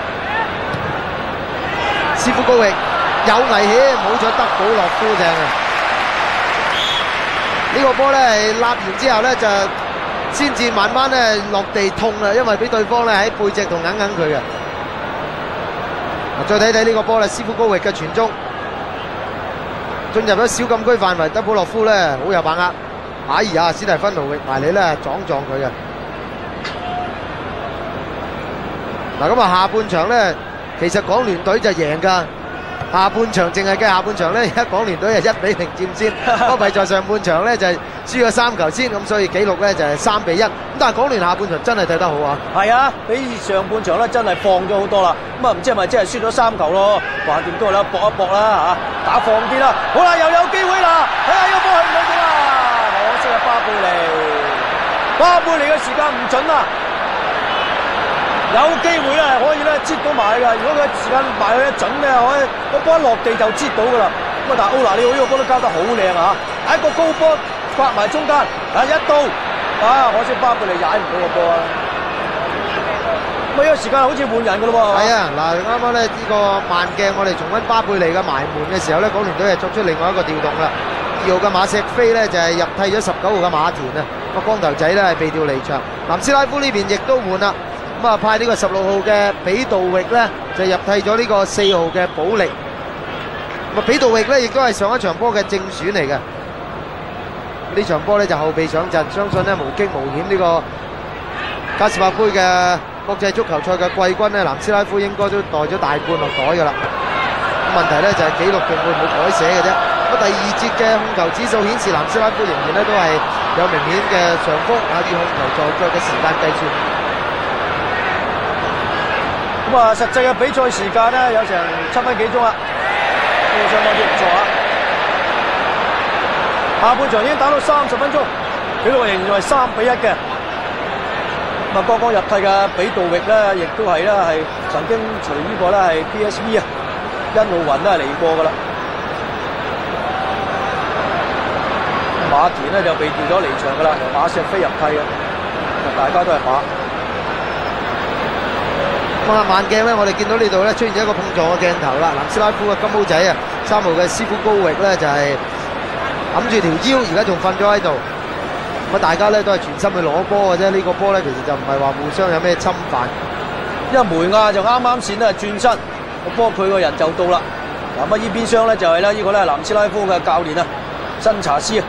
S4: 斯夫高域有危險，冇咗德保洛夫正啊！呢個波咧係立完之後咧就先至慢慢咧落地痛啦，因為俾對方咧喺背脊度硬佢嘅。再睇睇呢個波咧，斯夫高域嘅傳中進入咗小禁區範圍，德普洛夫咧好有把握。哎呀，史蒂芬奴域埋你咧撞佢嘅。嗱，咁啊下半場咧，其實港聯隊就贏㗎。下半場淨係計下半場咧，而家港聯隊係1-0佔先，不過在上半場咧就係輸咗3球先，咁所以紀錄咧就係3-1。咁但係港聯下半場真係睇得好啊！
S1: 係啊，比上半場咧真係放咗好多啦。咁啊唔知係咪真係輸咗3球咯？橫掂都係啦，搏一搏啦嚇，打放啲啦。好啦，又有機會啦，睇下呢個波去唔去到啊！可惜啊，巴貝利嘅時間唔準啊！有機會咧，可以咧擠到埋㗎。如果佢時間埋去一準咧，可以個波一落地就擠到㗎啦。咁啊，但係奧拿利奧呢個波都交得好靚啊！一個高波刮埋中間，啊一刀啊！可惜巴貝利踩唔到個波啊！咁啊，呢個時間好似換人㗎咯喎。
S4: 係啊，嗱啱啱咧呢個慢鏡，我哋重溫巴貝利嘅埋門嘅時候咧，港聯隊係作出另外一個調動啦。2號嘅馬石飛咧就係入替咗19號嘅馬田啊，個光頭仔咧係被調離場。南斯拉夫呢邊亦都換啦。咁啊，派呢個16號嘅比杜域咧，就入替咗呢個4號嘅保力。咁啊，比杜域咧亦都係上一場波嘅正選嚟嘅。呢場波咧就後備上陣，相信咧無驚無險呢個加士伯杯嘅國際足球賽嘅季軍咧，南斯拉夫應該都袋咗大半落袋㗎啦。咁問題咧就係紀錄仲會唔會改寫嘅啫。 咁第二節嘅控球指數顯示，南斯拉夫仍然咧都係有明顯嘅上風以控球在腳嘅時間計算。
S1: 咁啊，實際嘅比賽時間咧有成7分幾鐘啦，都相當之唔錯啊！下半場已經打到30分鐘，紀錄仍然係3-1嘅。咁啊，剛剛入替嘅比杜域咧，亦都係曾經隨呢個咧係 PSV 啊，恩奧雲都係嚟過噶啦。馬田咧就被調咗離場噶啦，由馬錫菲入替嘅，大家都係馬。
S4: 咁啊，慢鏡咧，我哋見到呢度咧出現咗一個碰撞嘅鏡頭啦。南斯拉夫嘅金毛仔啊，3號嘅斯夫高域咧就係揞住條腰，而家仲瞓咗喺度。咁啊，大家咧都係全心去攞波嘅啫。呢個波咧其實就唔係話互相有咩侵犯，
S1: 因為梅亞就啱啱線咧轉身，個波佢個人就到啦。嗱，呢邊廂咧就係咧呢個咧南斯拉夫嘅教練啊，新查斯啊。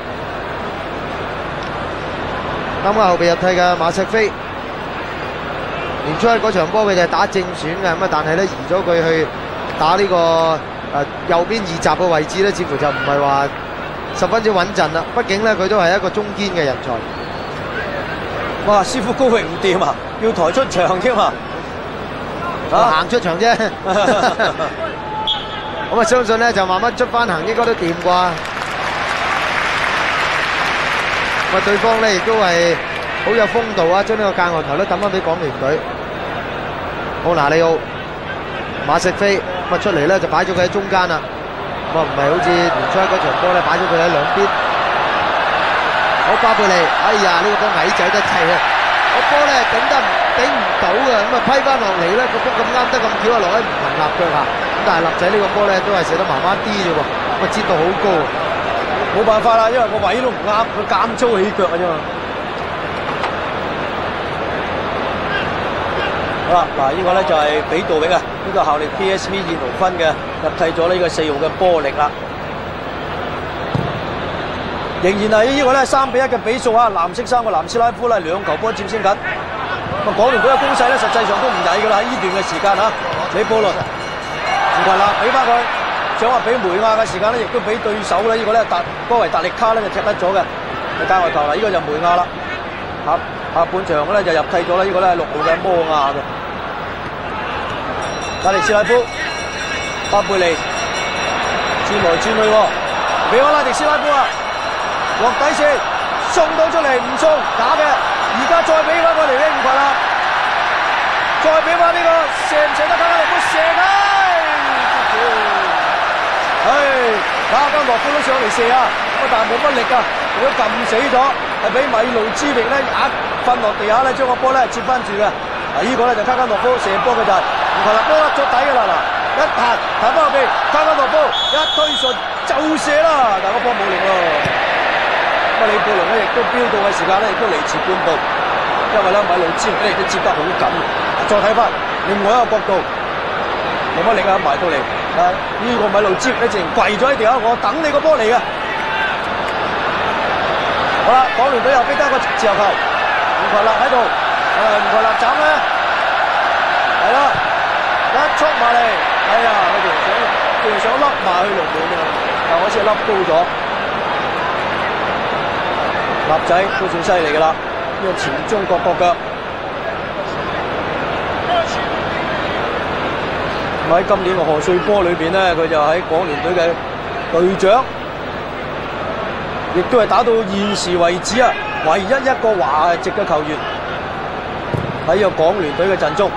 S4: 啱啱後備入替嘅馬錫菲。年初一嗰場波佢就係打正選嘅，咁啊但係咧移咗佢去打呢個右邊二閘嘅位置咧，似乎就唔係話十分之穩陣啦。畢竟咧佢都係一個中堅嘅人才。
S1: 哇！師傅高域唔掂啊，要抬出場添啊！
S4: 行出場啫。咁啊相信咧就慢慢出翻行應該都掂啩。咁啊對方咧亦都係好有風度啊！將呢個界外球咧抌翻俾港聯隊。奧拿利奧、馬錫菲咁啊出嚟咧就擺咗佢喺中間啦。咁啊唔係好似年初一嗰場波咧擺咗佢喺兩邊。好巴貝利，哎呀呢個波矮仔得滯啊！個波咧頂唔到嘅，咁啊批翻落嚟咧個波咁啱得咁巧啊落喺吳文立腳下。咁但係立仔呢個波咧都係射得麻麻啲啫喎，咁啊接到好高，
S1: 冇辦法啦，因為個位都唔啱，佢減粗起腳嘅啫嘛。好啦，嗱，呢個咧就係比杜域啊，呢個效力 PSV 燕豪芬嘅入替咗呢個4號嘅波力啦。仍然係呢個咧3-1嘅比數啊，藍色衫嘅南斯拉夫咧2球波佔先緊。咁港聯隊嘅攻勢咧實際上都唔曳噶啦，喺呢段嘅時間啊，李布倫唔係啦，俾翻佢，想話俾梅亞嘅時間咧，亦都俾對手咧呢個咧哥維達力卡咧就踢得咗嘅，係界外球啦，呢個就梅亞啦。下半場咧就入替咗啦，呢個咧係6號嘅摩亞嘅。達利斯拉夫、巴貝利轉來轉去，比安拉迪斯拉夫啊，落底線送到出嚟唔送假嘅，而家再俾翻個嚟呢5群啦，再俾翻呢個射唔射得卡加諾夫射低，卡加諾夫都上嚟射啊，咁但係冇乜力啊，如果撳死咗，係俾米路茲域咧一瞓落地下咧，將個波咧接翻住嘅。呢個咧就卡加諾夫射波嘅就係唔係啦，波甩咗底嘅啦嗱，一彈翻後邊，卡加諾夫一推順就射啦，但係個波冇力咯。咁啊李布倫咧亦都飆到嘅時間咧亦都離遲半步，因為咧米路茲域咧亦都接得好緊。再睇翻另外一個角度，冇乜力啊埋到嚟，呢個米路茲域咧直情跪咗喺地下，我等你個波嚟嘅。好啦，港聯隊又逼得一個自由球，吳群立喺度。吳群立斬咧，係啦，一衝埋嚟，哎呀，佢哋想笠埋去龍門啊，但好似笠高咗。立仔都算犀利噶啦，呢個前中國國腳。咁喺今年嘅賀歲波裏邊咧，佢就喺港聯隊嘅隊長，亦都係打到現時為止啊，唯一一個華籍嘅球員。喺呢個港聯隊嘅陣中，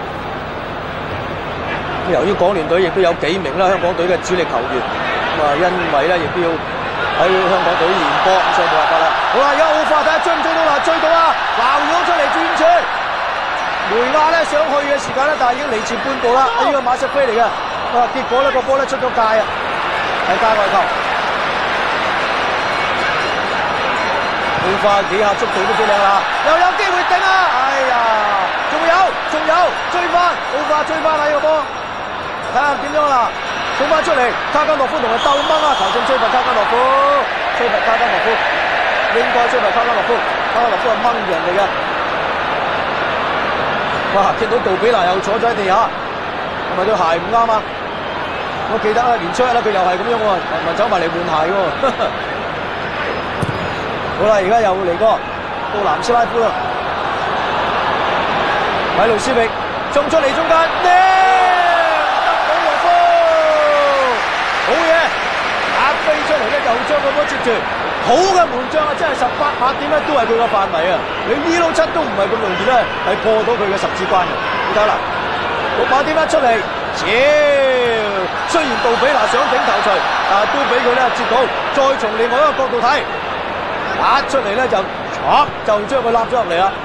S1: 由於港聯隊亦都有幾名啦香港隊嘅主力球員，咁啊因為咧亦都要喺香港隊練波，咁所以冇辦法啦。好啦，而家奧化睇下追唔追到啦，追到啊！鬧咗出嚟轉出，梅亞咧想去嘅時間咧，但係已經離前半步啦。呢個馬錫菲嚟嘅，結果咧個波咧出咗界啊，係界外球。奧化幾下速度都幾靚啦，又有機會頂啊！哎呀，仲有追翻，奧化追翻啦呢個波，睇下點樣啦，送翻出嚟，卡加諾夫同佢鬥掹啊，球證吹罰卡加諾夫，應該吹罰卡加諾夫，卡加諾夫係掹人嚟嘅。哇，見到杜比拿又坐咗喺地下，係咪對鞋唔啱啊？ 我記得年初一佢又係咁樣喎，咪走埋嚟換鞋喎。好啦，而家又嚟過到南斯拉夫啦，米路斯域衝出嚟中間，得到落波，好嘢！一飛出嚟咧，就將個波接住，好嘅門將啊，真係18碼點咧都係佢個範圍啊！你呢撈七都唔係咁容易咧，係破到佢嘅十指關嘅。你睇啦，6碼點一出嚟，雖然杜比拿想頂頭錘，但係都俾佢咧接到。再從另外一個角度睇，一出嚟咧就將佢立咗入嚟啦。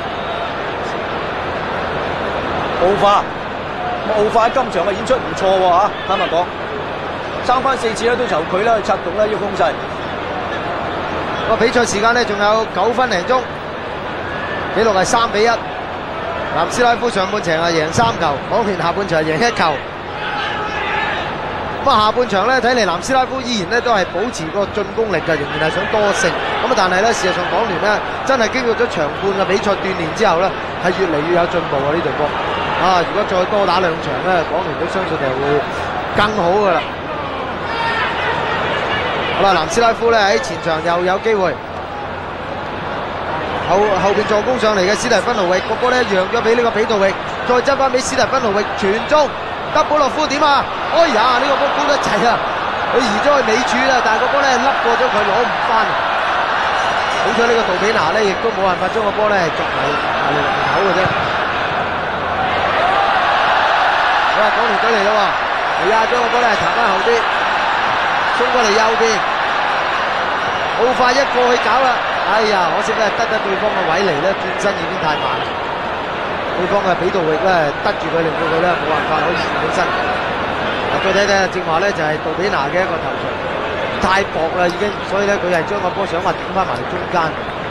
S1: 奧化今場嘅演出唔錯喎嚇，坦白講，3番4次咧都由佢咧去策動咧呢個攻勢。
S4: 個比賽時間咧仲有9分零鐘，紀錄係3-1。南斯拉夫上半場係贏3球，港聯下半場係贏1球。咁啊，下半場咧睇嚟南斯拉夫依然咧都係保持個進攻力嘅，仍然係想多勝。咁啊，但係咧事實上港聯咧真係經過咗長半嘅比賽鍛鍊之後咧，係越嚟越有進步啊！呢隊波啊，如果再多打2場咧，港聯都相信係會更好噶啦。好啦，南斯拉夫咧喺前場又有機會。後邊助攻上嚟嘅史蒂芬奴域個波咧讓咗俾呢個比杜域，再執翻俾史蒂芬奴域傳中，德保洛夫點啊？哎呀，呢個波高得滯啊！佢移咗去尾柱啦，但係個波咧笠過咗佢，攞唔翻。好彩呢個杜比拿咧亦都冇辦法將個波咧捉埋嚟門口嘅啫。好啦，港聯隊嚟啦喎，係啊，將個波咧彈翻後啲，衝過嚟右邊，好快一過去搞啦。哎呀，可惜咧得對方嘅位嚟咧，轉身已經太慢。對方嘅比杜域咧得住佢，令到佢咧冇辦法可以轉起身。再睇睇正話咧就係杜比拿嘅一個頭槌，太薄啦已經，所以咧佢係將個波想話頂翻埋嚟中間。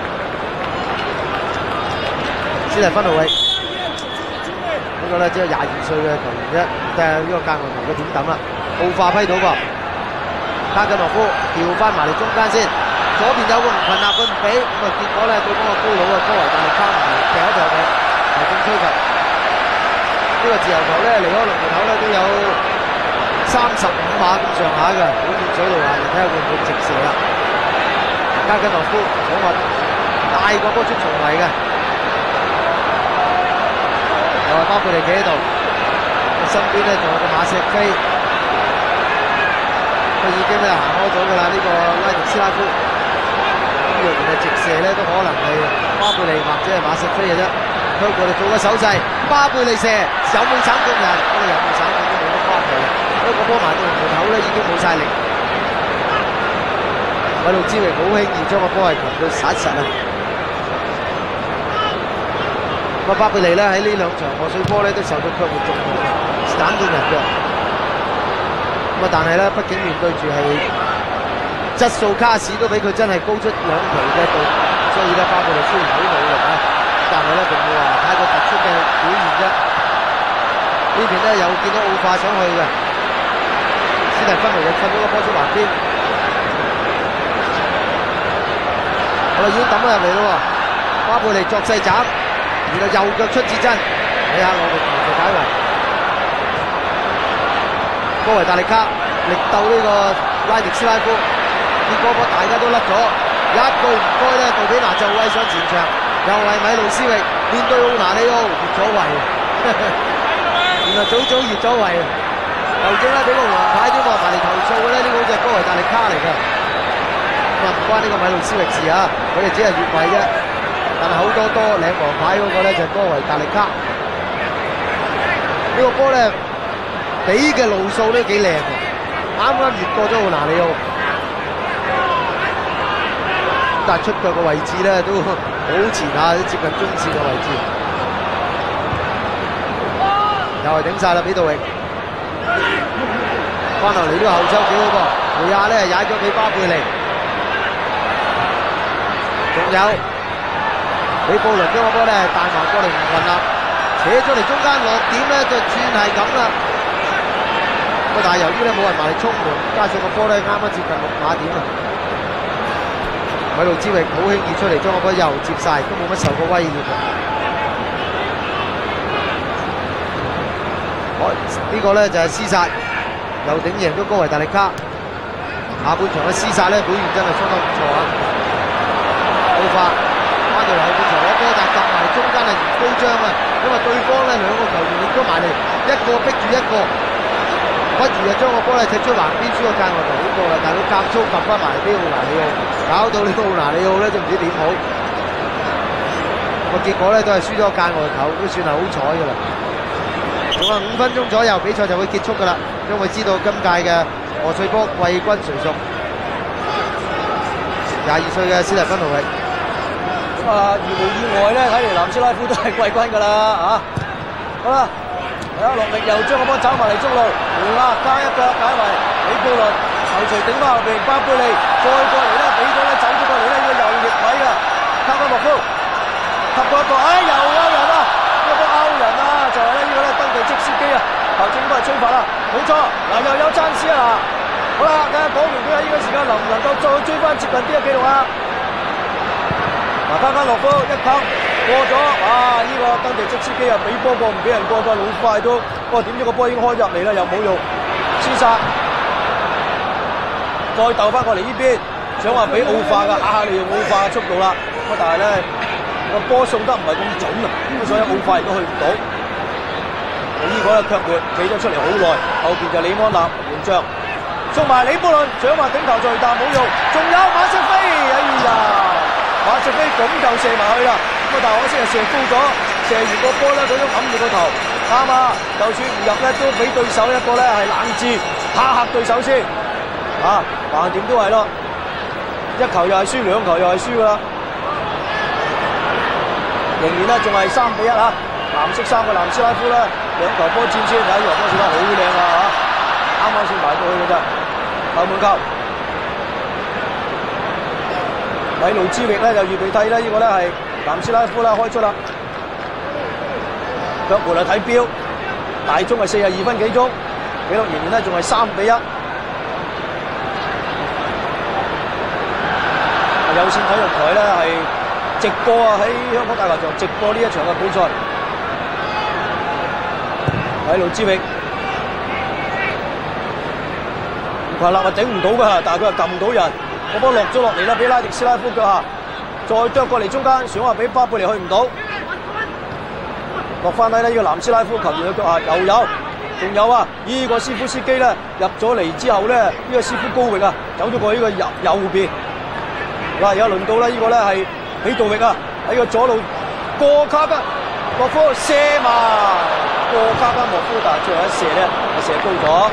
S4: 史蒂芬奴域呢個咧只有22歲嘅球員啫，但係呢個界外球嘅點抌啦，奧化批到噃，卡根諾夫調翻埋嚟中間先。左邊有個吳群立，佢唔俾，咁啊結果咧對方個高佬啊科維大力卡埋踢一踢佢，係咁吹罰。呢個自由球咧離開龍門口咧都有35碼咁上下嘅，好似水路下，睇下會唔會直射啦。加根諾夫想話帶個波出重圍嘅，又係巴貝利企喺度，身邊咧仲有個馬錫菲，佢已經咧行開咗㗎啦。呢個拉迪斯拉夫。若然係直射咧，都可能係巴貝利或者係馬錫菲嘅啫。向過嚟做個手勢，巴貝利射有冇斬中人？嗰個有冇斬中都冇乜關係。嗰個波埋到門口咧，已經冇晒力。米路茲域好輕易將個波係擒到實實啊！咁巴貝利咧喺呢2場賀歲波咧都受到腳活中斬中人嘅。咁啊，但係咧，畢竟面對住係質素卡士都比佢真係高出2期嘅度，所以咧巴貝利雖然好努力啊，但係咧並冇話太過突出嘅表現啫。呢邊咧有見到奧化上去嘅，史蒂芬奴就瞓咗個波出橫邊，好啦，已經抌咗入嚟咯喎，巴貝利作勢斬，然後右腳出至真，睇下我哋同佢解圍，科維達利卡力鬥呢個拉迪斯拉夫。結果波大家都甩咗，一句唔該咧，杜比拿就威上前場，又係米路斯域面對奧拿利奧越咗圍，原來早越咗圍，球證咧俾個黃牌添喎，埋嚟投訴嘅咧，呢個好似係科維達利卡嚟嘅，咁啊唔關呢個米路斯域事啊，佢哋只係越位啫，但係好多領黃牌嗰個咧就係科維達利卡，呢個波咧俾嘅路數都幾靚嘅，啱啱越過咗奧拿利奧。但係出腳嘅位置咧都好前下，接近中線嘅位置，又係頂晒啦，俾杜域翻落嚟呢個後抽幾好噃，梅亞咧踩咗俾巴貝利，仲有俾布倫將個波咧帶埋過嚟吳群立，扯咗嚟中間落點咧就算係咁啦，但係由於咧冇人埋嚟衝門，加上個波咧啱啱接近6碼點啊。米路茲域好輕易出嚟，將個波又接晒，都冇乜受過威脅。呢個咧就係廝殺， 又頂贏咗高維達利卡。下半場嘅廝殺咧表現真係相當唔錯啊！奧化翻到嚟後半場攞波，但係夾埋中間係高張啊，因為對方咧兩個球員亦都埋嚟，一個逼住一個，不如就將個波咧踢出橫邊輸個界外球好過啦，但係佢夾粗夾翻埋俾奧拿里奧，搞到呢個奧拿里奧咧都唔知點好。個結果咧都係輸咗個界外球，都算係好彩噶啦。仲有5分鐘左右，比賽就會結束噶啦，將會知道今屆嘅賀歲波季軍誰屬。22歲嘅史蒂芬奴域。
S1: 如無意外咧，睇嚟南斯拉夫都係季軍噶啦嚇。好啦，落力又將個波走埋嚟中路，胡亞加一腳解圍，李布倫頭槌頂翻後邊，巴貝利再過嚟咧，俾咗咧走咗過嚟咧，呢個右翼位嘅卡巴莫夫吸過一個，又勾人啊！呢個勾人啊，就係咧呢個咧登地積司機啊，球證都係吹罰啦，冇錯，嗱又有爭士啊！好啦，睇下講完佢喺呢個時間能唔能夠再追翻接近啲嘅記錄啊！嗱，卡加洛夫一球過咗，呢個登地積司機啊，俾波過唔俾人過㗎，老快都，不過點知個波已經開入嚟啦，又冇用，廝殺，再鬥翻過嚟呢邊，想話俾奧化㗎，下利用奧化嘅速度啦，咁但係咧個波送得唔係咁準啊，咁所以奧化亦都去唔到。呢個咧卻活企咗出嚟好耐，後邊就李安納門將。送埋李布倫，想話頂球在，但冇用。仲有馬瑟菲，哎呀，馬瑟菲咁就射埋去啦。咁但係可惜係射高咗，射完個波咧，佢都揞住個頭。啱啊，就算唔入咧，都俾對手一個咧係冷戰，嚇對手先。橫掂都係咯，一球又係輸，兩球又係輸㗎啦。仍然咧仲係3-1啊！藍色衫嘅南斯拉夫咧，兩球波戰先，睇呢球波射得好靚啊嚇！啱啱先埋過去嘅啫，後門球。米路茲域咧就預備替咧，呢個咧係南斯拉夫啦開出啦。腳門啊睇錶，大鐘係42分幾鐘，紀錄仍然咧仲係3-1。有線體育台咧係直播啊，喺香港大球場直播呢一場嘅比賽。米路茲域。華納啊頂唔到㗎，但係佢又撳唔到人，個波落咗落嚟啦，俾拉迪斯拉夫腳下，再啄過嚟中間，想話俾巴貝利去唔到，落翻低呢個南斯拉夫球員嘅腳下又有，仲有啊！呢個斯夫斯基咧入咗嚟之後咧，呢個斯夫高域啊走咗過呢個右邊，嗱而家輪到咧呢個咧係比杜域啊喺個左路過卡巴莫夫射埋，過卡巴莫夫，但係最後一射咧係射高咗。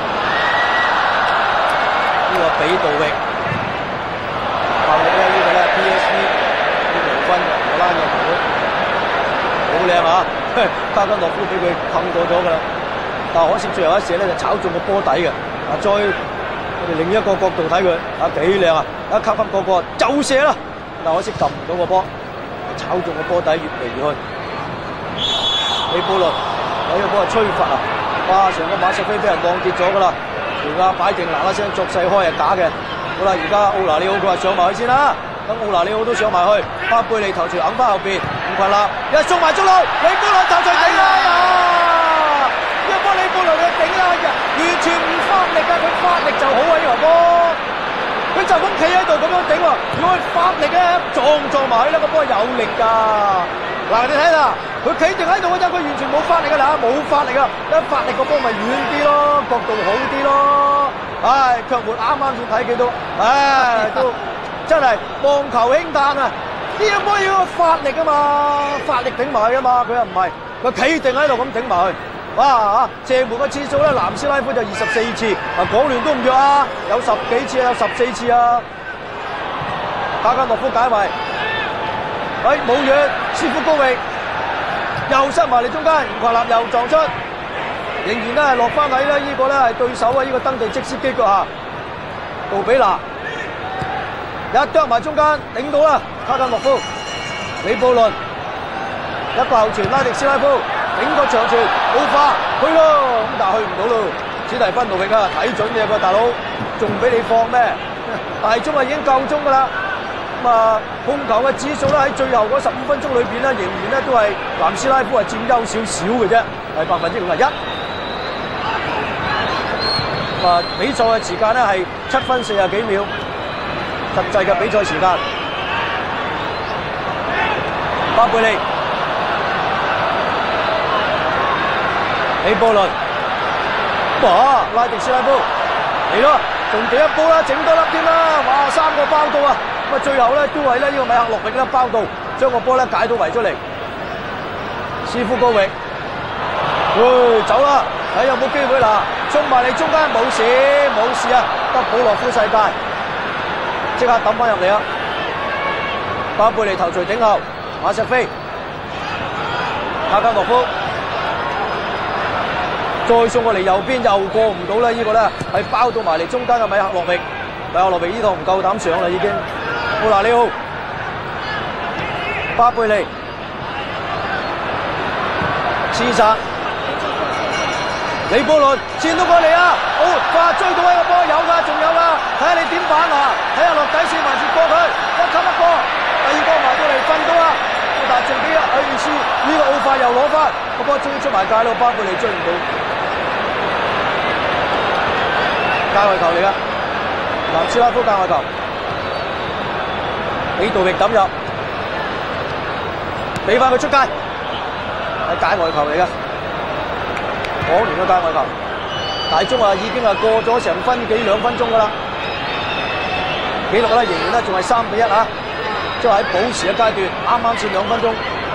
S1: 呢個比杜域效力咧，呢個咧 PSV 呢無分荷蘭嘅球會，好靚啊！卡加諾夫俾佢冚過咗㗎啦，但係可惜最後一射咧就炒中個波底嘅。再我哋另一個角度睇佢，幾靚啊！一吸翻個就射啦，但係可惜撳唔到個波，炒中個波底越嚟越去。李布倫有個波係吹罰啊！哇！成個馬瑟菲俾人浪跌咗㗎啦。而家擺定嗱嗱聲作勢開係假嘅，好啦，而家奧拿里奧佢話上埋去先啦，等奧拿里奧都上埋去，巴貝利頭槌揞翻後邊，唔困啦，一送埋中路，李布倫頭槌頂啦，一波李布倫嘅頂啦，完全唔發力㗎，佢發力就好啊呢球波，佢就咁企喺度咁樣頂喎，如果佢發力咧撞埋去咧，個波有力㗎。嗱，你睇啦，佢企定喺度嗰陣，佢完全冇發力㗎啦，冇發力啊！一發力個波咪遠啲咯，角度好啲咯。唉，卻活啱啱先睇幾多，唉，都真係望球興嘆啊！呢個波要發力㗎嘛，發力頂埋去㗎嘛，佢又唔係，佢企定喺度咁頂埋去。哇射門嘅次數咧，南斯拉夫就24次，港聯都唔弱啊，有10幾次啊，有14次啊。卡加諾夫解圍。冇遠，斯夫高域又塞埋嚟中間，吳群立又撞出，仍然咧係落翻喺咧呢個咧係對手啊！呢個登地積司機腳下，杜比拿一啄埋中間頂到啦，卡加諾夫、李布倫一個後傳拉迪斯拉夫頂個長傳，奧化去咯，咁但係去唔到咯，史蒂芬奴域啊睇準你個大佬，仲俾你放咩？大鐘啊已經夠鐘㗎啦。控球嘅指數咧喺最後嗰15分鐘裏邊咧，仍然咧都係南斯拉夫係佔優少少嘅啫，係51%。 比賽嘅時間咧係7分40幾秒，實際嘅比賽時間。巴貝利、李布倫，哇！拉迪斯拉夫嚟咯，仲第一波啦，整多粒添啦，哇！3個包到啊！咁啊，最後咧都係咧呢個米克洛域咧包到，將個波咧解到圍出嚟。斯夫高域，走啦！睇有冇機會嗱，衝埋嚟中間冇事冇事啊！德保羅夫世界即刻抌翻入嚟啊！巴貝利頭槌頂後，馬錫菲、卡加諾夫再送過嚟右邊又過唔到啦！呢個咧係包到埋嚟中間嘅米克洛域，米克洛域呢度唔夠膽上啦已經。奧拿利奧、巴貝利、刺殺。李布倫轉到過嚟啊！好，哇！追到呢個波有㗎，仲有㗎，睇下你點辦啊！睇下落底線還是過佢，一級一個，第二個埋到嚟瞓到啦！但係仲俾啊意思呢個奧法又攞翻個波，終於出埋界咯，巴貝利追唔到，界外球嚟㗎，南斯拉夫界外球，俾杜域抌入，俾翻佢出界，係界外球嚟㗎。可憐嘅界外球，大鐘啊已經係過咗成分幾2分鐘㗎啦，紀錄咧仍然咧仲係3-1啊，即係喺補時嘅階段，啱啱先2分鐘。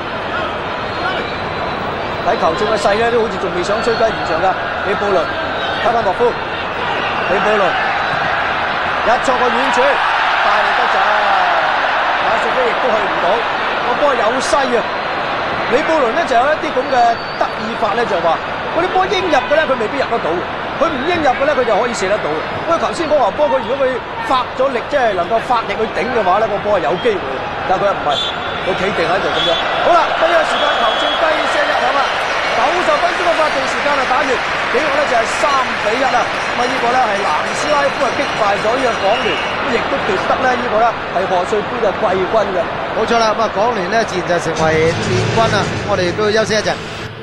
S1: 睇球證嘅勢咧都好似仲未想吹雞完場㗎。李布倫、卡加諾夫、李布倫一錯個遠處，大力得滯，馬錫菲亦都去唔到，個波有西啊！李布倫咧就有一啲咁嘅得意法咧，就話。嗰啲波應入嘅咧，佢未必入得到；佢唔應入嘅咧，佢就可以射得到。因為頭先嗰球波，佢如果佢發咗力，即係能夠發力去頂嘅話咧，個波係有機會。但係佢又唔係，佢企定喺度咁樣。好啦，呢個時間球證雞聲一響啦，90分鐘嘅法定時間就打完，紀錄咧就係3-1啦。咁啊，呢個咧係南斯拉夫係擊敗咗呢個港聯，亦都奪得咧呢個咧係賀歲杯嘅季軍嘅。
S4: 冇錯啦，咁啊港聯咧自然就成為聯軍啦。我哋都要休息一陣。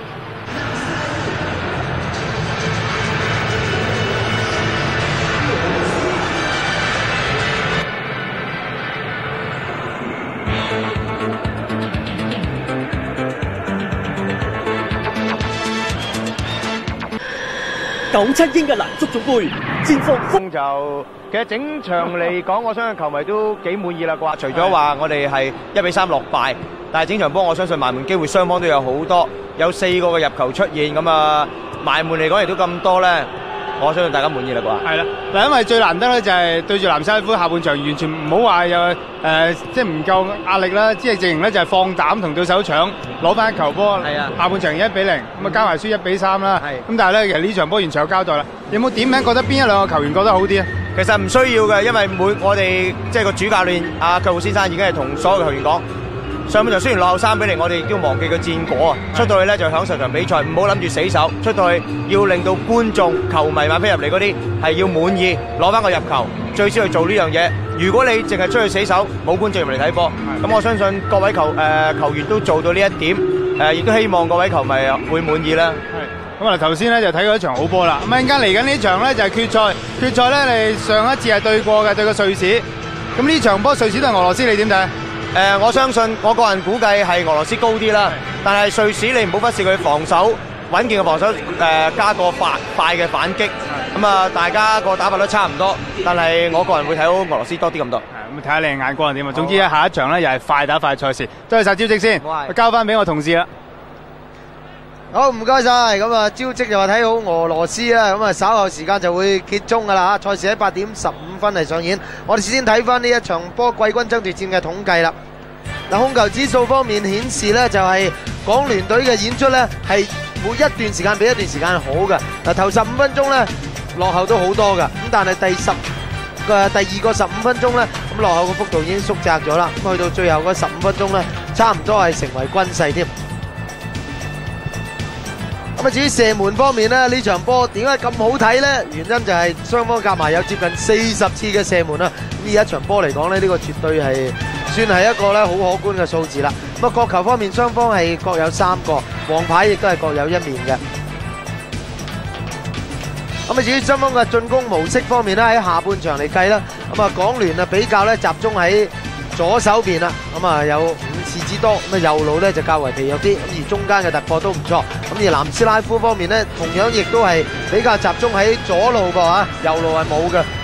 S6: 97英格蘭足總杯戰況
S7: 就其實整場嚟講，我相信球迷都幾滿意啦啩。除咗話我哋係1-3落敗，但係整場波我相信埋門機會雙方都有好多，有4個嘅入球出現，咁啊埋門嚟講亦都咁多咧，我相信大家滿意啦啩。
S2: 係啦，嗱，因為最難得咧就係對住南斯拉夫下半場完全唔好話有即係唔夠壓力啦，即係直情咧就係放膽同對手搶攞翻一球波。係啊，下半場1-0，咁啊加埋輸1-3啦。係，咁但係咧其實呢場波完全有交代啦。有冇點名覺得邊一兩個球員覺得好啲啊？
S7: 其實唔需要嘅，因為我哋即係個主教練阿腳先生已經係同所有嘅球員講。上半場雖然落後3-0，我哋亦都忘記個戰果啊！出到去咧就享受場比賽，唔好諗住死守。出到去要令到觀眾、球迷買飛入嚟嗰啲係要滿意，攞翻個入球，最少去做呢樣嘢。如果你淨係出去死守，冇觀眾入嚟睇波，咁我相信各位球員都做到呢一點，亦都希望各位球迷會滿意啦。
S2: 咁啊頭先咧就睇過一場好波啦。咁陣間嚟緊呢場咧就係決賽，決賽咧你上一次係對過嘅，對個瑞士。咁呢場波瑞士對俄羅斯，你點睇？
S7: 我相信我個人估計係俄羅斯高啲啦，但係瑞士你唔好忽視佢防守穩健嘅防守，加個快嘅反擊，咁啊大家個打法都差唔多，但係我個人會睇好俄羅斯多啲咁多。
S2: 咁睇下你眼光係點啊？總之下一場咧又係快打快賽事，多謝晒招積先，交翻俾我同事啦。
S4: 好，唔該晒。咁啊，招積就話睇好俄羅斯啦。咁啊，稍後時間就會揭盅噶啦嚇。賽事喺8:15嚟上演。我哋先睇翻呢一場波季軍爭奪戰嘅統計啦。嗱，控球指數方面顯示呢，就係港聯隊嘅演出呢，係每一段時間比一段時間好嘅。嗱，頭15分鐘呢，落後都好多噶。咁但係第二個15分鐘呢，咁落後嘅幅度已經縮窄咗啦。咁去到最後嗰15分鐘呢，差唔多係成為均勢添。咁啊，至於射門方面呢，呢場波點解咁好睇呢？原因就係雙方夾埋有接近40次嘅射門啦。呢一場波嚟講呢，呢個絕對係算係一個咧好可觀嘅數字啦。咁啊，角球方面雙方係各有3個，黃牌亦都係各有1面嘅。 咁啊，至於雙方嘅進攻模式方面咧，喺下半場嚟計啦，咁啊港聯啊比較咧集中喺左手邊啦，咁啊有5次之多，咁啊右路咧就較為疲弱啲，咁而中間嘅突破都唔錯。咁而南斯拉夫方面咧，同樣亦都係比較集中喺左路噃嚇，右路係冇嘅。